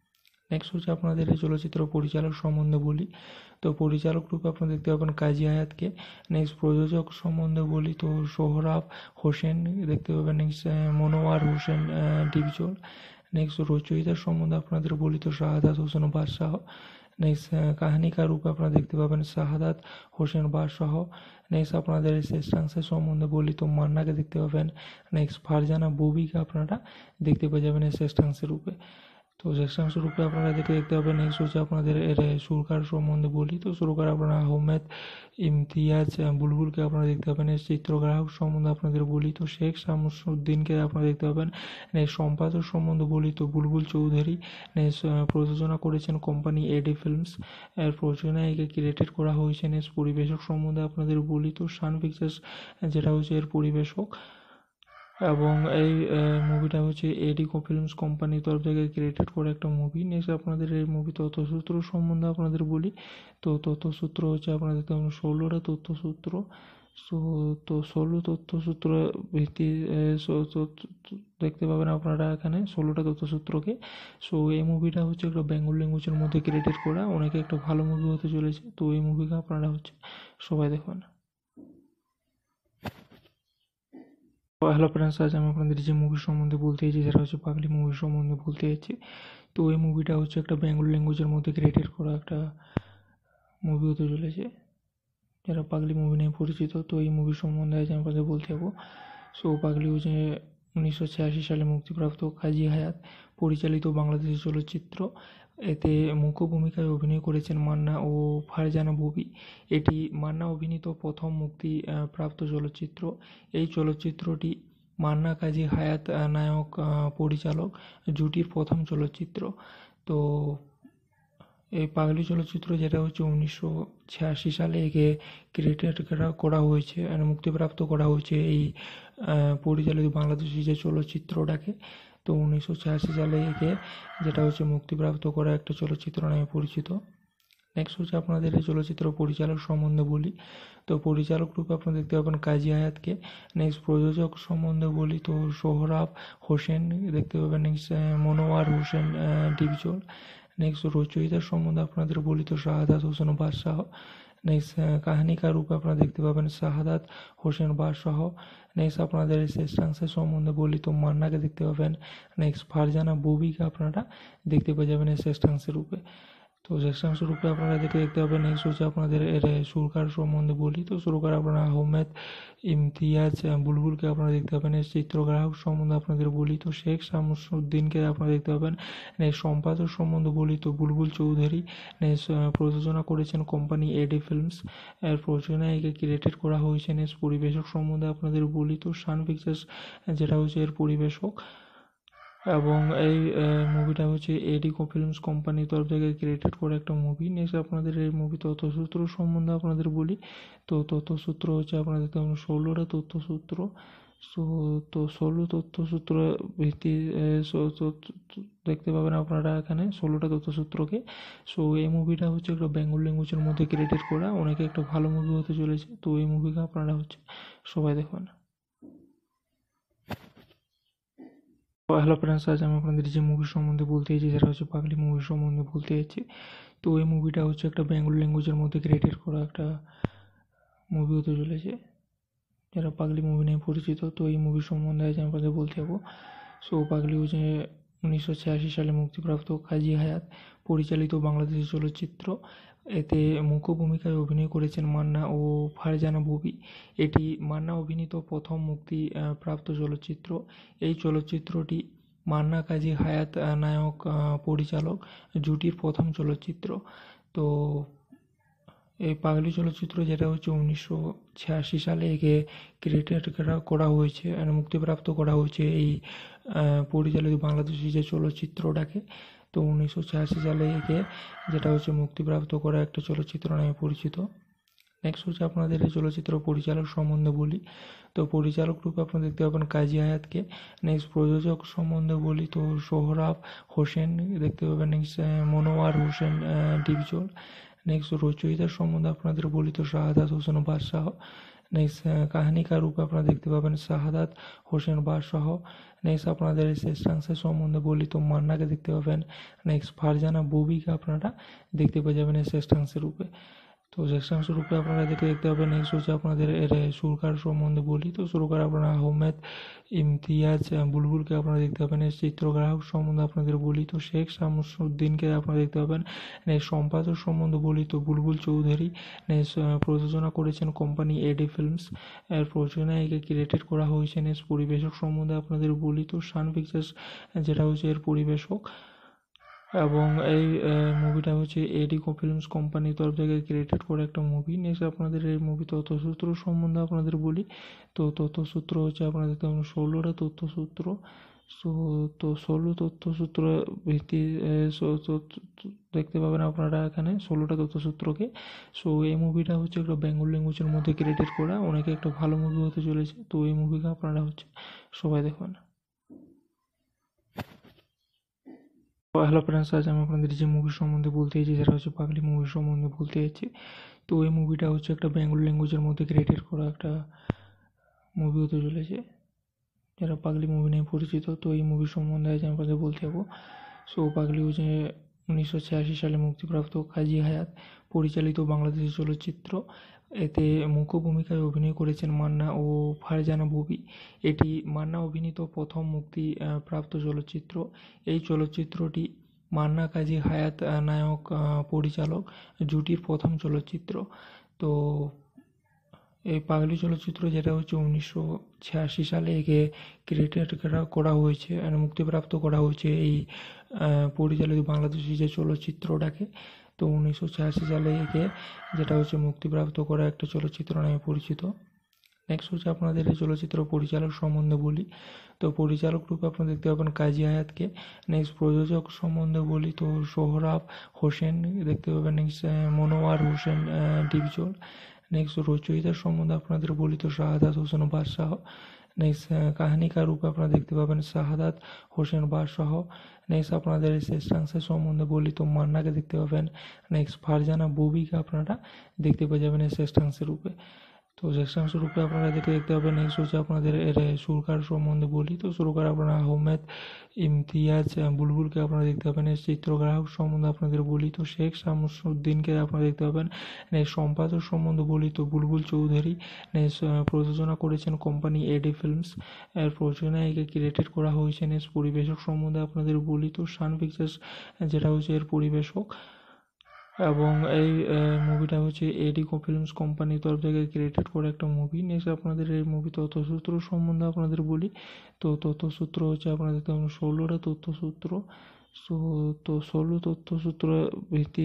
নেক্সট হচ্ছে আপনাদের এই চলচ্চিত্র পরিচালক সম্বন্ধে বলি। তো পরিচালক রূপে আপনারা দেখতে পাবেন কাজী হায়াতকে। নেক্সট প্রযোজক সম্বন্ধে বলি তো সোহরাব হোসেন দেখতে পাবেন। নেক্সট মনোয়ার হোসেন ডিপজল। নেক্সট রচয়িতার সম্বন্ধে আপনাদের বলি তো শাহাদাত হোসেন বাদশাহ। নেক্সট কাহিনীকার রূপে আপনারা দেখতে পাবেন শাহাদাত হোসেন বাদশাহ। নেক্সট আপনাদের শ্রেষ্ঠাংশের সম্বন্ধে বলি তো মান্নাকে দেখতে পাবেন। নেক্সট ফারজানা ববিকে আপনারা দেখতে পেয়ে যাবেন এই শ্রেষ্ঠাংশের রূপে। তো শ্রেষ্ঠাংশ রূপে আপনারা দেখতে পাবেন। নেক্সট হচ্ছে আপনাদের এর সুরকার সম্বন্ধে বলি তো সুরকার আপনারা আহমেদ ইমতিয়াজ বুলবুলকে আপনারা দেখতে পাবেন। এর চিত্রগ্রাহক সম্বন্ধে আপনাদের বলি তো শেখ শামসুদ্দিনকে আপনারা দেখতে পাবেন। নেক্সট সম্পাদক সম্বন্ধে বলি তো বুলবুল চৌধুরী। নেক্সট প্রযোজনা করেছেন কোম্পানি এডি ফিল্মস। এর প্রযোজনায় একে ক্রিয়েটেড করা হয়েছে। নেক্সট পরিবেশক সম্বন্ধে আপনাদের বলি তো সান পিকচার্স যেটা হচ্ছে এর পরিবেশক, এবং এই মুভিটা হচ্ছে এডি ফিল্মস কোম্পানির তরফ থেকে ক্রিয়েটেড করে একটা মুভি। নেক্সট আপনাদের এই মুভি তথ্যসূত্র সম্বন্ধে আপনাদের বলি তো তথ্যসূত্র হচ্ছে আপনাদের 16টা তথ্যসূত্র। তো 16 তথ্যসূত্র ভিত্তি দেখতে পাবেন আপনারা এখানে 16টা তথ্যসূত্রকে। এই মুভিটা হচ্ছে একটা বেঙ্গল ল্যাঙ্গুয়েজের মধ্যে ক্রিয়েটেড করা, অনেকে একটা ভালো মুভি হতে চলেছে। তো এই মুভিকে আপনারা হচ্ছে সবাই দেখবেন। হ্যালো ফ্রেন্ডস, আজ আমি আপনাদের যে মুভি সম্বন্ধে বলতে চাইছি সেটা হচ্ছে পাগলি মুভি সম্বন্ধে বলতে চাইছি। তো এই মুভিটা হচ্ছে একটা বেঙ্গল ল্যাঙ্গুয়েজের মধ্যে ক্রিয়েটেড করা একটা মুভি হতে চলেছে, যারা পাগলি মুভি নিয়ে পরিচিত। তো এই মুভি সম্বন্ধে আজ আমি আপনাদের বলতে যাবো। পাগলি হচ্ছে 1986 সালে মুক্তিপ্রাপ্ত কাজী হায়াত পরিচালিত বাংলাদেশি চলচ্চিত্র। এতে মুখ্য ভূমিকায় অভিনয় করেছেন মান্না ও ফারজানা ববি। এটি মান্না অভিনীত প্রথম মুক্তি প্রাপ্ত চলচ্চিত্র। এই চলচ্চিত্রটি মান্না কাজী হায়াত নায়ক পরিচালক জুটির প্রথম চলচ্চিত্র। তো এই পাগলি চলচ্চিত্র যেটা হচ্ছে 1986 সালে একে ক্রিয়েটেড করা হয়েছে, মুক্তিপ্রাপ্ত করা হয়েছে এই পরিচালিত বাংলাদেশি যে চলচ্চিত্রটাকে। তো 1986 সালে একে যেটা হচ্ছে মুক্তিপ্রাপ্ত করা একটা চলচ্চিত্র নামে পরিচিত। নেক্সট হচ্ছে আপনাদের এই চলচ্চিত্র পরিচালক সম্বন্ধে বলি তো পরিচালক রূপে আপনারা দেখতে পাবেন কাজী হায়াতকে। নেক্সট প্রযোজক সম্বন্ধে বলি তো সোহরাব হোসেন দেখতে পাবেন। নেক্সট মনোয়ার হোসেন ডিপজল। নেক্সট রচয়িতার সম্বন্ধে আপনাদের বলি তো শাহাদাত হোসেন বাদশাহ। নেক্সট কাহিনীকার রূপে আপনারা দেখতে পাবেন শাহাদাত হোসেন বাদশাহ। নেক্সট আপনাদের শ্রেষ্ঠাংশের সম্বন্ধে বলি তো মান্নাকে দেখতে পাবেন। নেক্সট ফারজানা ববিকে আপনারা দেখতে পেয়ে যাবেন এই শ্রেষ্ঠাংশের রূপে। তো শ্রেষ্ঠাংশ রূপে আপনারা দেখতে পাবেন। নেক্সট হচ্ছে আপনাদের এর সুরকার সম্বন্ধে বলি তো সুরকার আপনারা আহমেদ ইমতিয়াজ বুলবুলকে আপনারা দেখতে পাবেন। এর চিত্রগ্রাহক সম্বন্ধে আপনাদের বলি তো শেখ শামসুদ্দিনকে আপনারা দেখতে পাবেন। নেক্সট সম্পাদক সম্বন্ধে বলি তো বুলবুল চৌধুরী। নেক্সট প্রযোজনা করেছেন কোম্পানি এডি ফিল্মস। এর প্রযোজনায় একে ক্রিয়েটেড করা হয়েছে। নেক্সট পরিবেশক সম্বন্ধে আপনাদের বলি তো সান পিকচার্স যেটা হচ্ছে এর পরিবেশক, এবং এই মুভিটা হচ্ছে এডি ফিল্মস কোম্পানির তরফ থেকে ক্রিয়েটেড করে একটা মুভি। নেক্সট আপনাদের এই মুভি তথ্যসূত্র সম্বন্ধে আপনাদের বলি তো তথ্যসূত্র হচ্ছে আপনাদের 16টা তথ্যসূত্র। তো 16 তথ্যসূত্র ভিত্তি দেখতে পাবেন আপনারা এখানে 16টা তথ্যসূত্রকে। এই মুভিটা হচ্ছে একটা বেঙ্গল ল্যাঙ্গুয়েজের মধ্যে ক্রিয়েটেড করা, অনেকে একটা ভালো মুভি হতে চলেছে। তো এই মুভিকে আপনারা হচ্ছে সবাই দেখবেন। হ্যালো ফ্রেন্ডস, আজ আমি আপনাদের যে মুভি সম্বন্ধে বলতে চাইছি সেটা হচ্ছে পাগলি মুভি সম্বন্ধে বলতে চাইছি। তো এই মুভিটা হচ্ছে একটা বেঙ্গল ল্যাঙ্গুয়েজের মধ্যে ক্রিয়েটেড করা একটা মুভি হতে চলেছে, যারা পাগলি মুভি নিয়ে পরিচিত। তো এই মুভি সম্বন্ধে আজ আমি আপনাদের বলতে যাবো। পাগলি হচ্ছে 1986 সালে মুক্তিপ্রাপ্ত কাজী হায়াত পরিচালিত বাংলাদেশি চলচ্চিত্র। এতে মুখ্য ভূমিকায় অভিনয় করেছেন মান্না ও ফারজানা ববি। এটি মান্না অভিনীত প্রথম মুক্তি প্রাপ্ত চলচ্চিত্র। এই চলচ্চিত্রটি মান্না কাজী হায়াত নায়ক পরিচালক জুটির প্রথম চলচ্চিত্র। তো এই পাগলি চলচ্চিত্র যেটা হচ্ছে 1986 সালে একে ক্রিয়েটেড করা হয়েছে, মুক্তিপ্রাপ্ত করা হয়েছে এই পরিচালিত বাংলাদেশি যে চলচ্চিত্রটাকে। তো 1986 সালে একে যেটা হচ্ছে মুক্তিপ্রাপ্ত করা একটা চলচ্চিত্র নামে পরিচিত। নেক্সট হচ্ছে আপনাদের এই চলচ্চিত্র পরিচালক সম্বন্ধে বলি তো পরিচালক রূপে আপনারা দেখতে পাবেন কাজী হায়াতকে। নেক্সট প্রযোজক সম্বন্ধে বলি তো সোহরাব হোসেন দেখতে পাবেন। নেক্সট মনোয়ার হোসেন ডিপজল। নেক্সট রচয়িতার সম্বন্ধে আপনাদের বলি তো শাহাদাত হোসেন বাদশাহ। নেক্সট কাহিনীকার রূপে আপনারা দেখতে পাবেন শাহাদাত হোসেন বাদশাহ। নেক্সট আপনাদের শ্রেষ্ঠাংশের সম্বন্ধে বলি তো মান্নাকে দেখতে পাবেন। নেক্সট ফারজানা ববিকে আপনারা দেখতে পেয়ে যাবেন এই শ্রেষ্ঠাংশের রূপে। তো শ্রেষ্ঠাংশ রূপে আপনারা দেখতে পাবেন। নেক্সট হচ্ছে আপনাদের এর সুরকার সম্বন্ধে বলি তো সুরকার আপনারা আহমেদ ইমতিয়াজ বুলবুলকে আপনারা দেখতে পাবেন। এর চিত্রগ্রাহক সম্বন্ধে আপনাদের বলি তো শেখ শামসুদ্দিনকে আপনারা দেখতে পাবেন। সম্পাদক সম্বন্ধে বলি তো বুলবুল চৌধুরী। প্রযোজনা করেছেন কোম্পানি এডি ফিল্মস। এর প্রযোজনায় একে ক্রিয়েটেড করা হয়েছে। পরিবেশক সম্বন্ধে আপনাদের বলি তো সান পিকচার্স যেটা হচ্ছে এর পরিবেশক, এবং এই মুভিটা হচ্ছে এডি ফিল্মস কোম্পানির তরফ থেকে ক্রিয়েটেড করে একটা মুভি। নেক্সট আপনাদের এই মুভি তথ্যসূত্র সম্বন্ধে আপনাদের বলি তো তথ্যসূত্র হচ্ছে আপনাদের 16টা তথ্যসূত্র। তো 16 তথ্যসূত্র ভিত্তি দেখতে পাবেন আপনারা এখানে 16টা তথ্যসূত্রকে। এই মুভিটা হচ্ছে একটা বেঙ্গল ল্যাঙ্গুয়েজের মধ্যে ক্রিয়েটেড করা, অনেকে একটা ভালো মুভি হতে চলেছে। তো এই মুভিকে আপনারা হচ্ছে সবাই দেখবেন। হ্যালো ফ্রেন্ডস, আজ আমি আপনাদের যে মুভি সম্বন্ধে বলতে চাইছি সেটা হচ্ছে পাগলি মুভি সম্বন্ধে বলতে চাইছি। তো এই মুভিটা হচ্ছে একটা বেঙ্গল ল্যাঙ্গুয়েজের মধ্যে ক্রিয়েটেড করা একটা মুভি হতে চলেছে, যারা পাগলি মুভি নিয়ে পরিচিত। তো এই মুভি সম্বন্ধে আজ আমি আপনাদের বলতে যাবো। পাগলি হচ্ছে 1986 সালে মুক্তিপ্রাপ্ত কাজী হায়াত পরিচালিত বাংলাদেশি চলচ্চিত্র। এতে মুখ্য ভূমিকায় অভিনয় করেছেন মান্না ও ফারজানা ববি। এটি মান্না অভিনীত প্রথম মুক্তিপ্রাপ্ত চলচ্চিত্র। এই চলচ্চিত্রটি মান্না কাজী হায়াত নায়ক পরিচালক জুটির প্রথম চলচ্চিত্র। তো এই পাগলি চলচ্চিত্র যেটা হচ্ছে 1986 সালে একে ক্রিয়েটেড করা হয়েছে, মুক্তিপ্রাপ্ত করা হয়েছে এই পরিচালিত বাংলাদেশি যে চলচ্চিত্রটাকে। তো 1986 সালে একে যেটা হচ্ছে মুক্তিপ্রাপ্ত করা একটা চলচ্চিত্র নামে পরিচিত। নেক্সট হচ্ছে আপনাদের এই চলচ্চিত্র পরিচালক সম্বন্ধে বলি তো পরিচালক রূপে আপনারা দেখতে পাবেন কাজী হায়াতকে। নেক্সট প্রযোজক সম্বন্ধে বলি তো সোহরাব হোসেন দেখতে পাবেন। নেক্সট মনোয়ার হোসেন ডিপজল। নেক্সট রচয়িতার সম্বন্ধে আপনাদের বলি তো শাহাদাত হোসেন বাদশাহ। নেক্সট কাহিনীকার রূপে আপনারা দেখতে পাবেন শাহাদাত হোসেন বাদশাহ। নেক্সট আপনাদের শ্রেষ্ঠাংশের সম্বন্ধে বলি তো মান্নাকে দেখতে পাবেন। নেক্সট ফারজানা ববিকে আপনারা দেখতে পেয়ে যাবেন এই শ্রেষ্ঠাংশের রূপে। তো শ্রেষ্ঠাংশ রূপে আপনারা দেখতে পাবেন। নেক্সট হচ্ছে আপনাদের এর সুরকার সম্বন্ধে বলি তো সুরকার আপনারা আহমেদ ইমতিয়াজ বুলবুলকে আপনারা দেখতে পাবেন। এর চিত্রগ্রাহক সম্বন্ধে আপনাদের বলি তো শেখ শামসুদ্দিনকে আপনারা দেখতে পাবেন। সম্পাদক সম্বন্ধে বলি তো বুলবুল চৌধুরী। প্রযোজনা করেছেন কোম্পানি এডি ফিল্মস। এর প্রযোজনায় একে ক্রিয়েটেড করা হয়েছে। পরিবেশক সম্বন্ধে আপনাদের বলি তো সান পিকচার্স যেটা হচ্ছে এর পরিবেশক, এবং এই মুভিটা হচ্ছে এডি ফিল্মস কোম্পানির তরফ থেকে ক্রিয়েটেড করে একটা মুভি। নেক্সট আপনাদের এই মুভি তথ্যসূত্র সম্বন্ধে আপনাদের বলি তো তথ্যসূত্র হচ্ছে আপনাদের 16টা তথ্যসূত্র। তো 16 তথ্যসূত্র ভিত্তি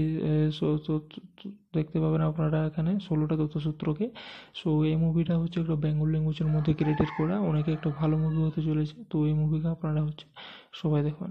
দেখতে পাবেন আপনারা এখানে 16টা তথ্যসূত্রকে। এই মুভিটা হচ্ছে একটা বেঙ্গল ল্যাঙ্গুয়েজের মধ্যে ক্রিয়েটেড করা, অনেকে একটা ভালো মুভি হতে চলেছে। তো এই মুভিকে আপনারা হচ্ছে সবাই দেখবেন।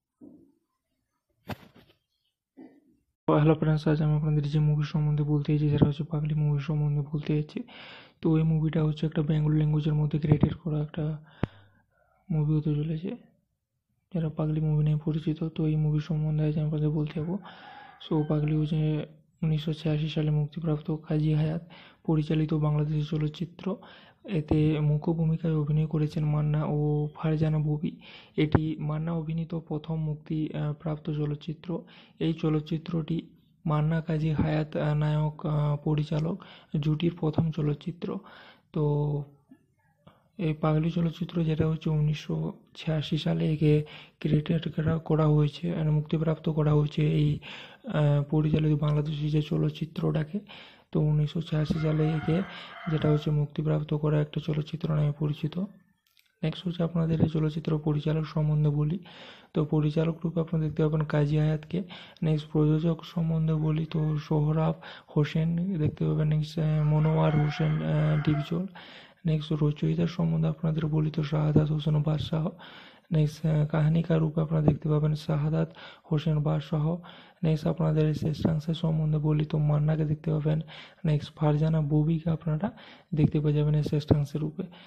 হ্যালো ফ্রেন্ডস, আজ আমি আপনাদের যে মুভি সম্বন্ধে বলতে চাইছি সেটা হচ্ছে পাগলি মুভি সম্বন্ধে বলতে চাইছি। তো এই মুভিটা হচ্ছে একটা বেঙ্গল ল্যাঙ্গুয়েজের মধ্যে ক্রিয়েটেড করা একটা মুভি হতে চলেছে, যারা পাগলি মুভি নিয়ে পরিচিত। তো এই মুভি সম্বন্ধে আজ আমি আপনাদের বলতে যাবো। পাগলি হচ্ছে 1986 সালে মুক্তিপ্রাপ্ত কাজী হায়াত পরিচালিত বাংলাদেশি চলচ্চিত্র। এতে মুখ্য ভূমিকায় অভিনয় করেছেন মান্না ও ফারজানা ববি। এটি মান্না অভিনীত প্রথম মুক্তিপ্রাপ্ত চলচ্চিত্র। এই চলচ্চিত্রটি মান্না কাজী হায়াত নায়ক পরিচালক জুটির প্রথম চলচ্চিত্র। তো এই পাগলি চলচ্চিত্র যেটা হচ্ছে 1986 সালে একে ক্রিয়েটেড করা হয়েছে, মুক্তিপ্রাপ্ত করা হয়েছে এই পরিচালিত বাংলাদেশি যে চলচ্চিত্রটাকে। তো 1986 সালে একে যেটা হচ্ছে মুক্তিপ্রাপ্ত করা একটা চলচ্চিত্র নামে পরিচিত। নেক্সট হচ্ছে আপনাদের এই চলচ্চিত্র পরিচালক সম্বন্ধে বলি তো পরিচালক রূপে আপনারা দেখতে পাবেন কাজী হায়াতকে। নেক্সট প্রযোজক সম্বন্ধে বলি তো সোহরাব হোসেন দেখতে পাবেন। নেক্সট মনোয়ার হোসেন ডিপজল। নেক্সট রচয়িতার সম্বন্ধে আপনাদের বলি তো শাহাদাত হোসেন বাদশাহ। নেক্সট কাহিনীকার রূপে আপনারা দেখতে পাবেন শাহাদাত হোসেন বাদশাহ। নেক্সট আপনাদের শ্রেষ্ঠাংশের সম্বন্ধে বলি তো মান্নাকে দেখতে পাবেন। নেক্সট ফারজানা ববিকে আপনারা দেখতে পেয়ে যাবেন এই শ্রেষ্ঠাংশের রূপে।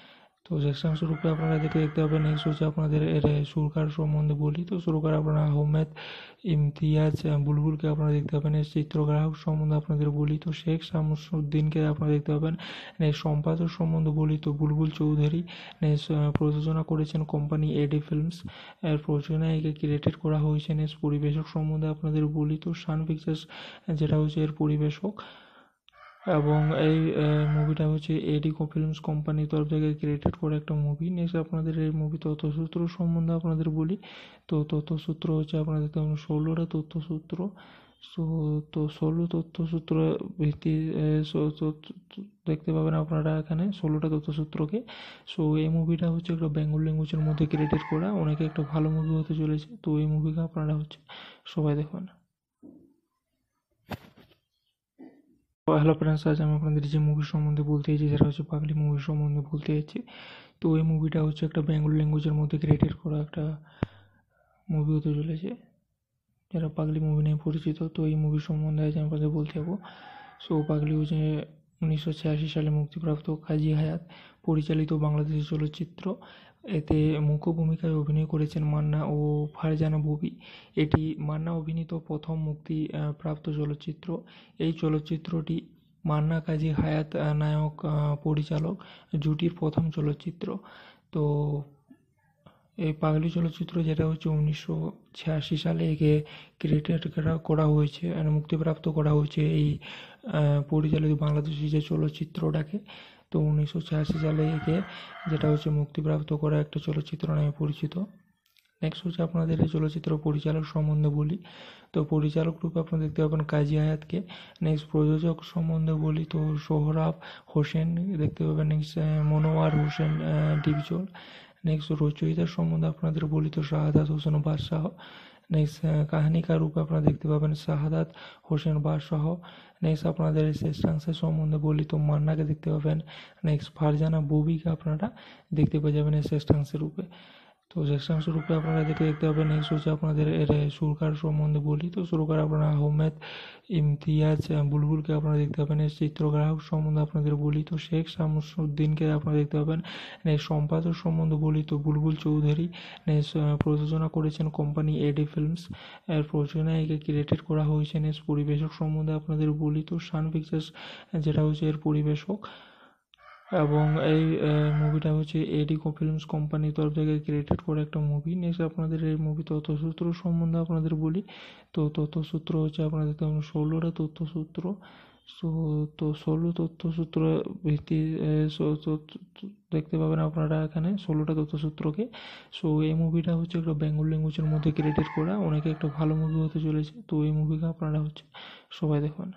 তো জ্যেষ্ঠাংশ রূপে আপনারা দেখতে পাবেন। নেক্সট হচ্ছে আপনাদের এর সুরকার সম্বন্ধে বলি। তো সুরকার আপনারা আহমেদ ইমতিয়াজ বুলবুলকে আপনারা দেখতে পাবেন। এর চিত্রগ্রাহক সম্বন্ধে আপনাদের বলি, তো শেখ শামসুদ্দিনকে আপনারা দেখতে পাবেন। নেক্সট সম্পাদক সম্বন্ধে বলি, তো বুলবুল চৌধুরী। নেক্সট প্রযোজনা করেছেন কোম্পানি এডি ফিল্মস। এর প্রযোজনায় একে ক্রিয়েটেড করা হয়েছে। নেক্সট পরিবেশক সম্বন্ধে আপনাদের বলি, তো সান পিকচার্স যেটা হচ্ছে এর পরিবেশক, এবং এই মুভিটা হচ্ছে এডি ফিল্মস কোম্পানির তরফ থেকে ক্রিয়েটেড করা একটা মুভি। নেক্সট আপনাদের এই মুভি তথ্যসূত্র সম্বন্ধে আপনাদের বলি। তো তথ্যসূত্র হচ্ছে আপনাদের তেমন 16টা তথ্যসূত্র। সো তো 16 তথ্যসূত্র ভিত্তি দেখতে পাবেন আপনারা এখানে 16টা তথ্যসূত্রকে। সো এই মুভিটা হচ্ছে একটা বেঙ্গল ল্যাঙ্গুয়েজের মধ্যে ক্রিয়েটেড করা, অনেকে একটা ভালো মুভি হতে চলেছে। তো এই মুভিকে আপনারা হচ্ছে সবাই দেখবেন। হ্যালো ফ্রেন্ডস, আজ আমি আপনাদের যে মুভি সম্বন্ধে বলতে চাইছি সেটা হচ্ছে পাগলি মুভি সম্বন্ধে বলতে চাইছি। তো এই মুভিটা হচ্ছে একটা বেঙ্গল ল্যাঙ্গুয়েজের মধ্যে ক্রিয়েটেড করা একটা মুভি হতে চলেছে, যারা পাগলি মুভি নিয়ে পরিচিত। তো এই মুভি সম্বন্ধে আজ আমি আপনাদের বলতে যাবো। সো পাগলি হচ্ছে 1986 সালে মুক্তিপ্রাপ্ত কাজী হায়াত পরিচালিত বাংলাদেশি চলচ্চিত্র। এতে মুখ্য ভূমিকায় অভিনয় করেছেন মান্না ও ফারজানা ববি। এটি মান্না অভিনীত প্রথম প্রাপ্ত চলচ্চিত্র। এই চলচ্চিত্রটি মান্না কাজী হায়াত নায়ক পরিচালক জুটির প্রথম চলচ্চিত্র। তো এই পাগলি চলচ্চিত্র যেটা হচ্ছে 1986 সালে একে ক্রিয়েটেড করা হয়েছে, মুক্তিপ্রাপ্ত করা হয়েছে এই পরিচালিত বাংলাদেশি যে চলচ্চিত্রটাকে। তো 1986 সালে একে যেটা হচ্ছে মুক্তিপ্রাপ্ত করা একটা চলচ্চিত্র নামে পরিচিত। নেক্সট হচ্ছে আপনাদের এই চলচ্চিত্র পরিচালক সম্বন্ধে বলি। তো পরিচালক রূপে আপনারা দেখতে পাবেন কাজী হায়াতকে। নেক্সট প্রযোজক সম্বন্ধে বলি, তো সোহরাব হোসেন দেখতে পাবেন। নেক্সট মনোয়ার হোসেন ডিপজল। নেক্সট রচয়িতার সম্বন্ধে আপনাদের বলি, তো শাহাদাত হোসেন বাদশাহ। নেক্সট কাহিনীকার রূপে আপনারা দেখতে পাবেন শাহাদাত হোসেন বাদশাহ। নেক্সট আপনাদের শ্রেষ্ঠাংশের সম্বন্ধে বলি, তো মান্নাকে দেখতে পাবেন। নেক্সট ফারজানা ববিকে আপনারা দেখতে পেয়ে যাবেন এই শ্রেষ্ঠাংশের রূপে। তো জ্যেষ্ঠাংশ রূপে আপনারা দেখতে পাবেন। নেক্সট হচ্ছে আপনাদের এর সুরকার সম্বন্ধে বলি। তো সুরকার আপনারা আহমেদ ইমতিয়াজ বুলবুলকে আপনারা দেখতে পাবেন। এর চিত্রগ্রাহক সম্বন্ধে আপনাদের বলি, তো শেখ শামসুদ্দিনকে আপনারা দেখতে পাবেন। নেক্সট সম্পাদক সম্বন্ধে বলি, তো বুলবুল চৌধুরী। নেক্সট প্রযোজনা করেছেন কোম্পানি এডি ফিল্মস। এর প্রযোজনায় একে ক্রিয়েটেড করা হয়েছে। নেক্সট পরিবেশক সম্বন্ধে আপনাদের বলি, তো সান পিকচার্স যেটা হচ্ছে এর পরিবেশক, এবং এই মুভিটা হচ্ছে এডি ফিল্মস কোম্পানির তরফ থেকে ক্রিয়েটেড করা একটা মুভি। নেক্সট আপনাদের এই মুভি তথ্যসূত্র সম্বন্ধে আপনাদের বলি। তো তথ্যসূত্র হচ্ছে আপনাদের তেমন 16টা তথ্যসূত্র। সো তো 16 তথ্যসূত্র ভিত্তি দেখতে পাবেন আপনারা এখানে 16টা তথ্যসূত্রকে। সো এই মুভিটা হচ্ছে একটা বেঙ্গল ল্যাঙ্গুয়েজের মধ্যে ক্রিয়েটেড করা, অনেকে একটা ভালো মুভি হতে চলেছে। তো এই মুভিকে আপনারা হচ্ছে সবাই দেখবেন।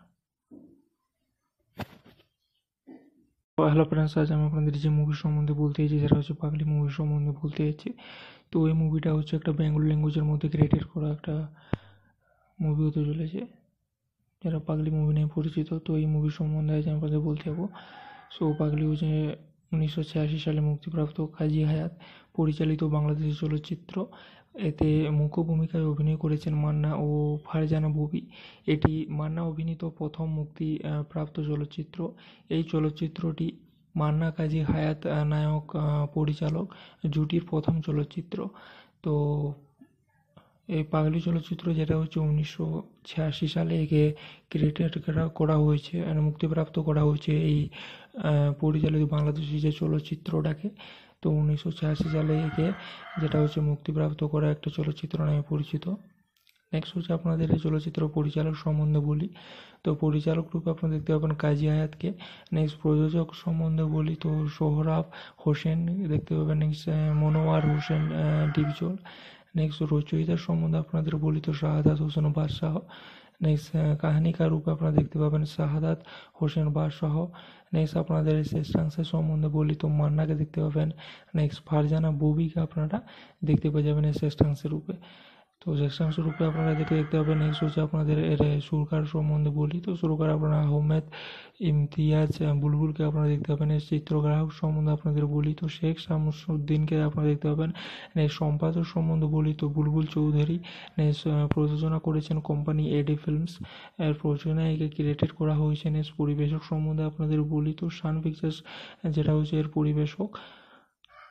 হ্যালো ফ্রেন্ডস, আজ আমি আপনাদের যে মুভি সম্বন্ধে বলতে চাইছি সেটা হচ্ছে পাগলি মুভি সম্বন্ধে বলতে চাইছি। তো এই মুভিটা হচ্ছে একটা বেঙ্গল ল্যাঙ্গুয়েজের মধ্যে ক্রিয়েটেড করা একটা মুভি হতে চলেছে, যারা পাগলি মুভি নিয়ে পরিচিত। তো এই মুভি সম্বন্ধে আজ আমি আপনাদের বলতে যাবো। সো পাগলি হচ্ছে 1986 সালে মুক্তিপ্রাপ্ত কাজী হায়াত পরিচালিত বাংলাদেশি চলচ্চিত্র। এতে মুখ্য ভূমিকায় অভিনয় করেছেন মান্না ও ফারজানা ববি। এটি মান্না অভিনীত প্রথম প্রাপ্ত চলচ্চিত্র। এই চলচ্চিত্রটি মান্না কাজী হায়াত নায়ক পরিচালক জুটির প্রথম চলচ্চিত্র। তো এই পাগলি চলচ্চিত্র যেটা হচ্ছে 1986 সালে একে ক্রিয়েটেড করা হয়েছে, মুক্তিপ্রাপ্ত করা হয়েছে এই পরিচালিত বাংলাদেশি যে চলচ্চিত্রটাকে। তো 1986 সালে একে যেটা হচ্ছে মুক্তিপ্রাপ্ত করা একটা চলচ্চিত্র নামে পরিচিত। নেক্সট হচ্ছে আপনাদের এই চলচ্চিত্র পরিচালক সম্বন্ধে বলি। তো পরিচালক রূপে আপনারা দেখতে পাবেন কাজী হায়াতকে। নেক্সট প্রযোজক সম্বন্ধে বলি, তো সোহরাব হোসেন দেখতে পাবেন। নেক্সট মনোয়ার হোসেন ডিপজল। নেক্সট রচয়িতার সম্বন্ধে আপনাদের বলি, তো শাহাদাত হোসেন বাদশাহ। নেক্সট কাহিনীকার রূপে আপনারা দেখতে পাবেন শাহাদাত হোসেন বাদশাহ। নেক্সট আপনাদের শ্রেষ্ঠাংশের সম্বন্ধে বলি, তো মান্নাকে দেখতে পাবেন। নেক্সট ফারজানা ববিকে আপনারা দেখতে পেয়ে যাবেন এই শ্রেষ্ঠাংশের রূপে। তো জ্যেষ্ঠাংশ রূপে আপনারা দেখতে পাবেন। নেক্সট হচ্ছে আপনাদের এর সুরকার সম্বন্ধে বলি। তো সুরকার আপনারা আহমেদ ইমতিয়াজ বুলবুলকে আপনারা দেখতে পাবেন। এর চিত্রগ্রাহক সম্বন্ধে আপনাদের বলি, তো শেখ শামসুদ্দিনকে আপনারা দেখতে পাবেন। নেক্সট সম্পাদক সম্বন্ধে বলি, তো বুলবুল চৌধুরী। নেক্সট প্রযোজনা করেছেন কোম্পানি এডি ফিল্মস। এর প্রযোজনায় একে ক্রিয়েটেড করা হয়েছে। নেক্সট পরিবেশক সম্বন্ধে আপনাদের বলি, তো সান পিকচার্স যেটা হচ্ছে এর পরিবেশক,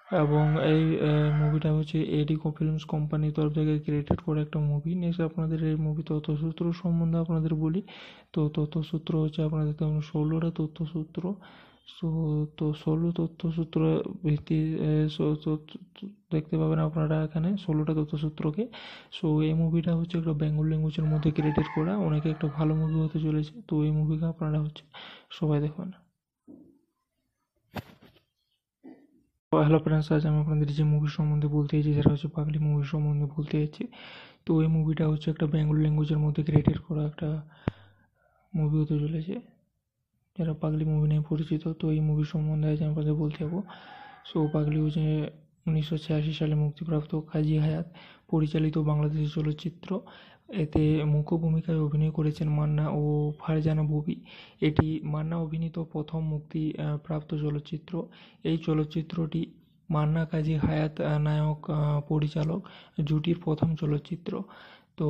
এবং এই মুভিটা হচ্ছে এডিকো ফিল্মস কোম্পানির তরফ থেকে ক্রিয়েটেড করা একটা মুভি। নেক্সট আপনাদের এই মুভি তথ্যসূত্র সম্বন্ধে আপনাদের বলি। তো তথ্যসূত্র হচ্ছে আপনাদের তেমন 16টা তথ্যসূত্র। সো তো 16 তথ্যসূত্র ভিত্তি দেখতে পাবেন আপনারা এখানে 16টা তথ্যসূত্রকে। সো এই মুভিটা হচ্ছে একটা বেঙ্গল ল্যাঙ্গুয়েজের মধ্যে ক্রিয়েটেড করা, অনেকে একটা ভালো মুভি হতে চলেছে। তো এই মুভিকে আপনারা হচ্ছে সবাই দেখবেন। হ্যালো ফ্রেন্ডস, আজ আমি আপনাদের যে মুভি সম্বন্ধে বলতে চাইছি সেটা হচ্ছে পাগলি মুভি সম্বন্ধে বলতে চাইছি। তো এই মুভিটা হচ্ছে একটা বেঙ্গল ল্যাঙ্গুয়েজের মধ্যে ক্রিয়েটেড করা একটা মুভি হতে চলেছে, যারা পাগলি মুভি নিয়ে পরিচিত। তো এই মুভি সম্বন্ধে আজ আমি আপনাদের বলতে যাবো। সো পাগলি হচ্ছে 1986 সালে মুক্তিপ্রাপ্ত কাজী হায়াত পরিচালিত বাংলাদেশি চলচ্চিত্র। এতে মুখ্য ভূমিকায় অভিনয় করেছেন মান্না ও ফারজানা ববি। এটি মান্না অভিনীত প্রথম মুক্তি প্রাপ্ত চলচ্চিত্র। এই চলচ্চিত্রটি মান্না কাজী হায়াত নায়ক পরিচালক জুটির প্রথম চলচ্চিত্র। তো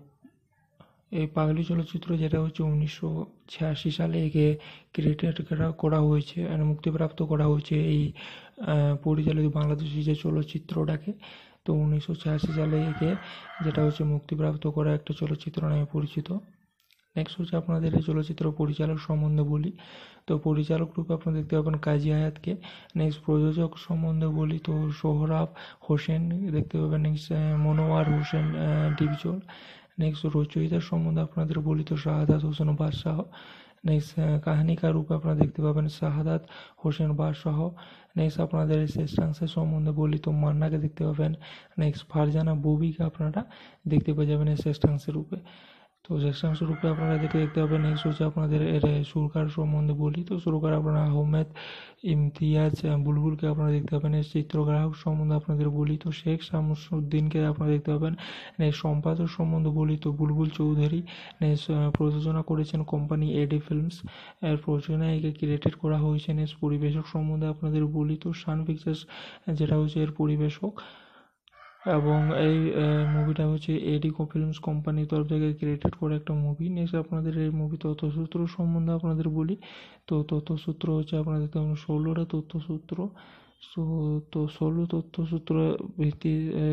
এই পাগলি চলচ্চিত্র যেটা হচ্ছে 1986 সালে একে ক্রিয়েটেড করা হয়েছে, মুক্তিপ্রাপ্ত করা হয়েছে এই পরিচালিত বাংলাদেশি যে চলচ্চিত্রটাকে। তো 1986 সালে একে যেটা হচ্ছে মুক্তিপ্রাপ্ত করা একটা চলচ্চিত্র নামে পরিচিত। নেক্সট হচ্ছে আপনাদের এই চলচ্চিত্র পরিচালক সম্বন্ধে বলি। তো পরিচালক রূপে আপনারা দেখতে পাবেন কাজী হায়াতকে। নেক্সট প্রযোজক সম্বন্ধে বলি তো সোহরাব হোসেন দেখতে পাবেন। নেক্সট মনোয়ার হোসেন ডিপজল। নেক্সট রচয়িতার সম্বন্ধে আপনাদের বলি তো শাহাদাত হোসেন বাদশাহ। নেক্সট কাহিনীকার রূপে আপনারা দেখতে পাবেন শাহাদাত হোসেন বাদশাহ। নেক্সট আপনাদের শ্রেষ্ঠাংশের সম্বন্ধে বলি তো মান্নাকে দেখতে পাবেন। নেক্সট ফারজানা ববিকে আপনারা দেখতে পেয়ে যাবেন এই শ্রেষ্ঠাংশের রূপে। তো শ্রেষ্ঠাংশ রূপে আপনারা দেখতে পাবেন। নেক্সট হচ্ছে আপনাদের এর সুরকার সম্বন্ধে বলি তো সুরকার আপনারা আহমেদ ইমতিয়াজ বুলবুলকে আপনারা দেখতে পাবেন। এর চিত্রগ্রাহক সম্বন্ধে আপনাদের বলি তো শেখ শামসুদ্দিনকে আপনারা দেখতে পাবেন। নেক্সট সম্পাদক সম্বন্ধে বলি তো বুলবুল চৌধুরী। নেক্সট প্রযোজনা করেছেন কোম্পানি এডি ফিল্মস। এর প্রযোজনায় একে ক্রিয়েটেড করা হয়েছে। নেক্সট পরিবেশক সম্বন্ধে আপনাদের বলি তো সান পিকচার্স যেটা হচ্ছে এর পরিবেশক। এবং এই মুভিটা হচ্ছে এডিকো ফিল্মস কোম্পানির তরফ থেকে ক্রিয়েটেড করা একটা মুভি। নেক্সট আপনাদের এই মুভি তথ্যসূত্র সম্বন্ধে আপনাদের বলি। তো তথ্যসূত্র হচ্ছে আপনাদের তেমন 16টা তথ্যসূত্র। সো তো 16 তথ্যসূত্র ভিত্তি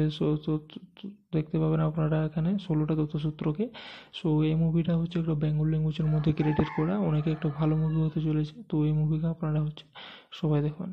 দেখতে পাবেন আপনারা এখানে 16টা তথ্যসূত্রকে। সো এই মুভিটা হচ্ছে একটা বেঙ্গল ল্যাঙ্গুয়েজের মধ্যে ক্রিয়েটেড করা, অনেকে একটা ভালো মুভি হতে চলেছে। তো এই মুভিকে আপনারা হচ্ছে সবাই দেখবেন।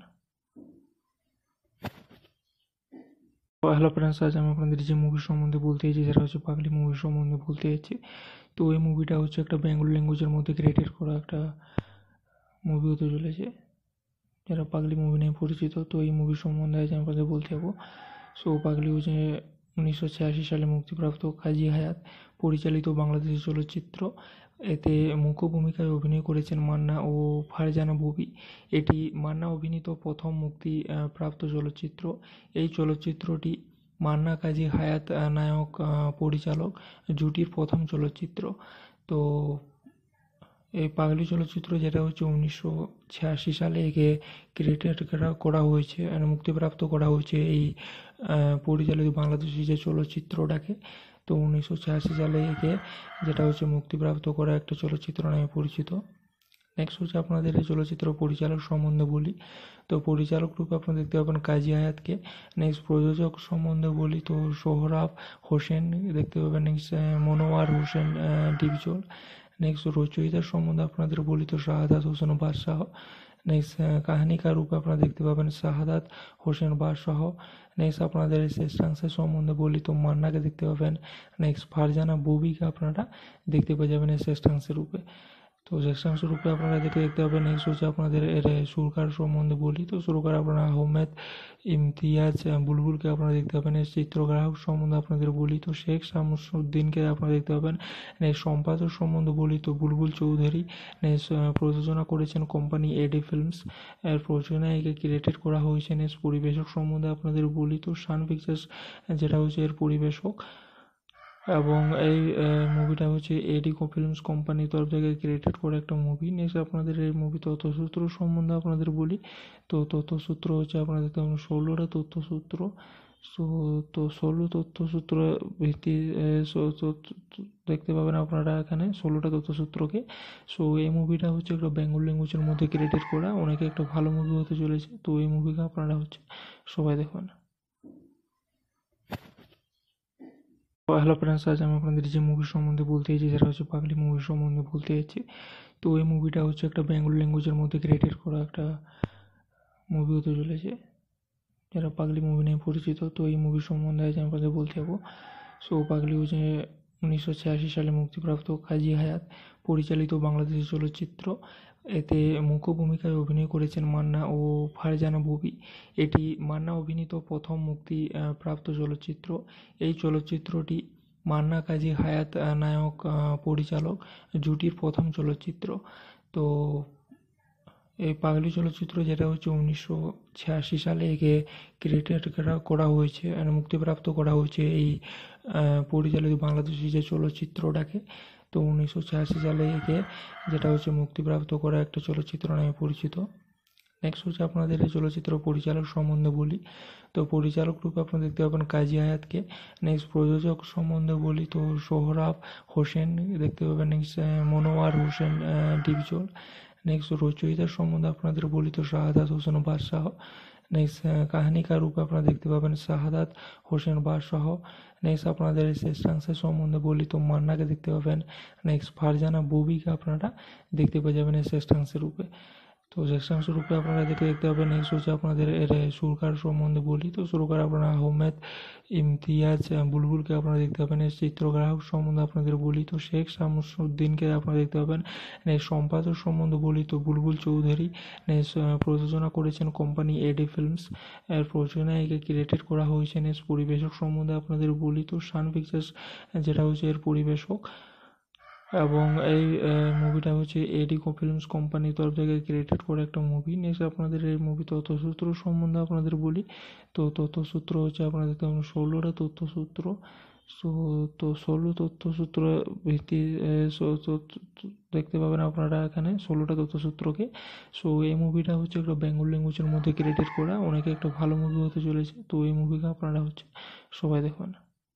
হ্যালো ফ্রেন্ডস, আজ আমি আপনাদের যে মুভি সম্বন্ধে বলতে চাইছি সেটা হচ্ছে পাগলি মুভি সম্বন্ধে বলতে চাইছি। তো এই মুভিটা হচ্ছে একটা বেঙ্গল ল্যাঙ্গুয়েজের মধ্যে ক্রিয়েটেড করা একটা মুভি হতে চলেছে, যারা পাগলি মুভি নিয়ে পরিচিত। তো এই মুভি সম্বন্ধে আজ আমি আপনাদের বলতে যাবো। সো পাগলি হচ্ছে 1986 সালে মুক্তিপ্রাপ্ত কাজী হায়াত পরিচালিত বাংলাদেশি চলচ্চিত্র। এতে মুখ্য ভূমিকায় অভিনয় করেছেন মান্না ও ফারজানা ববি। এটি মান্না অভিনীত প্রথম মুক্তি প্রাপ্ত চলচ্চিত্র। এই চলচ্চিত্রটি মান্না কাজী হায়াত নায়ক পরিচালক জুটির প্রথম চলচ্চিত্র। তো এই পাগলি চলচ্চিত্র যেটা হচ্ছে 1986 সালে একে ক্রিয়েটেড করা হয়েছে, মুক্তিপ্রাপ্ত করা হয়েছে এই পরিচালিত বাংলাদেশি যে চলচ্চিত্রটাকে। তো 1986 সালে একে যেটা হচ্ছে মুক্তিপ্রাপ্ত করা একটা চলচ্চিত্র নামে পরিচিত। নেক্সট হচ্ছে আপনাদের এই চলচ্চিত্র পরিচালক সম্বন্ধে বলি। তো পরিচালক রূপে আপনারা দেখতে পাবেন কাজী হায়াতকে। নেক্সট প্রযোজক সম্বন্ধে বলি তো সোহরাব হোসেন দেখতে পাবেন। নেক্সট মনোয়ার হোসেন ডিপজল। নেক্সট রচয়িতার সম্বন্ধে আপনাদের বলি তো শাহাদাত হোসেন বাদশাহ। নেক্সট কাহিনীকার রূপে আপনারা দেখতে পাবেন শাহাদাত হোসেন বাদশাহ। নেক্সট আপনাদের শ্রেষ্ঠাংশের সম্বন্ধে বলি তো মান্নাকে দেখতে পাবেন। নেক্সট ফারজানা ববিকে আপনারা দেখতে পেয়ে যাবেন এই শ্রেষ্ঠাংশের রূপে। তো শ্রেষ্ঠাংশ রূপে আপনারা দেখতে পাবেন। নেক্সট হচ্ছে আপনাদের এর সুরকার সম্বন্ধে বলি তো সুরকার আপনারা আহমেদ ইমতিয়াজ বুলবুলকে আপনারা দেখতে পাবেন। এর চিত্রগ্রাহক সম্বন্ধে আপনাদের বলি তো শেখ শামসুদ্দিনকে আপনারা দেখতে পাবেন। নেক্সট সম্পাদক সম্বন্ধে বলি তো বুলবুল চৌধুরী। নেক্সট প্রযোজনা করেছেন কোম্পানি এডি ফিল্মস। এর প্রযোজনায় একে ক্রিয়েটেড করা হয়েছে। নেক্সট পরিবেশক সম্বন্ধে আপনাদের বলি তো সান পিকচার্স যেটা হচ্ছে এর পরিবেশক। এবং এই মুভিটা হচ্ছে এডিকো ফিল্মস কোম্পানির তরফ থেকে ক্রিয়েটেড করা একটা মুভি। নেক্সট আপনাদের এই মুভি তথ্যসূত্র সম্বন্ধে আপনাদের বলি। তো তথ্যসূত্র হচ্ছে আপনাদের তেমন 16টা তথ্যসূত্র। সো তো ষোলো তথ্যসূত্র ভিত্তি দেখতে পাবেন আপনারা এখানে 16টা তথ্যসূত্রকে। সো এই মুভিটা হচ্ছে একটা বেঙ্গল ল্যাঙ্গুয়েজের মধ্যে ক্রিয়েটেড করা, অনেকে একটা ভালো মুভি হতে চলেছে। তো এই মুভিকে আপনারা হচ্ছে সবাই দেখুন। হ্যালো ফ্রেন্ডস, আজ আমি আপনাদের যে মুভি সম্বন্ধে বলতে চাইছি সেটা হচ্ছে পাগলি মুভি সম্বন্ধে বলতে চাইছি। তো এই মুভিটা হচ্ছে একটা বেঙ্গল ল্যাঙ্গুয়েজের মধ্যে ক্রিয়েটেড করা একটা মুভি হতে চলেছে, যারা পাগলি মুভি নিয়ে পরিচিত। তো এই মুভি সম্বন্ধে আজ আমি আপনাদের বলতে যাবো। সো পাগলি হচ্ছে 1986 সালে মুক্তিপ্রাপ্ত কাজী হায়াত পরিচালিত বাংলাদেশি চলচ্চিত্র। এতে মুখ্য ভূমিকায় অভিনয় করেছেন মান্না ও ফারজানা ববি। এটি মান্না অভিনীত প্রথম মুক্তি প্রাপ্ত চলচ্চিত্র। এই চলচ্চিত্রটি মান্না কাজী হায়াত নায়ক পরিচালক জুটির প্রথম চলচ্চিত্র। তো এই পাগলি চলচ্চিত্র যেটা হচ্ছে 1986 সালে একে ক্রিয়েটেড করা হয়েছে, মুক্তিপ্রাপ্ত করা হয়েছে এই পরিচালিত বাংলাদেশি যে চলচ্চিত্রটাকে। তো 1986 সালে একে যেটা হচ্ছে মুক্তিপ্রাপ্ত করা একটা চলচ্চিত্র নামে পরিচিত। নেক্সট হচ্ছে আপনাদের এই চলচ্চিত্র পরিচালক সম্বন্ধে বলি। তো পরিচালক রূপে আপনারা দেখতে পাবেন কাজী হায়াতকে। নেক্সট প্রযোজক সম্বন্ধে বলি তো সোহরাব হোসেন দেখতে পাবেন। নেক্সট মনোয়ার হোসেন ডিপজল। নেক্সট রচয়িতার সম্বন্ধে আপনাদের বলি তো শাহাদাত হোসেন বাদশাহ। নেক্সট কাহিনীকার রূপে আপনারা দেখতে পাবেন শাহাদাত হোসেন বাদশাহ। নেক্সট আপনাদের শ্রেষ্ঠাংশের সম্বন্ধে বলি তো মান্নাকে দেখতে পাবেন। নেক্সট ফারজানা ববিকে আপনারা দেখতে পেয়ে যাবেন এই শ্রেষ্ঠাংশের রূপে। তো জ্যেষ্ঠাংশ রূপে আপনারা দেখতে পাবেন। নেক্সট হচ্ছে আপনাদের এর সুরকার সম্বন্ধে বলি তো সুরকার আপনারা আহমেদ ইমতিয়াজ বুলবুলকে আপনারা দেখতে পাবেন। এর চিত্রগ্রাহক সম্বন্ধে আপনাদের বলি তো শেখ শামসুদ্দিনকে আপনারা দেখতে পাবেন। নেক্সট সম্পাদক সম্বন্ধে বলি তো বুলবুল চৌধুরী। নেক্সট প্রযোজনা করেছেন কোম্পানি এডি ফিল্মস। এর প্রযোজনায় একে ক্রিয়েটেড করা হয়েছে। নেক্সট পরিবেশক সম্বন্ধে আপনাদের বলি তো সান পিকচার্স যেটা হচ্ছে এর পরিবেশক, এবং এই মুভিটা হচ্ছে এডিকো ফিল্মস কোম্পানির তরফ থেকে ক্রিয়েটেড করা একটা মুভি। নেক্সট আপনাদের এই মুভি তথ্যসূত্র সম্বন্ধে আপনাদের বলি তো তথ্যসূত্র হচ্ছে আপনাদের তেমন 16টা তথ্যসূত্র। সো তো 16 তথ্যসূত্র ভিত্তি দেখতে পাবেন আপনারা এখানে 16টা তথ্যসূত্রকে। সো এই মুভিটা হচ্ছে একটা বেঙ্গল ল্যাঙ্গুয়েজের মধ্যে ক্রিয়েটেড করা, অনেকে একটা ভালো মুভি হতে চলেছে। তো এই মুভিকে আপনারা হচ্ছে সবাই দেখুন।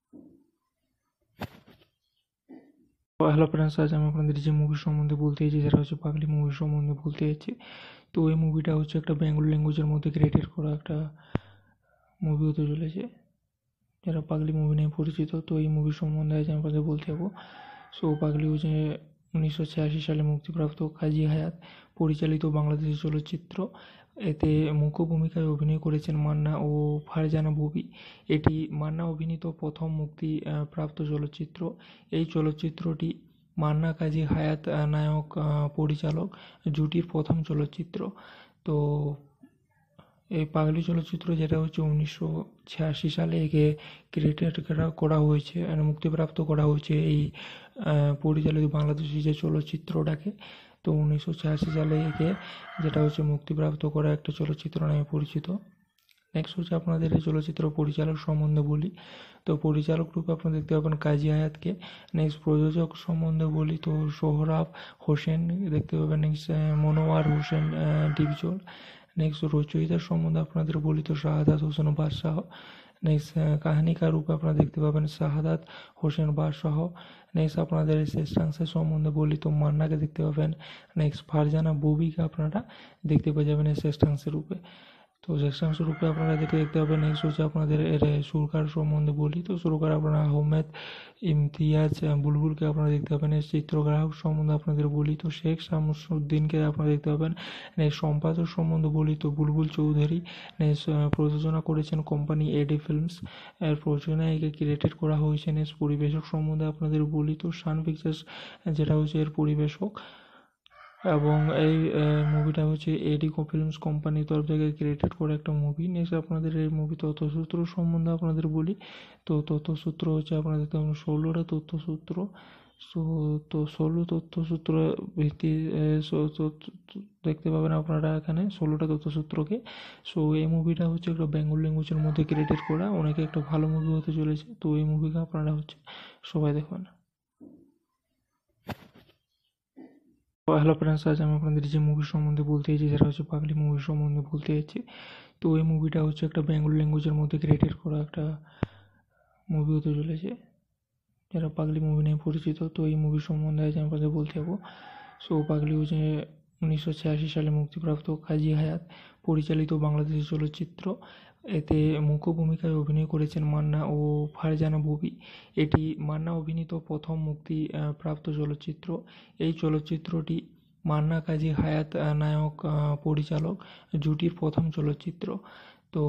হ্যালো ফ্রেন্ডস, আজ আমি আপনাদের যে মুভি সম্বন্ধে বলতে চাইছি সেটা হচ্ছে পাগলি মুভি সম্বন্ধে বলতে চাইছি। তো এই মুভিটা হচ্ছে একটা বেঙ্গল ল্যাঙ্গুয়েজের মধ্যে ক্রিয়েটেড করা একটা মুভি হতে চলেছে, যারা পাগলি মুভি নিয়ে পরিচিত। তো এই মুভি সম্বন্ধে আজ আমি আপনাদের বলতে যাবো। সো পাগলি হচ্ছে 1986 সালে মুক্তিপ্রাপ্ত কাজী হায়াত পরিচালিত বাংলাদেশি চলচ্চিত্র। এতে মুখ্য ভূমিকায় অভিনয় করেছেন মান্না ও ফারজানা ববি। এটি মান্না অভিনীত প্রথম মুক্তি প্রাপ্ত চলচ্চিত্র। এই চলচ্চিত্রটি মান্না কাজী হায়াত নায়ক পরিচালক জুটির প্রথম চলচ্চিত্র। তো এই পাগলি চলচ্চিত্র যেটা হচ্ছে 1986 সালে একে ক্রিয়েটেড করা হয়েছে, মুক্তিপ্রাপ্ত করা হয়েছে এই পরিচালিত বাংলাদেশি যে চলচ্চিত্রটাকে। তো 1986 সালে একে যেটা হচ্ছে মুক্তিপ্রাপ্ত করা একটা চলচ্চিত্র নামে পরিচিত। নেক্সট হচ্ছে আপনাদের এই চলচ্চিত্র পরিচালক সম্বন্ধে বলি তো পরিচালক রূপে আপনারা দেখতে পাবেন কাজী হায়াতকে। নেক্সট প্রযোজক সম্বন্ধে বলি তো সোহরাব হোসেন দেখতে পাবেন। নেক্সট মনোয়ার হোসেন ডিপজল। নেক্সট রচয়িতার সম্বন্ধে আপনাদের বলি তো শাহাদাত হোসেন বাদশাহ। নেক্সট কাহিনীকার রূপে আপনারা দেখতে পাবেন শাহাদাত হোসেন বাদশাহ। নেক্সট আপনাদের শ্রেষ্ঠাংশের সম্বন্ধে বলি তো মান্নাকে দেখতে পাবেন। নেক্সট ফারজানা ববিকে আপনারা দেখতে পেয়ে যাবেন এই শ্রেষ্ঠাংশের রূপে। তো জ্যেষ্ঠাংশ রূপে আপনারা দেখতে পাবেন। নেক্সট হচ্ছে আপনাদের এর সুরকার সম্বন্ধে বলি তো সুরকার আপনারা আহমেদ ইমতিয়াজ বুলবুলকে আপনারা দেখতে পাবেন। এর চিত্রগ্রাহক সম্বন্ধে আপনাদের বলি তো শেখ শামসুদ্দিনকে আপনারা দেখতে পাবেন। নেক্সট সম্পাদক সম্বন্ধে বলি তো বুলবুল চৌধুরী। নেক্সট প্রযোজনা করেছেন কোম্পানি এডি ফিল্মস। এর প্রযোজনায় একে ক্রিয়েটেড করা হয়েছে। নেক্সট পরিবেশক সম্বন্ধে আপনাদের বলি তো সান পিকচার্স যেটা হচ্ছে এর পরিবেশক, এবং এই মুভিটা হচ্ছে এডিকো ফিল্মস কোম্পানির তরফ থেকে ক্রিয়েটেড করা একটা মুভি। নেক্সট আপনাদের এই মুভি তথ্যসূত্র সম্বন্ধে আপনাদের বলি তো তথ্যসূত্র হচ্ছে আপনাদের তেমন 16টা তথ্যসূত্র। সো তো 16 তথ্যসূত্র ভিত্তি দেখতে পাবেন আপনারা এখানে 16টা তথ্যসূত্রকে। সো এই মুভিটা হচ্ছে একটা বেঙ্গল ল্যাঙ্গুয়েজের মধ্যে ক্রিয়েটেড করা, অনেকে একটা ভালো মুভি হতে চলেছে। তো এই মুভিকে আপনারা হচ্ছে সবাই দেখুন। হ্যালো ফ্রেন্ডস, আজ আমি আপনাদের যে মুভি সম্বন্ধে বলতে চাইছি সেটা হচ্ছে পাগলি মুভি সম্বন্ধে বলতে চাইছি। তো এই মুভিটা হচ্ছে একটা বেঙ্গল ল্যাঙ্গুয়েজের মধ্যে ক্রিয়েটেড করা একটা মুভি হতে চলেছে, যারা পাগলি মুভি নিয়ে পরিচিত। তো এই মুভি সম্বন্ধে আজ আমি আপনাদের বলতে যাবো। সো পাগলি হচ্ছে 1986 সালে মুক্তিপ্রাপ্ত কাজী হায়াত পরিচালিত বাংলাদেশি চলচ্চিত্র। এতে মুখ্য ভূমিকায় অভিনয় করেছেন মান্না ও ফারজানা ববি। এটি মান্না অভিনীত প্রথম মুক্তি প্রাপ্ত চলচ্চিত্র। এই চলচ্চিত্রটি মান্না কাজী হায়াত নায়ক পরিচালক জুটির প্রথম চলচ্চিত্র। তো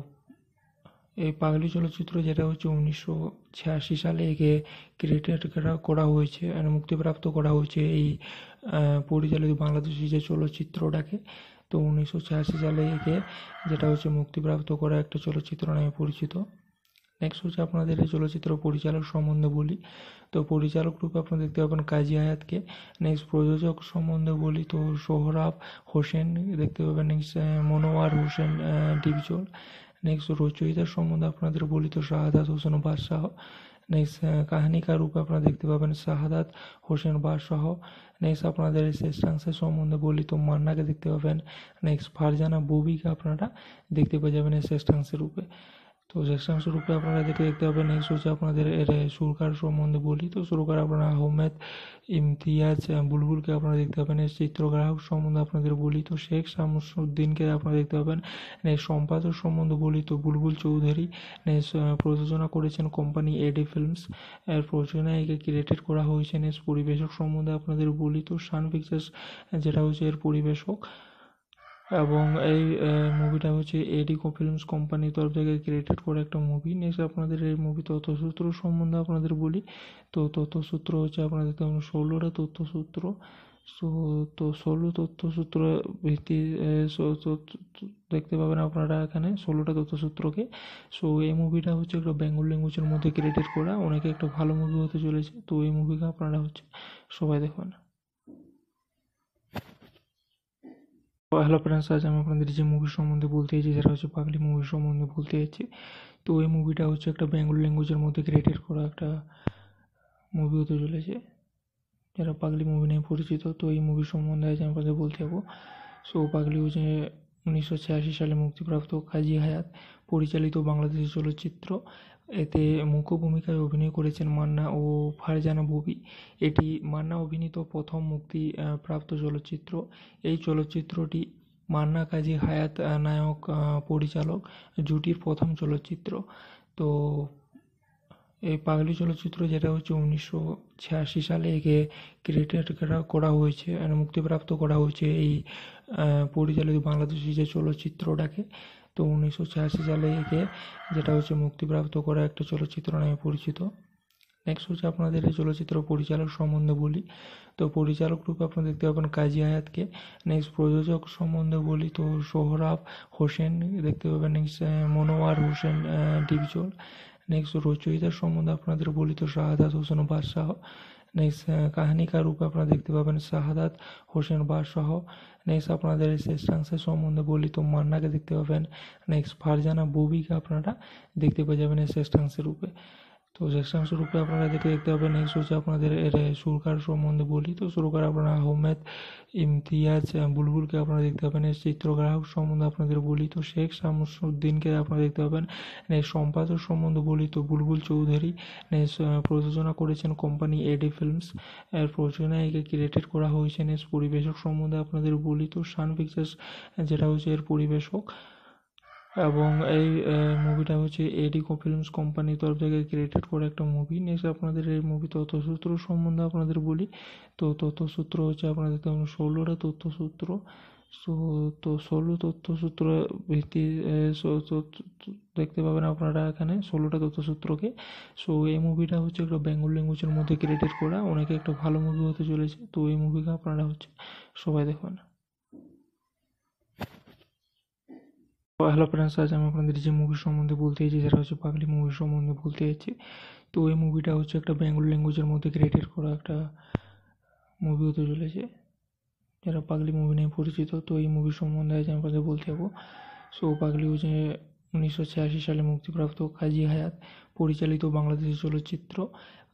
এই পাগলি চলচ্চিত্র যেটা হচ্ছে 1986 সালে একে ক্রিয়েটেড করা হয়েছে, মুক্তিপ্রাপ্ত করা হয়েছে এই পরিচালিত বাংলাদেশি যে চলচ্চিত্রটাকে। তো 1986 সালে একে যেটা হচ্ছে মুক্তিপ্রাপ্ত করা একটা চলচ্চিত্র নামে পরিচিত। নেক্সট হচ্ছে আপনাদের এই চলচ্চিত্র পরিচালক সম্বন্ধে বলি। তো পরিচালক রূপে আপনারা দেখতে পাবেন কাজী হায়াতকে। নেক্সট প্রযোজক সম্বন্ধে বলি তো সোহরাব হোসেন দেখতে পাবেন। নেক্সট মনোয়ার হোসেন ডিপজল। নেক্সট রচয়িতার সম্বন্ধে আপনাদের বলি তো শাহাদাত হোসেন বাদশাহ। নেক্সট কাহিনীকার রূপে আপনারা দেখতে পাবেন শাহাদাত হোসেন বাদশাহ। নেক্সট আপনাদের শ্রেষ্ঠাংশের সম্বন্ধে বলি তো মান্নাকে দেখতে পাবেন। নেক্সট ফারজানা ববিকে আপনারা দেখতে পেয়ে যাবেন এই শ্রেষ্ঠাংশের রূপে। তো শ্রেষ্ঠাংশ রূপে আপনারা দেখতে পাবেন। নেক্সট হচ্ছে আপনাদের এর সুরকার সম্বন্ধে বলি তো সুরকার আপনারা আহমেদ ইমতিয়াজ বুলবুলকে আপনারা দেখতে পাবেন। এর চিত্রগ্রাহক সম্বন্ধে আপনাদের বলি তো শেখ শামসুদ্দিনকে আপনারা দেখতে পাবেন। সম্পাদক সম্বন্ধে বলি তো বুলবুল চৌধুরী। প্রযোজনা করেছেন কোম্পানি এডি ফিল্মস। এর প্রযোজনায় একে ক্রিয়েটেড করা হয়েছে। পরিবেশক সম্বন্ধে আপনাদের বলি তো সান পিকচার্স যেটা হচ্ছে এর পরিবেশক, এবং এই মুভিটা হচ্ছে এডি ফিল্মস কোম্পানির তরফ থেকে ক্রিয়েটেড করা একটা মুভি। নেক্সট আপনাদের এই মুভি তথ্যসূত্র সম্বন্ধে আপনাদের বলি তো তথ্যসূত্র হচ্ছে আপনাদের 16টা তথ্যসূত্র। সো তো 16 তথ্যসূত্র ভিত্তি দেখতে পাবেন আপনারা এখানে 16টা তথ্যসূত্রকে। সো এই মুভিটা হচ্ছে একটা বেঙ্গল ল্যাঙ্গুয়েজের মধ্যে ক্রিয়েটেড করা, অনেকে একটা ভালো মুভি হতে চলেছে। তো এই মুভিকে আপনারা হচ্ছে সবাই দেখবেন। হ্যালো ফ্রেন্ডস, আজ আমি আপনাদের যে মুভি সম্বন্ধে বলতে চাইছি সেটা হচ্ছে পাগলি মুভি সম্বন্ধে বলতে চাইছি। তো এই মুভিটা হচ্ছে একটা বেঙ্গল ল্যাঙ্গুয়েজের মধ্যে ক্রিয়েটেড করা একটা মুভি হতে চলেছে, যারা পাগলি মুভি নিয়ে পরিচিত। তো এই মুভি সম্বন্ধে আজ আমি আপনাদের বলতে যাবো। সো পাগলি হচ্ছে 1986 সালে মুক্তিপ্রাপ্ত কাজী হায়াত পরিচালিত বাংলাদেশি চলচ্চিত্র। এতে মুখ্য ভূমিকায় অভিনয় করেছেন মান্না ও ফারজানা ববি। এটি মান্না অভিনীত প্রথম মুক্তি প্রাপ্ত চলচ্চিত্র। এই চলচ্চিত্রটি মান্না কাজী হায়াত নায়ক পরিচালক জুটির প্রথম চলচ্চিত্র। তো এই পাগলি চলচ্চিত্র যেটা হচ্ছে 1986 সালে একে ক্রিয়েটেড করা হয়েছে, মুক্তিপ্রাপ্ত করা হয়েছে এই পরিচালিত বাংলাদেশি যে চলচ্চিত্রটাকে। তো 1986 সালে একে যেটা হচ্ছে মুক্তিপ্রাপ্ত করা একটা চলচ্চিত্র নামে পরিচিত। নেক্সট হচ্ছে আপনাদের এই চলচ্চিত্র পরিচালক সম্বন্ধে বলি তো পরিচালক রূপে আপনারা দেখতে পাবেন কাজী হায়াতকে। নেক্সট প্রযোজক সম্বন্ধে বলি তো সোহরাব হোসেন দেখতে পাবেন। নেক্সট মনোয়ার হোসেন ডিপজল। নেক্সট রচয়িতার সম্বন্ধে আপনাদের বলি তো শাহাদাত হোসেন বাদশাহ। নেক্সট কাহিনীকার রূপে আপনারা দেখতে পাবেন শাহাদাত হোসেন বাদশাহ। নেক্সট আপনাদের শ্রেষ্ঠাংশের সম্বন্ধে বলি তো মান্নাকে দেখতে পাবেন। নেক্সট ফারজানা ববিকে আপনারা দেখতে পেয়ে যাবেন এই শ্রেষ্ঠাংশের রূপে। তো শ্রেষ্ঠাংশ রূপে আপনারা দেখতে পাবেন। নেক্সট হচ্ছে আপনাদের এর সুরকার সম্বন্ধে বলি তো সুরকার আপনারা আহমেদ ইমতিয়াজ বুলবুলকে আপনারা দেখতে পাবেন। এর চিত্রগ্রাহক সম্বন্ধে আপনাদের বলি তো শেখ শামসুদ্দিনকে আপনারা দেখতে পাবেন। সম্পাদক সম্বন্ধে বলি তো বুলবুল চৌধুরী। প্রযোজনা করেছেন কোম্পানি এডি ফিল্মস। এর প্রযোজনায় একে ক্রিয়েটেড করা হয়েছে। পরিবেশক সম্বন্ধে আপনাদের বলি তো সান পিকচার্স যেটা হচ্ছে এর পরিবেশক, এবং এই মুভিটা হচ্ছে এডি ফিল্মস কোম্পানির তরফ থেকে ক্রিয়েটেড করা একটা মুভি। নেক্সট আপনাদের এই মুভি তথ্যসূত্র সম্বন্ধে আপনাদের বলি তো তথ্যসূত্র হচ্ছে আপনাদের 16টা তথ্যসূত্র। সো তো 16 তথ্যসূত্র ভিত্তি দেখতে পাবেন আপনারা এখানে 16টা তথ্যসূত্রকে। সো এই মুভিটা হচ্ছে একটা বেঙ্গল ল্যাঙ্গুয়েজের মধ্যে ক্রিয়েটেড করা, অনেকে একটা ভালো মুভি হতে চলেছে। তো এই মুভিকে আপনারা হচ্ছে সবাই দেখবেন। হ্যালো ফ্রেন্ডস, আজ আমি আপনাদের যে মুভি সম্বন্ধে বলতে চাইছি সেটা হচ্ছে পাগলি মুভি সম্বন্ধে বলতে চাইছি। তো এই মুভিটা হচ্ছে একটা বেঙ্গল ল্যাঙ্গুয়েজের মধ্যে ক্রিয়েটেড করা একটা মুভি হতে চলেছে, যারা পাগলি মুভি নিয়ে পরিচিত। তো এই মুভি সম্বন্ধে আজ আমি আপনাদের বলতে যাবো। সো পাগলি হচ্ছে 1986 সালে মুক্তিপ্রাপ্ত কাজী হায়াত পরিচালিত বাংলাদেশি চলচ্চিত্র।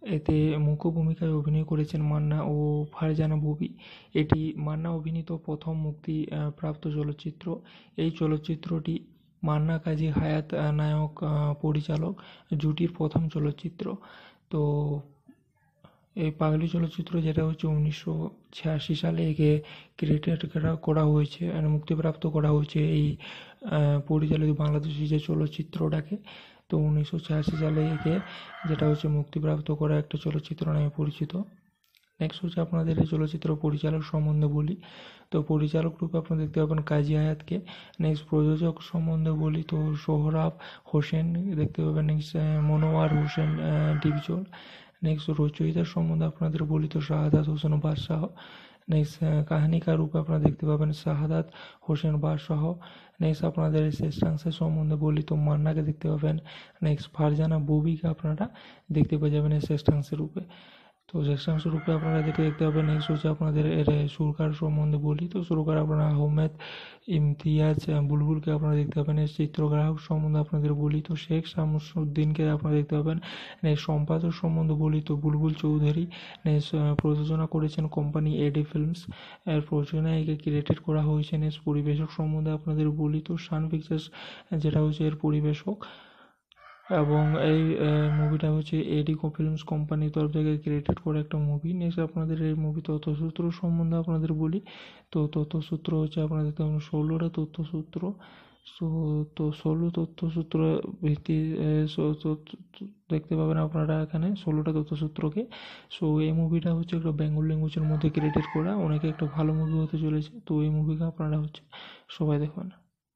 এতে মুখ্য ভূমিকায় অভিনয় করেছেন মান্না ও ফারজানা ববি। এটি মান্না অভিনীত প্রথম মুক্তি প্রাপ্ত চলচ্চিত্র। এই চলচ্চিত্রটি মান্না কাজী হায়াৎ নায়ক পরিচালক জুটির প্রথম চলচ্চিত্র। তো এই পাগলি চলচ্চিত্র যেটা হচ্ছে 1986 সালে একে ক্রিয়েটেড করা হয়েছে, মুক্তিপ্রাপ্ত করা হয়েছে এই পরিচালিত বাংলাদেশি যে চলচ্চিত্রটাকে। তো 1986 সালে একে যেটা হচ্ছে মুক্তিপ্রাপ্ত করা একটা চলচ্চিত্র নামে পরিচিত। নেক্সট হচ্ছে আপনাদের এই চলচ্চিত্র পরিচালক সম্বন্ধে বলি। তো পরিচালক রূপে আপনারা দেখতে পাবেন কাজী হায়াতকে। নেক্সট প্রযোজক সম্বন্ধে বলি তো সোহরাব হোসেন দেখতে পাবেন। নেক্সট মনোয়ার হোসেন ডিপজল। নেক্সট রচয়িতার সম্বন্ধে আপনাদের বলি তো শাহাদাত হোসেন বাদশাহ। নেক্সট কাহিনীকার রূপে আপনারা দেখতে পাবেন শাহাদাত হোসেন বাদশাহ। নেক্সট আপনাদের শ্রেষ্ঠাংশের সম্বন্ধে বলি তো মান্নাকে দেখতে পাবেন। নেক্সট ফারজানা ববিকে আপনারা দেখতে পেয়ে যাবেন এই শ্রেষ্ঠাংশের রূপে। তো শ্রেষ্ঠাংশ রূপে আপনারা দেখতে পাবেন। নেক্সট হচ্ছে আপনাদের এর সুরকার সম্বন্ধে বলি তো সুরকার আপনারা আহমেদ ইমতিয়াজ বুলবুলকে আপনারা দেখতে পাবেন। এর চিত্রগ্রাহক সম্বন্ধে আপনাদের বলি তো শেখ শামসুদ্দিনকে আপনারা দেখতে পাবেন। নেক্সট সম্পাদক সম্বন্ধে বলি তো বুলবুল চৌধুরী। নেক্সট প্রযোজনা করেছেন কোম্পানি এডি ফিল্মস। এর প্রযোজনায় একে ক্রিয়েটেড করা হয়েছে। নেক্সট পরিবেশক সম্বন্ধে আপনাদের বলি তো সান পিকচার্স যেটা হচ্ছে এর পরিবেশক, এবং এই মুভিটা হচ্ছে এডি ফিল্মস কোম্পানির তরফ থেকে ক্রিয়েটেড করা একটা মুভি। নেক্সট আপনাদের এই মুভি তথ্যসূত্র সম্বন্ধে আপনাদের বলি তো তথ্যসূত্র হচ্ছে আপনাদের 16টা তথ্যসূত্র। সো তো 16 তথ্যসূত্র ভিত্তি দেখতে পাবেন আপনারা এখানে 16টা তথ্যসূত্রকে। সো এই মুভিটা হচ্ছে একটা বেঙ্গল ল্যাঙ্গুয়েজের মধ্যে ক্রিয়েটেড করা, অনেকে একটা ভালো মুভি হতে চলেছে। তো এই মুভিকে আপনারা হচ্ছে সবাই দেখবেন।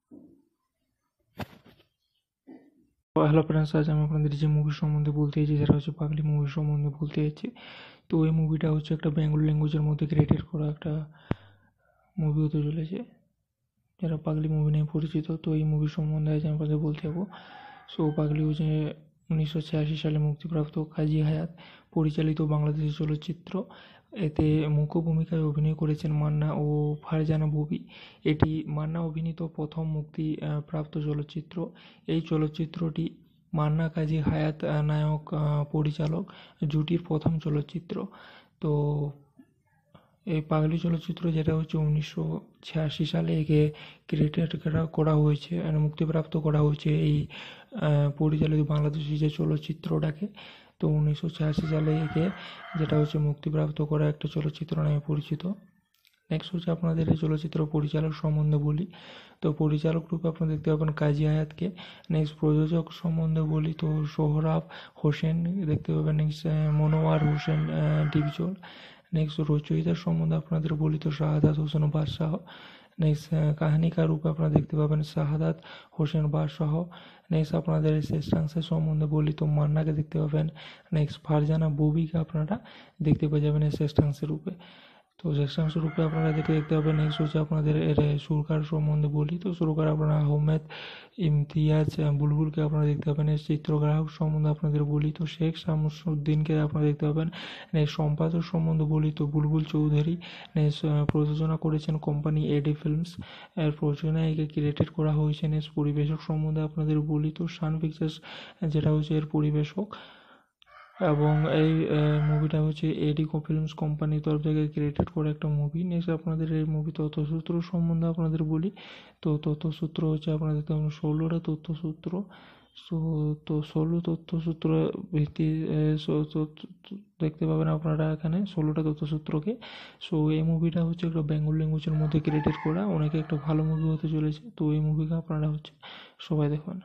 হ্যালো ফ্রেন্ডস, আজ আমি আপনাদের যে মুভি সম্বন্ধে বলতে চাইছি সেটা হচ্ছে পাগলি মুভি সম্বন্ধে বলতে চাইছি। তো এই মুভিটা হচ্ছে একটা বেঙ্গল ল্যাঙ্গুয়েজের মধ্যে ক্রিয়েটেড করা একটা মুভি হতে চলেছে, যারা পাগলি মুভি নিয়ে পরিচিত। তো এই মুভি সম্বন্ধে আজ আমি আপনাদের বলতে যাবো। সো পাগলি হচ্ছে 1986 সালে মুক্তিপ্রাপ্ত কাজী হায়াৎ পরিচালিত বাংলাদেশি চলচ্চিত্র। এতে মুখ্য ভূমিকায় অভিনয় করেছেন মান্না ও ফারজানা ববি। এটি মান্না অভিনীত প্রথম মুক্তি প্রাপ্ত চলচ্চিত্র। এই চলচ্চিত্রটি মান্না কাজী হায়াৎ নায়ক পরিচালক জুটির প্রথম চলচ্চিত্র। তো এই পাগলি চলচ্চিত্র যেটা হচ্ছে 1986 সালে একে ক্রিয়েটেড করা হয়েছে, মুক্তিপ্রাপ্ত করা হয়েছে এই পরিচালিত বাংলাদেশি যে চলচ্চিত্রটাকে। তো 1986 সালে একে যেটা হচ্ছে মুক্তিপ্রাপ্ত করা একটা চলচ্চিত্র নামে পরিচিত। নেক্সট হচ্ছে আপনাদের এই চলচ্চিত্র পরিচালক সম্বন্ধে বলি তো পরিচালক রূপে আপনারা দেখতে পাবেন কাজী হায়াতকে। নেক্সট প্রযোজক সম্বন্ধে বলি তো সোহরাব হোসেন দেখতে পাবেন। নেক্সট মনোয়ার হোসেন ডিপজল। নেক্সট রচয়িতার সম্বন্ধে আপনাদের বলি তো শাহাদাত হোসেন বাদশাহ। নেক্সট কাহিনীকার রূপে আপনারা দেখতে পাবেন শাহাদাত হোসেন বাদশাহ। নেক্সট আপনাদের শ্রেষ্ঠাংশের সম্বন্ধে বলি তো মান্নাকে দেখতে পাবেন। নেক্সট ফারজানা ববিকে আপনারা দেখতে পেয়ে যাবেন এই শ্রেষ্ঠাংশের রূপে। তো শ্রেষ্ঠাংশ রূপে আপনারা দেখতে পাবেন। নেক্সট হচ্ছে আপনাদের এর সুরকার সম্বন্ধে বলি তো সুরকার আপনারা আহমেদ ইমতিয়াজ বুলবুলকে আপনারা দেখতে পাবেন। এর চিত্রগ্রাহক সম্বন্ধে আপনাদের বলি তো শেখ শামসুদ্দিনকে আপনারা দেখতে পাবেন। নেক্সট সম্পাদক সম্বন্ধে বলি তো বুলবুল চৌধুরী। নেক্সট প্রযোজনা করেছেন কোম্পানি এডি ফিল্মস। এর প্রযোজনায় একে ক্রিয়েটেড করা হয়েছে। নেক্সট পরিবেশক সম্বন্ধে আপনাদের বলি তো সান পিকচার্স যেটা হচ্ছে এর পরিবেশক, এবং এই মুভিটা হচ্ছে এডি ফিল্মস কোম্পানির তরফ থেকে ক্রিয়েটেড করা একটা মুভি। নেক্সট আপনাদের এই মুভি তথ্যসূত্র সম্বন্ধে আপনাদের বলি তো তথ্যসূত্র হচ্ছে আপনাদের 16টা তথ্যসূত্র। সো তো 16 তথ্যসূত্র ভিত্তি দেখতে পাবেন আপনারা এখানে 16টা তথ্যসূত্রকে। সো এই মুভিটা হচ্ছে একটা বেঙ্গল ল্যাঙ্গুয়েজের মধ্যে ক্রিয়েটেড করা, অনেকে একটা ভালো মুভি হতে চলেছে। তো এই মুভিকে আপনারা হচ্ছে সবাই দেখবেন।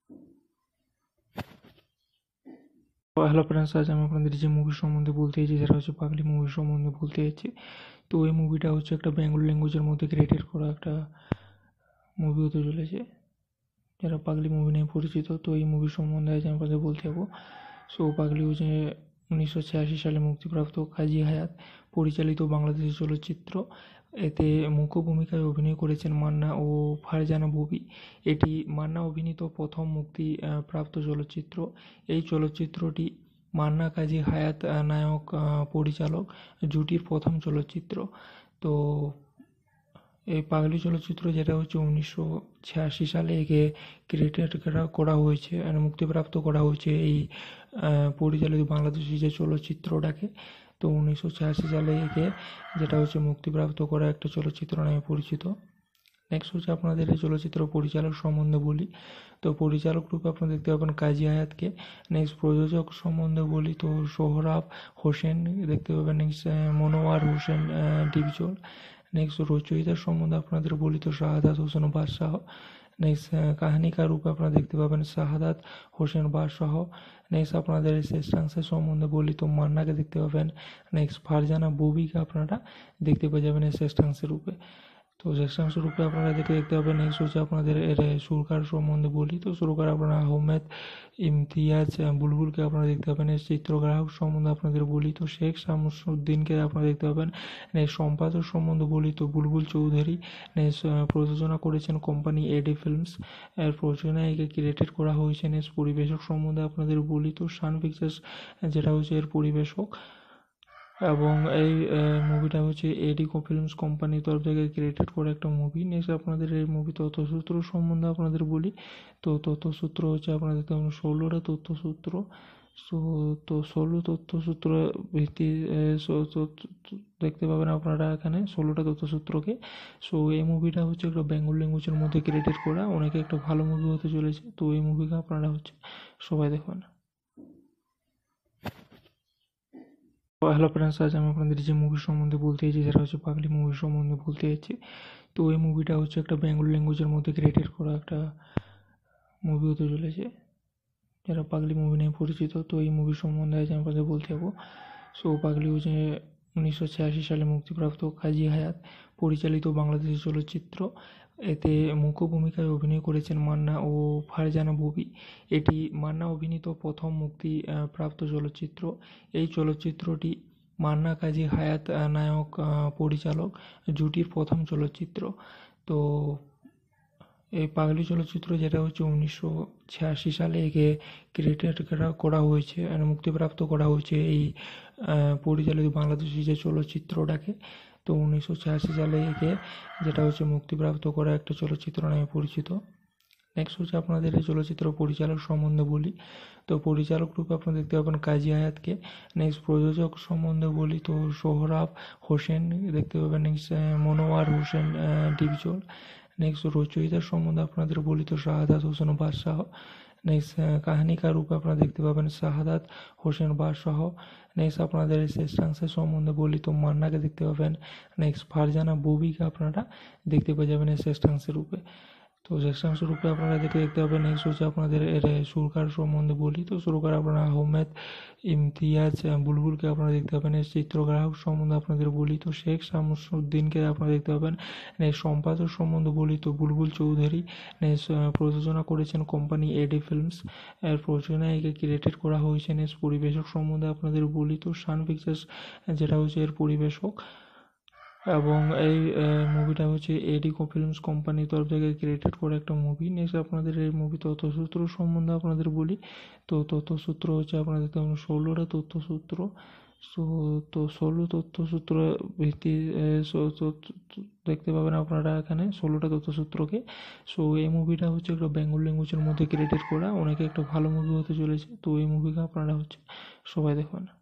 হ্যালো ফ্রেন্ডস, আজ আমি আপনাদের যে মুভি সম্বন্ধে বলতে চাইছি সেটা হচ্ছে পাগলি মুভি সম্বন্ধে বলতে চাইছি। তো এই মুভিটা হচ্ছে একটা বেঙ্গল ল্যাঙ্গুয়েজের মধ্যে ক্রিয়েটেড করা একটা মুভি হতে চলেছে, যারা পাগলি মুভি নিয়ে পরিচিত। তো এই মুভি সম্বন্ধে আজ আমি আপনাদের বলতে যাবো। সো পাগলি হচ্ছে 1986 সালে মুক্তিপ্রাপ্ত কাজী হায়াৎ পরিচালিত বাংলাদেশি চলচ্চিত্র। এতে মুখ্য ভূমিকায় অভিনয় করেছেন মান্না ও ফারজানা ববি। এটি মান্না অভিনীত প্রথম মুক্তি প্রাপ্ত চলচ্চিত্র। এই চলচ্চিত্রটি মান্না কাজী হায়াৎ নায়ক পরিচালক জুটির প্রথম চলচ্চিত্র। তো এই পাগলি চলচ্চিত্র যেটা হচ্ছে 1986 সালে একে ক্রিয়েটেড করা হয়েছে আর মুক্তিপ্রাপ্ত করা হয়েছে এই পরিচালিত বাংলাদেশি যে চলচ্চিত্রটাকে। তো 1986 সালে একে যেটা হচ্ছে মুক্তিপ্রাপ্ত করা একটা চলচ্চিত্র নামে পরিচিত। নেক্সট হচ্ছে আপনাদের এই চলচ্চিত্র পরিচালক সম্বন্ধে বলি। তো পরিচালক রূপে আপনারা দেখতে পাবেন কাজী হায়াতকে। নেক্সট প্রযোজক সম্বন্ধে বলি তো সোহরাব হোসেন দেখতে পাবেন। নেক্সট মনোয়ার হোসেন ডিপজল। নেক্সট রচয়িতার সম্বন্ধে আপনাদের বলি তো শাহাদাত হোসেন বাদশাহ। নেক্সট কাহিনীকার রূপে আপনারা দেখতে পাবেন শাহাদাত হোসেন বাদশাহ। নেক্সট আপনাদের শ্রেষ্ঠাংশের সম্বন্ধে বলি তো মান্নাকে দেখতে পাবেন। নেক্সট ফারজানা ববিকে আপনারা দেখতে পেয়ে যাবেন এই শ্রেষ্ঠাংশের রূপে। তো শ্রেষ্ঠাংশ রূপে আপনারা দেখতে পাবেন। নেক্সট হচ্ছে আপনাদের এর সুরকার সম্বন্ধে বলি তো সুরকার আপনারা আহমেদ ইমতিয়াজ বুলবুলকে আপনারা দেখতে পাবেন। এর চিত্রগ্রাহক সম্বন্ধে আপনাদের বলি তো শেখ শামসুদ্দিনকে আপনারা দেখতে পাবেন। নেক্সট সম্পাদক সম্বন্ধে বলি তো বুলবুল চৌধুরী। নেক্সট প্রযোজনা করেছেন কোম্পানি এডি ফিল্মস। এর প্রযোজনায় একে ক্রিয়েটেড করা হয়েছে। নেক্সট পরিবেশক সম্বন্ধে আপনাদের বলি তো সান পিকচার্স যেটা হচ্ছে এর পরিবেশক, এবং এই মুভিটা হচ্ছে এডি ফিল্মস কোম্পানির তরফ থেকে ক্রিয়েটেড করা একটা মুভি। নেক্সট আপনাদের এই মুভি তথ্যসূত্র সম্বন্ধে আপনাদের বলি তো তথ্যসূত্র হচ্ছে আপনাদের তেমন 16টা তথ্যসূত্র। সো তো 16 তথ্যসূত্র ভিত্তি দেখতে পাবেন আপনারা এখানে 16টা তথ্যসূত্রকে। সো এই মুভিটা হচ্ছে একটা বেঙ্গল ল্যাঙ্গুয়েজের মধ্যে ক্রিয়েটেড করা, অনেকে একটা ভালো মুভি হতে চলেছে। তো এই মুভিকে আপনারা হচ্ছে সবাই দেখবেন। হ্যালো ফ্রেন্ডস, আজ আমি আপনাদের যে মুভির সম্বন্ধে বলতে চাইছি সেটা হচ্ছে পাগলি মুভির সম্বন্ধে বলতে চাইছি। তো এই মুভিটা হচ্ছে একটা বেঙ্গল ল্যাঙ্গুয়েজের মধ্যে ক্রিয়েটেড করা একটা মুভি হতে চলেছে, যারা পাগলি মুভি নিয়ে পরিচিত। তো এই মুভির সম্বন্ধে আজ আমি আপনাদের বলতে যাবো। সো পাগলি হচ্ছে 1986 সালে মুক্তিপ্রাপ্ত কাজী হায়াত পরিচালিত বাংলাদেশি চলচ্চিত্র। এতে মুখ্য ভূমিকায় অভিনয় করেছেন মান্না ও ফারজানা ববি। এটি মান্না অভিনীত প্রথম মুক্তি প্রাপ্ত চলচ্চিত্র। এই চলচ্চিত্রটি মান্না কাজী হায়াত নায়ক পরিচালক জুটির প্রথম চলচ্চিত্র। তো এই পাগলি চলচ্চিত্র যেটা হচ্ছে 1986 সালে একে ক্রিয়েটেড করা হয়েছে আর মুক্তিপ্রাপ্ত করা হয়েছে এই পরিচালিত বাংলাদেশি যে চলচ্চিত্রটাকে। তো 1986 সালে একে যেটা হচ্ছে মুক্তিপ্রাপ্ত করা একটা চলচ্চিত্র নামে পরিচিত। নেক্সট হচ্ছে আপনাদের এই চলচ্চিত্র পরিচালক সম্বন্ধে বলি তো পরিচালক রূপে আপনারা দেখতে পাবেন কাজী হায়াতকে। নেক্সট প্রযোজক সম্বন্ধে বলি তো সোহরাব হোসেন দেখতে পাবেন। নেক্সট মনোয়ার হোসেন ডিপজল। নেক্সট রচয়িতার সম্বন্ধে আপনাদের বলি তো শাহাদাত হোসেন বাদশাহ। নেক্সট কাহিনীকার রূপে আপনারা দেখতে পাবেন শাহাদাত হোসেন বাদশাহ। নেক্সট আপনাদের শ্রেষ্ঠাংশের সম্বন্ধে বলি তো মান্নাকে দেখতে পাবেন। নেক্সট ফারজানা ববিকে আপনারা দেখতে পেয়ে যাবেন এই শ্রেষ্ঠাংশের রূপে। তো শ্রেষ্ঠাংশ রূপে আপনারা দেখতে পাবেন। নেক্সট হচ্ছে আপনাদের এর সুরকার সম্বন্ধে বলি তো সুরকার আপনারা আহমেদ ইমতিয়াজ বুলবুলকে আপনারা দেখতে পাবেন। এর চিত্রগ্রাহক সম্বন্ধে আপনাদের বলি তো শেখ শামসুদ্দিনকে আপনারা দেখতে পাবেন। নেক্সট সম্পাদক সম্বন্ধে বলি তো বুলবুল চৌধুরী। নেক্সট প্রযোজনা করেছেন কোম্পানি এডি ফিল্মস। এর প্রযোজনায় একে ক্রিয়েটেড করা হয়েছে। নেক্সট পরিবেশক সম্বন্ধে আপনাদের বলি তো সান পিকচার্স যেটা হচ্ছে এর পরিবেশক, এবং এই মুভিটা হচ্ছে এডি ফিল্মস কোম্পানির তরফ থেকে ক্রিয়েটেড করা একটা মুভি। নেক্সট আপনাদের এই মুভি তথ্যসূত্র সম্বন্ধে আপনাদের বলি তো তথ্যসূত্র হচ্ছে আপনাদের তেমন 16টা তথ্যসূত্র। সো তো 16 তথ্যসূত্র ভিত্তি দেখতে পাবেন আপনারা এখানে 16টা তথ্যসূত্রকে। সো এই মুভিটা হচ্ছে একটা বেঙ্গল ল্যাঙ্গুয়েজের মধ্যে ক্রিয়েটেড করা, অনেকে একটা ভালো মুভি হতে চলেছে। তো এই মুভিকে আপনারা হচ্ছে সবাই দেখবেন।